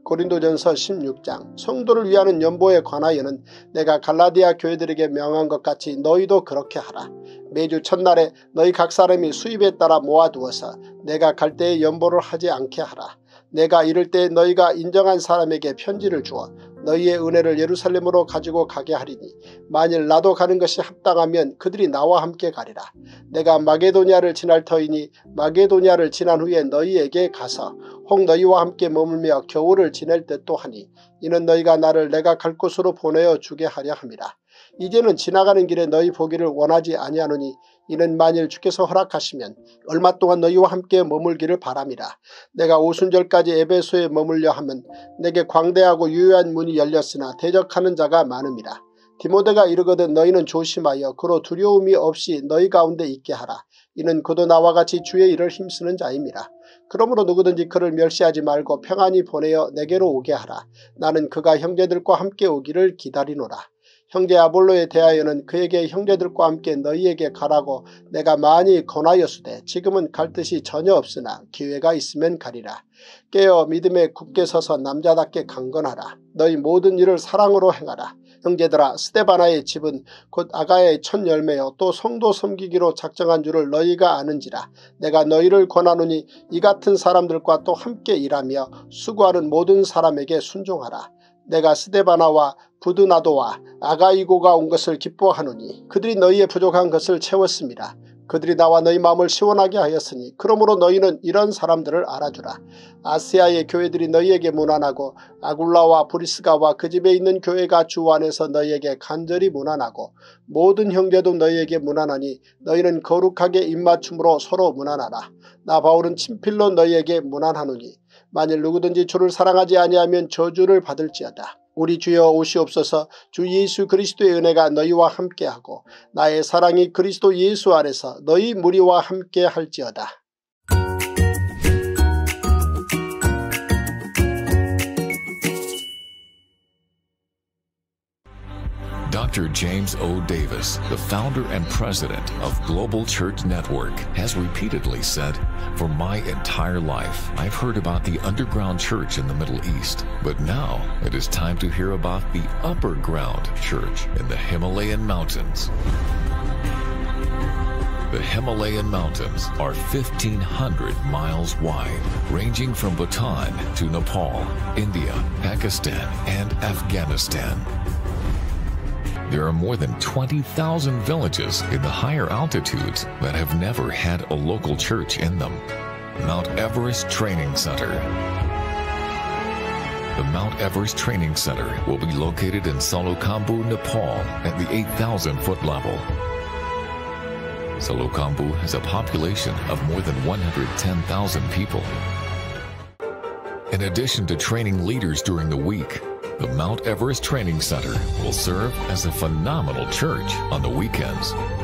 고린도전서 16장 성도를 위하는 연보에 관하여는 내가 갈라디아 교회들에게 명한 것 같이 너희도 그렇게 하라. 매주 첫날에 너희 각 사람이 수입에 따라 모아두어서 내가 갈 때에 연보를 하지 않게 하라. 내가 이를 때 너희가 인정한 사람에게 편지를 주어 너희의 은혜를 예루살렘으로 가지고 가게 하리니 만일 나도 가는 것이 합당하면 그들이 나와 함께 가리라. 내가 마게도냐를 지날 터이니 마게도냐를 지난 후에 너희에게 가서 혹 너희와 함께 머물며 겨울을 지낼 듯도 하니 이는 너희가 나를 내가 갈 곳으로 보내어 주게 하려 함이라. 이제는 지나가는 길에 너희 보기를 원하지 아니하노니 이는 만일 주께서 허락하시면 얼마 동안 너희와 함께 머물기를 바람이라. 내가 오순절까지 에베소에 머물려 하면 내게 광대하고 유효한 문이 열렸으나 대적하는 자가 많음이라. 디모데가 이르거든 너희는 조심하여 그로 두려움이 없이 너희 가운데 있게 하라. 이는 그도 나와 같이 주의 일을 힘쓰는 자임이라. 그러므로 누구든지 그를 멸시하지 말고 평안히 보내어 내게로 오게 하라. 나는 그가 형제들과 함께 오기를 기다리노라. 형제 아볼로에 대하여는 그에게 형제들과 함께 너희에게 가라고 내가 많이 권하였으되 지금은 갈 뜻이 전혀 없으나 기회가 있으면 가리라. 깨어 믿음에 굳게 서서 남자답게 강건하라. 너희 모든 일을 사랑으로 행하라. 형제들아, 스데바나의 집은 곧 아가야의 첫 열매여 또 성도 섬기기로 작정한 줄을 너희가 아는지라. 내가 너희를 권하노니 이 같은 사람들과 또 함께 일하며 수고하는 모든 사람에게 순종하라. 내가 스데바나와 부드나도와 아가이고가 온 것을 기뻐하노니 그들이 너희의 부족한 것을 채웠습니다. 그들이 나와 너희 마음을 시원하게 하였으니 그러므로 너희는 이런 사람들을 알아주라. 아시아의 교회들이 너희에게 문안하고 아굴라와 브리스가와 그 집에 있는 교회가 주 안에서 너희에게 간절히 문안하고 모든 형제도 너희에게 문안하니 너희는 거룩하게 입맞춤으로 서로 문안하라. 나 바울은 친필로 너희에게 문안하노니 만일 누구든지 주를 사랑하지 아니하면 저주를 받을지어다. 우리 주여 오시옵소서. 주 예수 그리스도의 은혜가 너희와 함께하고 나의 사랑이 그리스도 예수 안에서 너희 무리와 함께 할지어다.
Dr. James O. Davis, the founder and president of Global Church Network, has repeatedly said, "For my entire life, I've heard about the underground church in the Middle East, but now it is time to hear about the upper ground church in the Himalayan mountains." The Himalayan mountains are 1,500 miles wide, ranging from Bhutan to Nepal, India, Pakistan, and Afghanistan. There are more than 20,000 villages in the higher altitudes that have never had a local church in them. Mount Everest Training Center. The Mount Everest Training Center will be located in Salokhambu, Nepal at the 8,000-foot level. Salokhambu has a population of more than 110,000 people. In addition to training leaders during the week, the Mount Everest Training Center will serve as a phenomenal church on the weekends.